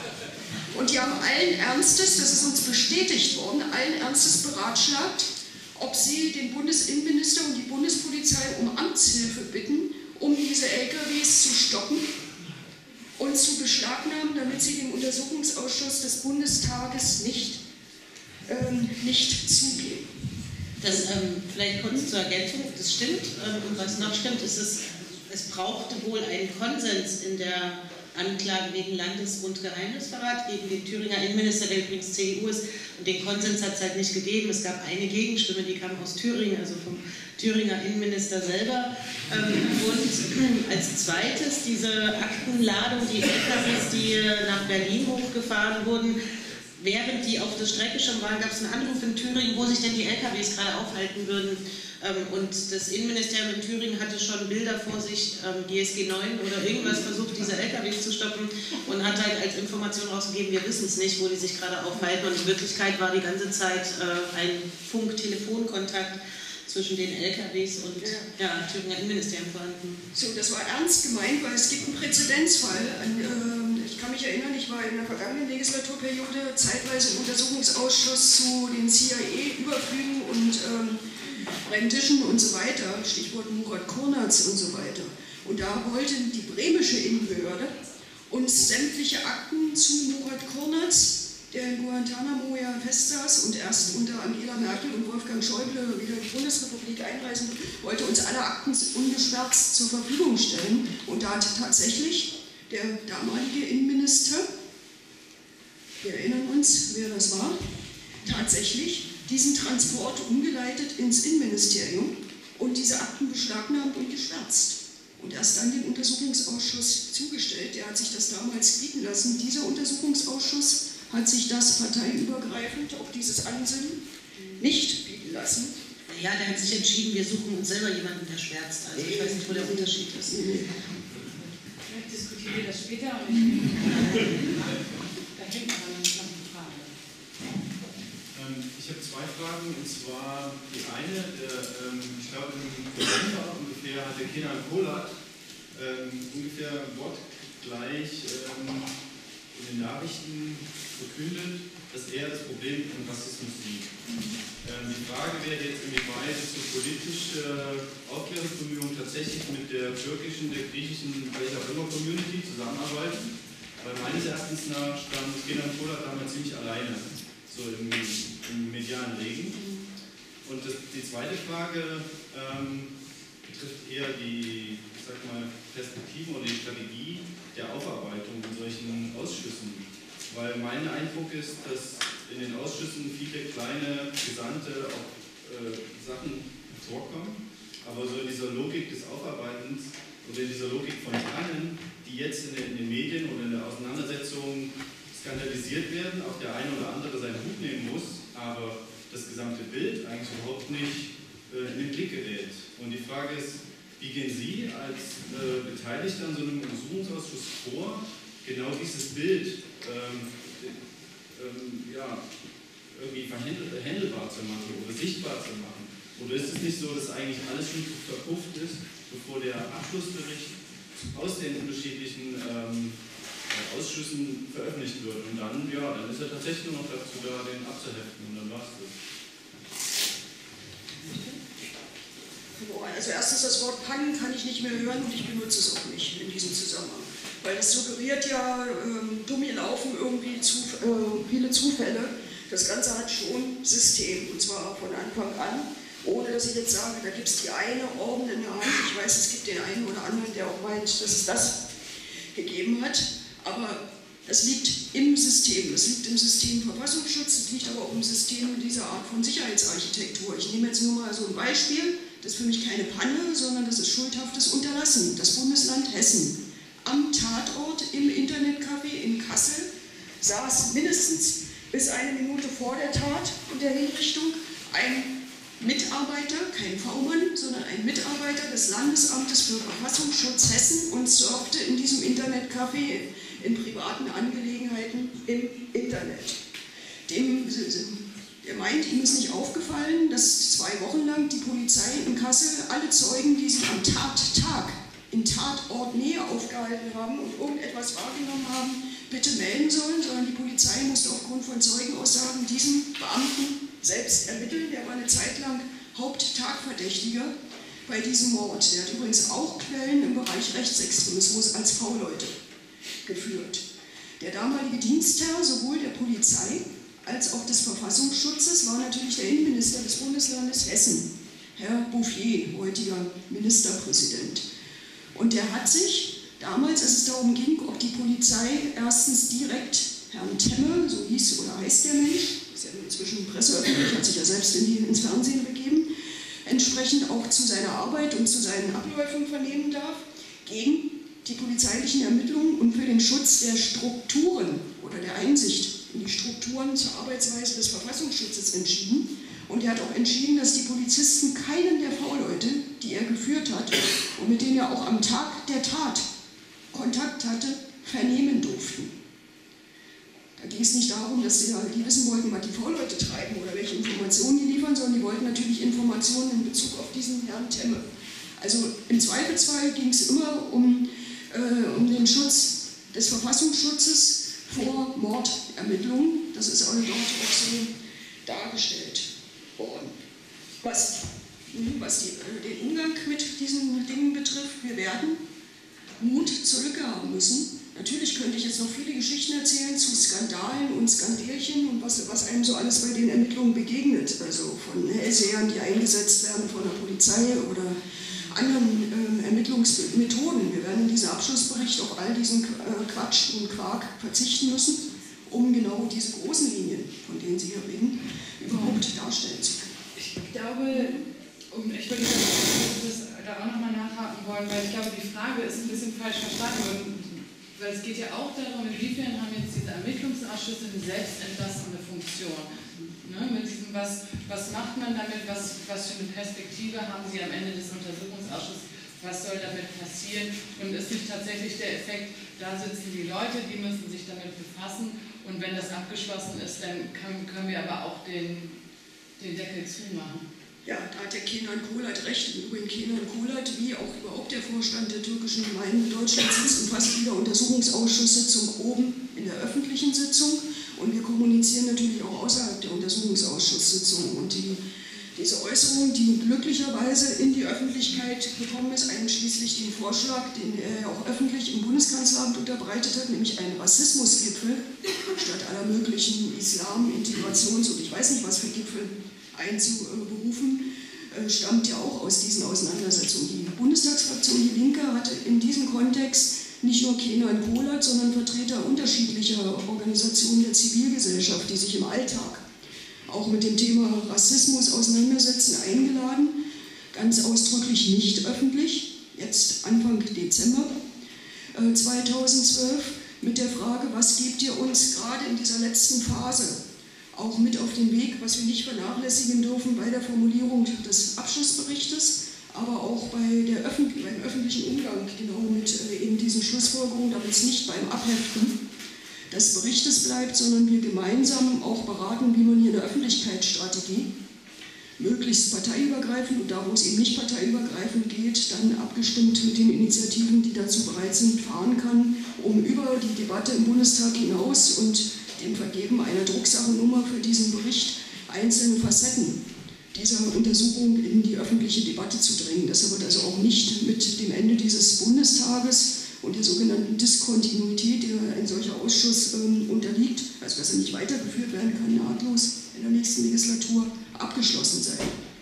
Und die haben allen Ernstes, das ist uns bestätigt worden, allen Ernstes beratschlagt, ob sie den Bundesinnenminister und die Bundespolizei um Amtshilfe bitten, um diese L K Ws zu stoppen und zu beschlagnahmen, damit sie dem Untersuchungsausschuss des Bundestages nicht, ähm, nicht zugeben. Das ähm, vielleicht kurz zur Ergänzung, das stimmt. Ähm, und was noch stimmt, ist, es, es brauchte wohl einen Konsens in der Anklage wegen Landes- und Geheimnisverrat gegen den Thüringer Innenminister, der übrigens C D U ist. Und den Konsens hat es halt nicht gegeben. Es gab eine Gegenstimme, die kam aus Thüringen, also vom Thüringer Innenminister selber. Und als zweites diese Aktenladung, die L K Ws, die nach Berlin hochgefahren wurden. Während die auf der Strecke schon waren, gab es einen Anruf in Thüringen, wo sich denn die L K Ws gerade aufhalten würden. Und das Innenministerium in Thüringen hatte schon Bilder vor sich, G S G neun oder irgendwas versucht, diese L K Ws zu stoppen und hat halt als Information rausgegeben, wir wissen es nicht, wo die sich gerade aufhalten. Und in Wirklichkeit war die ganze Zeit ein Funk-Telefonkontakt zwischen den L K Ws und ja, ja, Thüringer Innenministerium vorhanden. So, das war ernst gemeint, weil es gibt einen Präzedenzfall. An, äh, ich kann mich erinnern, ich war in der vergangenen Legislaturperiode zeitweise im Untersuchungsausschuss zu den C I A-Überflügen und ähm, Rendition und so weiter, Stichwort Murat Kurnaz und so weiter. Und da wollte die bremische Innenbehörde uns sämtliche Akten zu Murat Kurnaz, der in Guantanamo ja festsaß und erst unter Angela Merkel und Wolfgang Schäuble wieder in die Bundesrepublik einreisen wollte, uns alle Akten ungeschwärzt zur Verfügung stellen. Und da hat tatsächlich der damalige Innenminister, wir erinnern uns, wer das war, tatsächlich diesen Transport umgeleitet ins Innenministerium und diese Akten beschlagnahmt und geschwärzt. Und erst dann den Untersuchungsausschuss zugestellt. Der hat sich das damals bieten lassen. Dieser Untersuchungsausschuss hat sich das parteiübergreifend, auch dieses Ansinnen, nicht bieten lassen. Ja, der hat sich entschieden, wir suchen uns selber jemanden, der schwärzt. Also ich weiß nicht, wo der Unterschied ist. Vielleicht diskutieren wir das später. Da hängt aber noch eine Frage. Ich habe zwei Fragen, und zwar die eine, der, ähm, ich glaube im November ungefähr hatte Kenan Polat ähm, ungefähr wortgleich ähm, in den Nachrichten verkündet, dass er das Problem von Rassismus sieht. Ähm, die Frage wäre jetzt, inwieweit so politische Aufklärungsbemühungen tatsächlich mit der türkischen, der griechischen, welcher auch immer Community zusammenarbeiten, weil meines Erachtens nach stand Kenan Polat damals ziemlich alleine. So im, im medialen Regen. Und das, die zweite Frage ähm, betrifft eher die, ich sag mal, Perspektiven oder die Strategie der Aufarbeitung in solchen Ausschüssen. Weil mein Eindruck ist, dass in den Ausschüssen viele kleine, gesandte auch, äh, Sachen vorkommen, aber so in dieser Logik des Aufarbeitens oder in dieser Logik von Tannen, die jetzt in den, in den Medien oder in der Auseinandersetzung skandalisiert werden, auch der eine oder andere seinen Hut nehmen muss, aber das gesamte Bild eigentlich überhaupt nicht äh, in den Blick gerät. Und die Frage ist, wie gehen Sie als äh, Beteiligter an so einem Untersuchungsausschuss vor, genau dieses Bild ähm, ähm, ja, irgendwie verhandelbar zu machen oder sichtbar zu machen? Oder ist es nicht so, dass eigentlich alles schon verpufft ist, bevor der Abschlussbericht aus den unterschiedlichen ähm, Ausschüssen veröffentlicht wird, und dann, ja, dann ist er tatsächlich nur noch dazu da, den abzuheften, und dann war es das. Also erstens, das Wort Pannen kann ich nicht mehr hören und ich benutze es auch nicht in diesem Zusammenhang. Weil es suggeriert ja, ähm, dumm laufen irgendwie zu, äh, viele Zufälle. Das Ganze hat schon System, und zwar von Anfang an, ohne dass ich jetzt sage, da gibt es die eine ordnende Hand. Ich weiß, es gibt den einen oder anderen, der auch meint, dass es das gegeben hat. Aber es liegt im System, es liegt im System Verfassungsschutz, es liegt aber auch im System dieser Art von Sicherheitsarchitektur. Ich nehme jetzt nur mal so ein Beispiel, das ist für mich keine Panne, sondern das ist schuldhaftes Unterlassen. Das Bundesland Hessen. Am Tatort im Internetcafé in Kassel saß mindestens bis eine Minute vor der Tat in der Hinrichtung ein Mitarbeiter, kein V-Mann, sondern ein Mitarbeiter des Landesamtes für Verfassungsschutz Hessen und surfte in diesem Internetcafé in privaten Angelegenheiten im Internet. Dem, er meint, ihm ist nicht aufgefallen, dass zwei Wochen lang die Polizei in Kassel alle Zeugen, die sich am Tattag in Tatortnähe aufgehalten haben und irgendetwas wahrgenommen haben, bitte melden sollen, sondern die Polizei musste aufgrund von Zeugenaussagen diesen Beamten selbst ermitteln. Der war eine Zeit lang Haupttagverdächtiger bei diesem Mord. Der hat übrigens auch Quellen im Bereich Rechtsextremismus als V-Leute geführt. Der damalige Dienstherr sowohl der Polizei als auch des Verfassungsschutzes war natürlich der Innenminister des Bundeslandes Hessen, Herr Bouffier, heutiger Ministerpräsident. Und der hat sich damals, als es darum ging, ob die Polizei erstens direkt Herrn Temme, so hieß oder heißt der Mensch, ist ja inzwischen presseöffentlich, hat sich ja selbst in die, ins Fernsehen begeben, entsprechend auch zu seiner Arbeit und zu seinen Abläufen vernehmen darf, gegen die polizeilichen Ermittlungen und für den Schutz der Strukturen oder der Einsicht in die Strukturen zur Arbeitsweise des Verfassungsschutzes entschieden. Und er hat auch entschieden, dass die Polizisten keinen der V-Leute, die er geführt hat und mit denen er auch am Tag der Tat Kontakt hatte, vernehmen durften. Da ging es nicht darum, dass die, die wissen wollten, was die V-Leute treiben oder welche Informationen die liefern, sondern die wollten natürlich Informationen in Bezug auf diesen Herrn Temme. Also im Zweifelsfall ging es immer um, äh, um den Schutz des Verfassungsschutzes vor Mordermittlungen. Das ist auch dort auch so dargestellt worden. Was, was die, äh, den Umgang mit diesen Dingen betrifft, wir werden Mut zur Lücke haben müssen, Natürlich könnte ich jetzt noch viele Geschichten erzählen zu Skandalen und Skandelchen und was, was einem so alles bei den Ermittlungen begegnet. Also von Hellsehern, die eingesetzt werden von der Polizei oder anderen ähm, Ermittlungsmethoden. Wir werden in diesem Abschlussbericht auf all diesen äh, Quatsch und Quark verzichten müssen, um genau diese großen Linien, von denen Sie hier reden, überhaupt darstellen zu können. Ich glaube, um, ich würde das da auch nochmal nachhaken wollen, weil ich glaube, die Frage ist ein bisschen falsch verstanden worden, weil es geht ja auch darum, inwiefern haben jetzt diese Ermittlungsausschüsse eine selbstentlastende Funktion. Ne, mit diesem, was, was macht man damit, was, was für eine Perspektive haben Sie am Ende des Untersuchungsausschusses, was soll damit passieren und ist nicht tatsächlich der Effekt, da sitzen die Leute, die müssen sich damit befassen und wenn das abgeschlossen ist, dann können, können wir aber auch den, den Deckel zumachen. Ja, da hat der Kenan Kulat recht. Im Übrigen Kenan Kulat, wie auch überhaupt der Vorstand der türkischen Gemeinden in Deutschland, sitzt in fast jeder Untersuchungsausschusssitzung oben in der öffentlichen Sitzung. Und wir kommunizieren natürlich auch außerhalb der Untersuchungsausschusssitzung. Und die, diese Äußerung, die glücklicherweise in die Öffentlichkeit gekommen ist, einschließlich den Vorschlag, den er auch öffentlich im Bundeskanzleramt unterbreitet hat, nämlich einen Rassismusgipfel statt aller möglichen Islam-, Integrations- und ich weiß nicht was für Gipfel einzuberufen, stammt ja auch aus diesen Auseinandersetzungen. Die Bundestagsfraktion Die Linke hatte in diesem Kontext nicht nur Kenan Kulat, sondern Vertreter unterschiedlicher Organisationen der Zivilgesellschaft, die sich im Alltag auch mit dem Thema Rassismus auseinandersetzen, eingeladen, ganz ausdrücklich nicht öffentlich, jetzt Anfang Dezember zweitausendzwölf, mit der Frage, was gebt ihr uns gerade in dieser letzten Phase auch mit auf den Weg, was wir nicht vernachlässigen dürfen bei der Formulierung des Abschlussberichtes, aber auch bei der Öffentlich beim öffentlichen Umgang genau mit äh, eben diesen Schlussfolgerungen, damit es nicht beim Abheften des Berichtes bleibt, sondern wir gemeinsam auch beraten, wie man hier eine Öffentlichkeitsstrategie möglichst parteiübergreifend und da, wo es eben nicht parteiübergreifend geht, dann abgestimmt mit den Initiativen, die dazu bereit sind, fahren kann, um über die Debatte im Bundestag hinaus und dem Vergeben einer Drucksachennummer für diesen Bericht einzelne Facetten dieser Untersuchung in die öffentliche Debatte zu drängen. Das wird also auch nicht mit dem Ende dieses Bundestages und der sogenannten Diskontinuität, der ein solcher Ausschuss ähm, unterliegt, also dass er nicht weitergeführt werden kann, nahtlos in der nächsten Legislatur, abgeschlossen sein.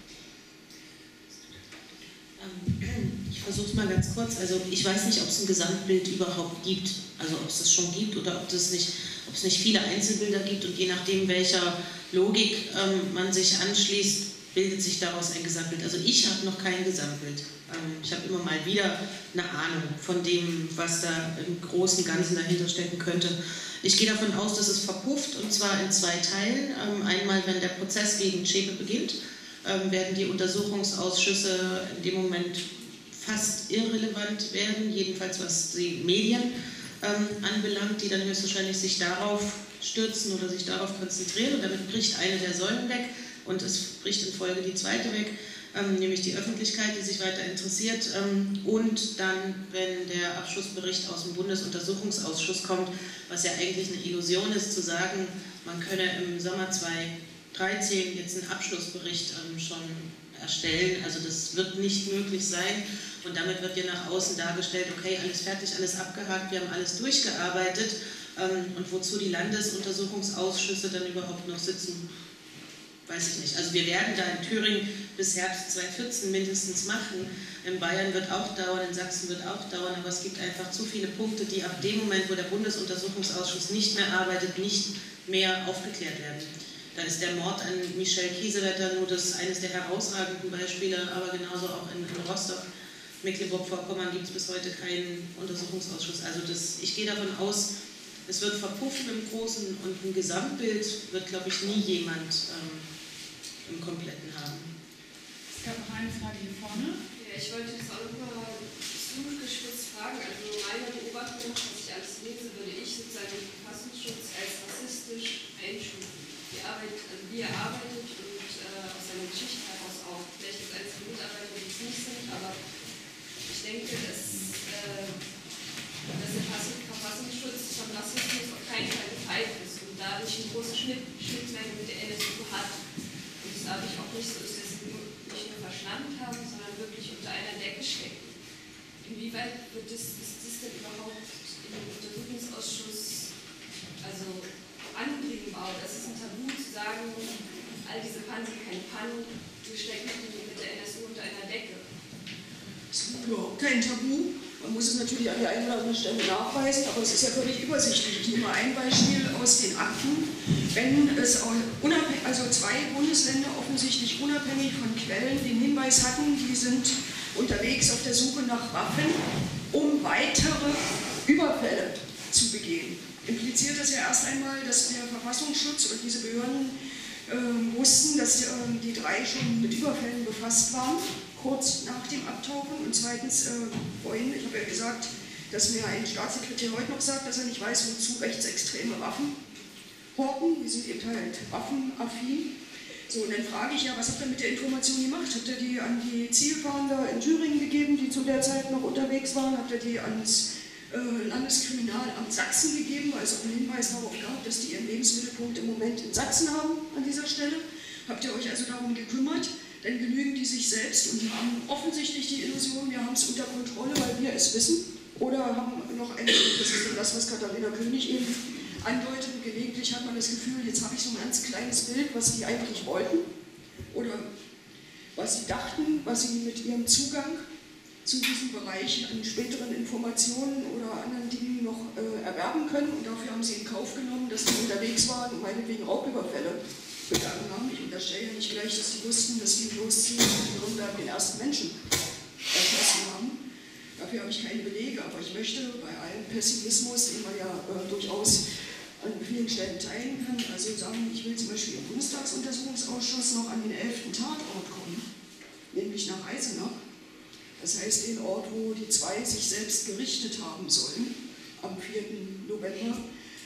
Ich versuche es mal ganz kurz. Also ich weiß nicht, ob es ein Gesamtbild überhaupt gibt, also ob es das schon gibt oder ob, das nicht, ob es nicht viele Einzelbilder gibt und je nachdem, welcher Logik ähm, man sich anschließt, bildet sich daraus ein Gesamtbild. Also ich habe noch kein Gesamtbild. Ähm, ich habe immer mal wieder eine Ahnung von dem, was da im großen Ganzen dahinter stecken könnte. Ich gehe davon aus, dass es verpufft, und zwar in zwei Teilen. Ähm, einmal, wenn der Prozess gegen Zschäpe beginnt, ähm, werden die Untersuchungsausschüsse in dem Moment fast irrelevant werden, jedenfalls was die Medien ähm, anbelangt, die dann höchstwahrscheinlich sich darauf stürzen oder sich darauf konzentrieren. Und damit bricht eine der Säulen weg und es bricht in Folge die zweite weg, ähm, nämlich die Öffentlichkeit, die sich weiter interessiert. Ähm, und dann, wenn der Abschlussbericht aus dem Bundesuntersuchungsausschuss kommt, was ja eigentlich eine Illusion ist, zu sagen, man könne im Sommer zweitausenddreizehn jetzt einen Abschlussbericht ähm, schon erstellen. Also das wird nicht möglich sein. Und damit wird ja nach außen dargestellt, okay, alles fertig, alles abgehakt, wir haben alles durchgearbeitet. Ähm, und wozu die Landesuntersuchungsausschüsse dann überhaupt noch sitzen, weiß ich nicht. Also wir werden da in Thüringen bis Herbst zweitausendvierzehn mindestens machen. In Bayern wird auch dauern, in Sachsen wird auch dauern, aber es gibt einfach zu viele Punkte, die ab dem Moment, wo der Bundesuntersuchungsausschuss nicht mehr arbeitet, nicht mehr aufgeklärt werden. Da ist der Mord an Michel Kiesewetter nur das eines der herausragenden Beispiele, aber genauso auch in, in Rostock, Mecklenburg-Vorpommern gibt es bis heute keinen Untersuchungsausschuss. Also das, ich gehe davon aus, es wird verpuffen im Großen und ein Gesamtbild wird, glaube ich, nie jemand ähm, im Kompletten haben. Es gab noch eine Frage hier vorne. Ja, ich wollte jetzt auch nochmal zugespitzt fragen. Also meiner Beobachtung, was ich alles lese, würde ich sozusagen den Verfassungsschutz als rassistisch einstufen. Die Arbeit, also wie er arbeitet und äh, aus seiner Geschichte heraus auch. Vielleicht gibt es einzelne Mitarbeiter, die es nicht sind, aber ich denke, dass, äh, dass der Verfassungsschutz von Rassismus auf keinen Fall gefeit ist und dadurch eine große Schnitt, Schnittmenge mit der N S U hat. Und es dadurch auch nicht so ist, dass sie nicht nur verschlammt haben, sondern wirklich unter einer Decke stecken. Inwieweit wird das, ist das denn überhaupt in dem Untersuchungsausschuss also anbringen war. Das ist ein Tabu zu sagen, all diese Pannen sind keine Pannen, wir stecken mit der N S U unter einer Decke. Das ist überhaupt kein Tabu. Man muss es natürlich an der einen oder anderen Stelle nachweisen, aber es ist ja völlig übersichtlich. Ich nehme mal ein Beispiel aus den Akten. Wenn es unabhängig, also zwei Bundesländer offensichtlich unabhängig von Quellen den Hinweis hatten, die sind unterwegs auf der Suche nach Waffen, um weitere Überfälle zu begehen, impliziert das ja erst einmal, dass der Verfassungsschutz und diese Behörden äh, wussten, dass die, äh, die drei schon mit Überfällen befasst waren, kurz nach dem Abtauchen. Und zweitens, äh, vorhin, ich habe ja gesagt, dass mir ein Staatssekretär heute noch sagt, dass er nicht weiß, wozu rechtsextreme Waffen horten. Die sind eben halt waffenaffin. So, und dann frage ich ja, was habt ihr mit der Information gemacht? Habt ihr die an die Zielfahnder in Thüringen gegeben, die zu der Zeit noch unterwegs waren? Habt ihr die ans äh, Landeskriminalamt Sachsen gegeben, weil es auch einen Hinweis darauf gab, dass die ihren Lebensmittelpunkt im Moment in Sachsen haben an dieser Stelle? Habt ihr euch also darum gekümmert? Dann genügen die sich selbst und die haben offensichtlich die Illusion, wir haben es unter Kontrolle, weil wir es wissen. Oder haben noch eine, das ist dann das, was Katharina König eben andeutet, und gelegentlich hat man das Gefühl, jetzt habe ich so ein ganz kleines Bild, was die eigentlich wollten oder was sie dachten, was sie mit ihrem Zugang zu diesem Bereich an späteren Informationen oder anderen Dingen noch äh, erwerben können, und dafür haben sie in Kauf genommen, dass die unterwegs waren und meinetwegen Raubüberfälle begangen haben. Ich unterstelle ja nicht gleich, dass die wussten, dass die losziehen und dann den ersten Menschen erschossen haben. Dafür habe ich keine Belege, aber ich möchte bei allem Pessimismus, den man ja äh, durchaus an vielen Stellen teilen kann, also sagen, ich will zum Beispiel im Bundestagsuntersuchungsausschuss noch an den elften Tatort kommen, nämlich nach Eisenach. Das heißt den Ort, wo die zwei sich selbst gerichtet haben sollen, am vierten November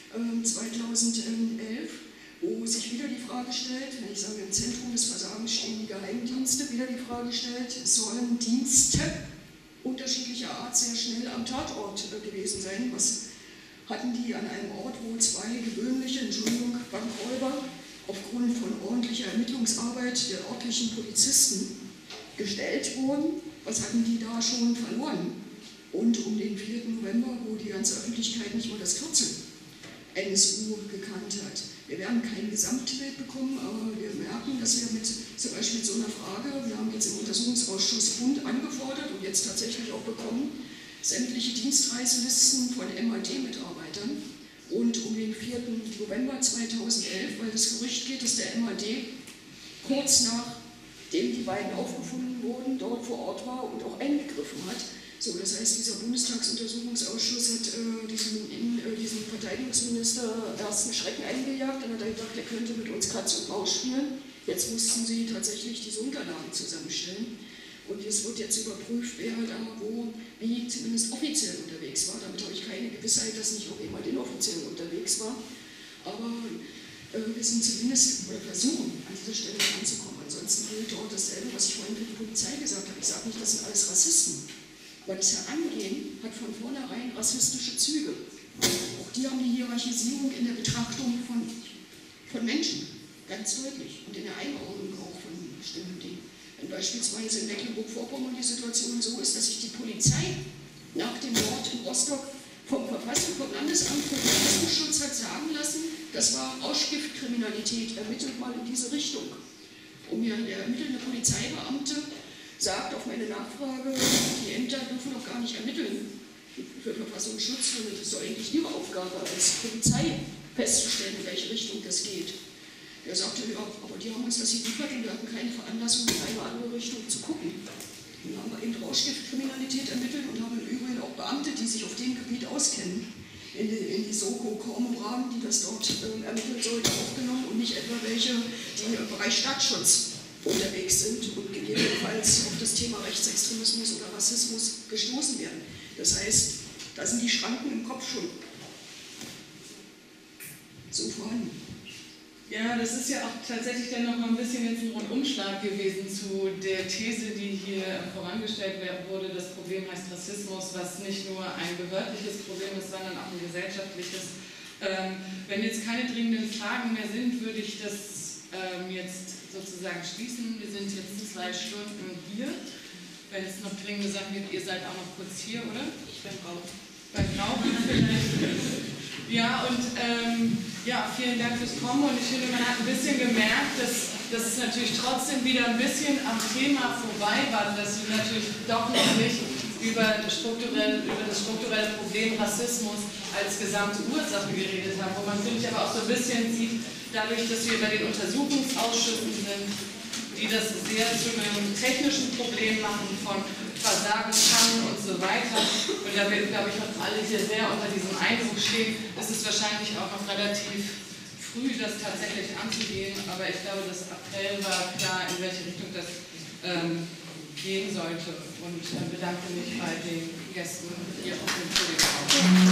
zweitausendelf, wo sich wieder die Frage stellt, wenn ich sage, im Zentrum des Versagens stehen die Geheimdienste, wieder die Frage stellt, sollen Dienste unterschiedlicher Art sehr schnell am Tatort äh, gewesen sein. Was hatten die an einem Ort, wo zwei gewöhnliche, Entschuldigung, Bankräuber aufgrund von ordentlicher Ermittlungsarbeit der örtlichen Polizisten gestellt wurden? Was hatten die da schon verloren? Und um den vierten November, wo die ganze Öffentlichkeit nicht mal das Kürzel N S U gekannt hat. Wir werden kein Gesamtbild bekommen, aber wir merken, dass wir mit zum Beispiel so einer Frage, wir haben jetzt im Untersuchungsausschuss Bund angefordert und jetzt tatsächlich auch bekommen, sämtliche Dienstreiselisten von M A D-Mitarbeitern und um den vierten November zweitausendelf, weil das Gerücht geht, dass der M A D kurz nachdem die beiden aufgefunden wurden, dort vor Ort war und auch eingegriffen hat. So, das heißt, dieser Bundestagsuntersuchungsausschuss hat äh, diesen, in, äh, diesen Verteidigungsminister ersten Schrecken eingejagt. Dann hat er gedacht, er könnte mit uns Katz und Maus spielen. Jetzt mussten sie tatsächlich diese Unterlagen zusammenstellen. Und es wird jetzt überprüft, wer da wo, wie zumindest offiziell unterwegs war. Damit habe ich keine Gewissheit, dass nicht auch jemand inoffiziell unterwegs war. Aber äh, wir sind zumindest, oder versuchen, an dieser Stelle anzukommen. Ansonsten gilt dort dasselbe, was ich vorhin für die Polizei gesagt habe. Ich sage nicht, das sind alles Rassisten. Aber das Herangehen hat von vornherein rassistische Züge. Auch die haben die Hierarchisierung in der Betrachtung von, von Menschen, ganz deutlich. Und in der Einordnung auch von bestimmten Dingen. Wenn beispielsweise in Mecklenburg-Vorpommern die Situation so ist, dass sich die Polizei nach dem Mord in Rostock vom Verfassung, vom Landesamt für Verfassungsschutz hat sagen lassen, das war Rauschgiftkriminalität, ermittelt mal in diese Richtung. Und mir der ermittelnde Polizeibeamte sagt auf meine Nachfrage, die Ämter dürfen doch gar nicht ermitteln für Verfassungsschutz, sondern das ist doch eigentlich ihre Aufgabe als Polizei festzustellen, in welche Richtung das geht. Er sagte, ja, aber die haben uns das geliefert und wir hatten keine Veranlassung, in eine oder andere Richtung zu gucken. Dann haben wir eben Rauschgiftkriminalität ermittelt und haben im Übrigen auch Beamte, die sich auf dem Gebiet auskennen, in die, in die Soko-Kormoran, die das dort äh, ermitteln sollte, aufgenommen und nicht etwa welche, die im Bereich Staatsschutz unterwegs sind und gegebenenfalls auf das Thema Rechtsextremismus oder Rassismus gestoßen werden. Das heißt, da sind die Schranken im Kopf schon so vorhanden. Ja, das ist ja auch tatsächlich dann noch mal ein bisschen jetzt ein Rundumschlag gewesen zu der These, die hier vorangestellt wurde, das Problem heißt Rassismus, was nicht nur ein behördliches Problem ist, sondern auch ein gesellschaftliches. Ähm, wenn jetzt keine dringenden Fragen mehr sind, würde ich das ähm, jetzt sozusagen schließen. Wir sind jetzt zwei Stunden hier. Wenn es noch dringende Sachen gibt, ihr seid auch noch kurz hier, oder? Ich bin raus. Bei Grauben vielleicht. Ja, und ähm, ja, vielen Dank fürs Kommen. Und ich finde, man hat ein bisschen gemerkt, dass, dass es natürlich trotzdem wieder ein bisschen am Thema vorbei war, dass wir natürlich doch noch nicht über, strukturell, über das strukturelle Problem Rassismus als gesamte Ursache geredet haben. Wo man, finde ich, aber auch so ein bisschen sieht, dadurch, dass wir bei den Untersuchungsausschüssen sind, die das sehr zu einem technischen Problem machen von Versagen kann und so weiter. Und da wir, glaube ich, noch alle hier sehr unter diesem Eindruck stehen, ist es wahrscheinlich auch noch relativ früh, das tatsächlich anzugehen. Aber ich glaube, das Appell war klar, in welche Richtung das ähm, gehen sollte. Und äh, bedanke mich bei den Gästen hier auf dem Podium.